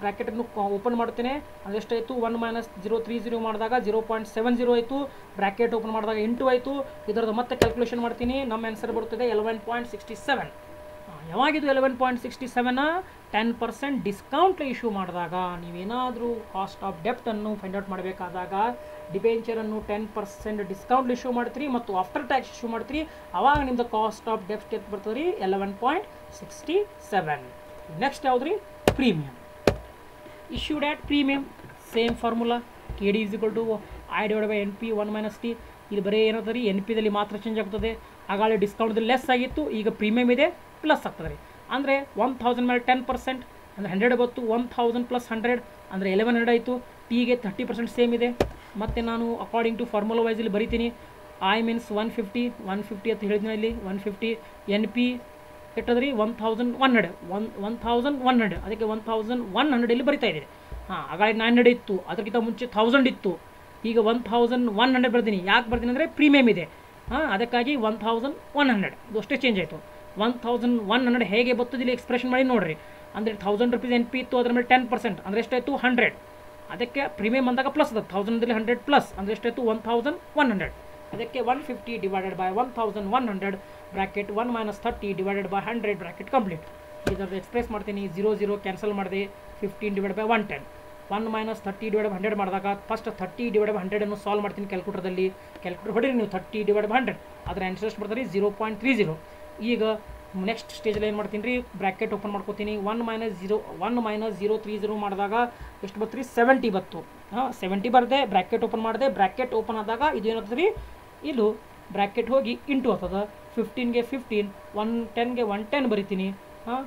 Speaker 1: ಬ್ರ್ಯಾಕೆಟನ್ನು ಓಪನ್ ಮಾಡ್ತೇನೆ, ಅದೆಷ್ಟಾಯಿತು one minus zero three zero ಮಾಡಿದಾಗ ಜೀರೋ ಪಾಯಿಂಟ್ ಸೆವೆನ್ ಜೀರೋ ಆಯಿತು, ಬ್ರ್ಯಾಕೆಟ್ ಓಪನ್ ಮಾಡಿದಾಗ ಇಂಟು ಆಯಿತು. ಇದರದ್ದು ಮತ್ತೆ ಕ್ಯಾಲ್ಕುಲೇಷನ್ ಮಾಡ್ತೀನಿ, ನಮ್ಮ ಆನ್ಸರ್ ಬರ್ತದೆ ಎಲೆವೆನ್ ಪಾಯಿಂಟ್ ಸಿಕ್ಸ್ಟಿ ಸೆವೆನ್. ಯಾವಾಗಿದು eleven point sixty seven ten percent discount issue ಮಾಡಿದಾಗ, ನೀವೇನಾದರೂ ಕಾಸ್ಟ್ ಆಫ್ ಡೆಪ್ಟನ್ನು ಫೈಂಡ್ ಔಟ್ ಮಾಡಬೇಕಾದಾಗ ಡಿಬೆಂಚರನ್ನು ಟೆನ್ ಪರ್ಸೆಂಟ್ ಡಿಸ್ಕೌಂಟ್ ಇಶ್ಯೂ ಮಾಡ್ತೀರಿ ಮತ್ತು ಆಫ್ಟರ್ ಟ್ಯಾಕ್ಸ್ ಇಶ್ಯೂ ಮಾಡ್ತೀರಿ, ಅವಾಗ ನಿಮ್ಮದು ಕಾಸ್ಟ್ ಆಫ್ ಡೆಪ್ಟ್ ಎಷ್ಟು ಬರ್ತದೆ ರೀ eleven point sixty seven. Next ಯಾವ್ದು ರೀ premium. Issued at premium same formula, K D is equal to I divide by N P one minus T. ಇದು ಬರೀ ಏನಾಗ್ತದೆ ರೀ ಎನ್ ಪಿದಲ್ಲಿ ಮಾತ್ರ ಚೇಂಜ್ ಆಗ್ತದೆ. ಆಗಾಳೆ ಡಿಸ್ಕೌಂಟ್ದಲ್ಲಿ ಲೆಸ್ ಆಗಿತ್ತು, ಈಗ ಪ್ರೀಮಿಯಮ್ ಇದೆ ಪ್ಲಸ್ ಆಗ್ತದೆ ರೀ. ಅಂದರೆ ಒನ್ ಥೌಸಂಡ್ ಮೇಲೆ ಟೆನ್ ಪರ್ಸೆಂಟ್ ಅಂದರೆ ಹಂಡ್ರೆಡ್ ಬಂತು, ಒನ್ ಥೌಸಂಡ್ ಪ್ಲಸ್ ಹಂಡ್ರೆಡ್ ಅಂದರೆ ಎಲೆವೆನ್ ಹಂಡ್ರೆಡ್ ಆಯಿತು. ಟಿಗೆ ತರ್ಟಿ ಪರ್ಸೆಂಟ್ ಸೇಮ್ ಇದೆ. ಮತ್ತು ನಾನು ಅಕಾರ್ಡಿಂಗ್ ಟು ಫಾರ್ಮುಲಾ ವೈಸ್ ಇಲ್ಲಿ ಬರಿತೀನಿ. I means one fifty one fifty ಅಂತ ಹೇಳಿದ್ನ ಇಲ್ಲಿ ಒನ್ ಫಿಫ್ಟಿ. ಎನ್ ಪಿ ಕೆಟ್ಟದ್ರಿ one thousand one hundred one one thousand one hundred ಅದಕ್ಕೆ ಒನ್ ಥೌಸಂಡ್ ಒನ್ ಹಂಡ್ರೆಡ್ ಇಲ್ಲಿ ಬರಿತಾ ಇದ್ದೀನಿ. ಹಾಂ, ಆಗಾಗ ನೈನ್ ಹಂಡ್ರೆಡ್ ಇತ್ತು, ಅದಕ್ಕಿಂತ ಮುಂಚೆ ಥೌಸಂಡ್ ಇತ್ತು, ಈಗ ಒನ್ ಥೌಸಂಡ್ ಒನ್ ಹಂಡ್ರೆಡ್ ಬರ್ತೀನಿ. ಯಾಕೆ ಬರ್ತೀನಿ ಅಂದರೆ ಪ್ರೀಮಿಯಮ್ ಇದೆ. ಹಾಂ, ಅದಕ್ಕಾಗಿ ಒನ್ ಥೌಸಂಡ್ ಒನ್ ಹಂಡ್ರೆಡ್ ಇದು ಅಷ್ಟೇ ಚೇಂಜ್ ಆಯಿತು. ಒನ್ ಥೌಸಂಡ್ ಒನ್ ಹಂಡ್ರೆಡ್ ಹೇಗೆ ಬರ್ತದೆ ಇಲ್ಲಿ ಎಕ್ಸ್ಪ್ರೆಷನ್ ಮಾಡಿ ನೋಡಿರಿ. ಅಂದರೆ ಥೌಸಂಡ್ ರುಪೀಸ್ ಎನ್ ಪಿ ಇತ್ತು, ಅದರ ಮೇಲೆ ಟೆನ್ ಪರ್ಸೆಂಟ್ ಅಂದರೆ ಎಷ್ಟಾಯಿತು ಹಂಡ್ರೆಡ್. ಅದಕ್ಕೆ ಪ್ರೀಮಿಯಮ್ ಅಂದಾಗ ಪ್ಲಸ್ ಅದ ಥೌಸಂಡಲ್ಲಿ ಹಂಡ್ರೆಡ್ ಪ್ಲಸ್ ಅಂದರೆ ಎಷ್ಟಾಯಿತು ಒನ್ ಥೌಸಂಡ್ ಒನ್ ಹಂಡ್ರೆಡ್. ಅದಕ್ಕೆ one fifty divided by one thousand one hundred bracket one minus thirty divided by hundred bracket complete. ಇದರದ್ದು ಎಕ್ಸ್ಪ್ರೆಸ್ ಮಾಡ್ತೀನಿ. ಜೀರೋ ಜೀರೋ ಕ್ಯಾನ್ಸಲ್ ಮಾಡಿದೆ, fifteen divide by one ten. One minus thirty divide by hundred ಮಾಡಿದಾಗ first thirty divide by ಹಂಡ್ರೆಡನ್ನು solve ಮಾಡ್ತೀನಿ ಕ್ಯಾಲ್ಕುಲೇಟರ್ದಲ್ಲಿ. Calculator ಹೊಡಿರಿ ನೀವು, thirty divide by hundred ಅದರ ಆನ್ಸರ್ ಎಷ್ಟು ಬರ್ತಾರೆ ಜೀರೋ ಪಾಯಿಂಟ್ ತ್ರೀ ಜೀರೋ. ಈಗ ನೆಕ್ಸ್ಟ್ ಸ್ಟೇಜಲ್ಲಿ ಏನು ಮಾಡ್ತೀನಿ ರೀ, ಬ್ರ್ಯಾಕೆಟ್ ಓಪನ್ ಮಾಡ್ಕೋತೀನಿ. One minus zero one minus zero three zero ಮಾಡಿದಾಗ ಎಷ್ಟು ಬತ್ತು ರೀ ಸೆವೆಂಟಿ ಬತ್ತು. ಹಾಂ, ಸೆವೆಂಟಿ ಬರದೆ ಬ್ರ್ಯಾಕೆಟ್ ಓಪನ್ ಮಾಡಿದೆ. ಬ್ರ್ಯಾಕೆಟ್ ಓಪನ್ ಆದಾಗ ಇದು ಏನಾಗ್ತದೆ ರೀ, ಇಲ್ಲೂ ಬ್ರ್ಯಾಕೆಟ್ ಹೋಗಿ ಇಂಟು ಆಗ್ತದೆ. ಫಿಫ್ಟೀನ್ಗೆ ಫಿಫ್ಟೀನ್, ಒನ್ ಟೆನ್ಗೆ ಒನ್ ಟೆನ್ ಬರಿತೀನಿ. ಹಾಂ,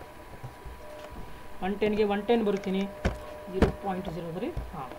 Speaker 1: ಒನ್ ಟೆನ್ಗೆ ಒನ್ ಟೆನ್ ಬರಿತೀನಿ. ಜೀರೋ ಪಾಯಿಂಟ್ ಜೀರೋ ಅದ ರೀ. ಹಾಂ,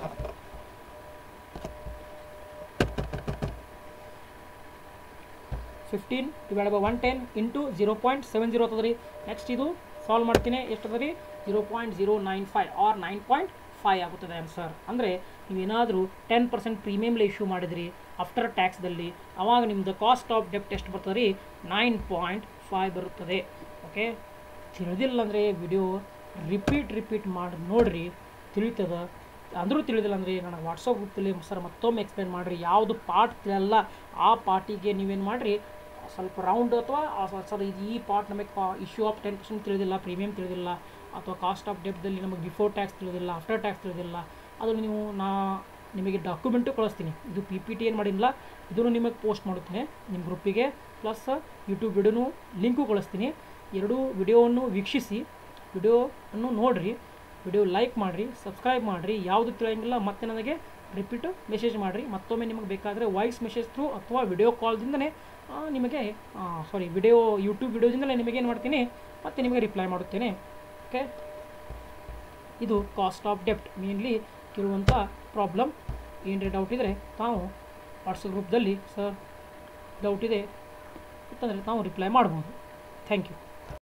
Speaker 1: fifteen divide by one ten into zero point seven zero ಆಗ್ತದೆ ರೀ. ನೆಕ್ಸ್ಟ್ ಇದು ಸಾಲ್ವ್ ಮಾಡ್ತೀನಿ. ಎಷ್ಟು ಅದ ರೀ zero point zero nine five or nine point five ಆಗುತ್ತದೆ ಆನ್ಸರ್. ಅಂದರೆ ನೀವೇನಾದರೂ ಟೆನ್ ಪರ್ಸೆಂಟ್ ಪ್ರೀಮಿಯಮ್ಲಿ ಇಶ್ಯೂ ಮಾಡಿದ್ರಿ ಆಫ್ಟರ್ ಟ್ಯಾಕ್ಸ್ದಲ್ಲಿ, ಅವಾಗ ನಿಮ್ಮದು ಕಾಸ್ಟ್ ಆಫ್ ಡೆಪ್ಟ್ ಎಷ್ಟು ಬರ್ತದೆ ರೀ ನೈನ್ ಪಾಯಿಂಟ್ ಫೈವ್ ಬರುತ್ತದೆ. ಓಕೆ, ತಿಳಿದಿಲ್ಲ ಅಂದರೆ ವಿಡಿಯೋ ರಿಪೀಟ್ ರಿಪೀಟ್ ಮಾಡಿ ನೋಡಿರಿ, ತಿಳಿತದ. ಅಂದರೂ ತಿಳಿದಿಲ್ಲ ಅಂದರೆ ನನಗೆ ವಾಟ್ಸಪ್ ಗ್ರೂಪಲ್ಲಿ ಸರ್ ಮತ್ತೊಮ್ಮೆ ಎಕ್ಸ್ಪ್ಲೇನ್ ಮಾಡಿರಿ. ಯಾವುದು ಪಾರ್ಟ್ ತಿಳಿಯಲ್ಲ ಆ ಪಾರ್ಟಿಗೆ ನೀವೇನು ಮಾಡಿರಿ, ಸ್ವಲ್ಪ ರೌಂಡ್ ಅಥವಾ ಸರ್ ಇದು ಈ ಪಾರ್ಟ್ ನಮಗೆ ಇಶ್ಯೂ ಆಫ್ ಟೆನ್ ಪರ್ಸೆಂಟ್ ತಿಳಿದಿಲ್ಲ, ಪ್ರೀಮಿಯಮ್ ತಿಳಿದಿಲ್ಲ, ಅಥವಾ ಕಾಸ್ಟ್ ಆಫ್ ಡೆಪ್ಟಲ್ಲಿ ನಮಗೆ ಬಿಫೋರ್ ಟ್ಯಾಕ್ಸ್ ತಿಳಿದಿಲ್ಲ, ಆಫ್ಟರ್ ಟ್ಯಾಕ್ಸ್ ತಿಳಿದಿಲ್ಲ, ಅದು ನೀವು ನಾ ನಿಮಗೆ ಡಾಕ್ಯುಮೆಂಟು ಕಳಿಸ್ತೀನಿ. ಇದು ಪಿ ಪಿ ಟಿ ಏನು ಮಾಡಿಲ್ಲ, ಇದನ್ನು ನಿಮಗೆ ಪೋಸ್ಟ್ ಮಾಡುತ್ತೇನೆ ನಿಮ್ಮ ಗ್ರೂಪಿಗೆ. ಪ್ಲಸ್ ಯೂಟ್ಯೂಬ್ ವಿಡಿಯೋನು ಲಿಂಕು ಕಳಿಸ್ತೀನಿ. ಎರಡೂ ವಿಡಿಯೋವನ್ನು ವೀಕ್ಷಿಸಿ, ವಿಡಿಯೋವನ್ನು ನೋಡಿರಿ, ವಿಡಿಯೋ ಲೈಕ್ ಮಾಡಿರಿ, ಸಬ್ಸ್ಕ್ರೈಬ್ ಮಾಡಿರಿ. ಯಾವುದು ತಿಳಿಯಂಗಿಲ್ಲ ಮತ್ತೆ ನನಗೆ ರಿಪೀಟು ಮೆಸೇಜ್ ಮಾಡಿರಿ. ಮತ್ತೊಮ್ಮೆ ನಿಮಗೆ ಬೇಕಾದರೆ ವಾಯ್ಸ್ ಮೆಸೇಜ್ ಥ್ರೂ ಅಥವಾ ವಿಡಿಯೋ ಕಾಲ್ದಿಂದನೇ ನಿಮಗೆ ಸಾರಿ ವಿಡಿಯೋ ಯೂಟ್ಯೂಬ್ ವಿಡಿಯೋದಿಂದಲೇ ನಿಮಗೇನು ಮಾಡ್ತೀನಿ ಮತ್ತು ನಿಮಗೆ ರಿಪ್ಲೈ ಮಾಡುತ್ತೇನೆ. ಓಕೆ, ಇದು ಕಾಸ್ಟ್ ಆಫ್ ಡೆಪ್ಟ್ ಮೇನ್ಲಿ ಇರುವಂಥ ಪ್ರಾಬ್ಲಮ್. ಏನಾರ ಡೌಟ್ ಇದ್ದರೆ ತಾವು ವಾಟ್ಸಪ್ ಗ್ರೂಪ್ದಲ್ಲಿ ಸರ್ ಡೌಟ್ ಇದೆ ಅಂತಂದರೆ ತಾವು ರಿಪ್ಲೈ ಮಾಡ್ಬೋದು. Thank you.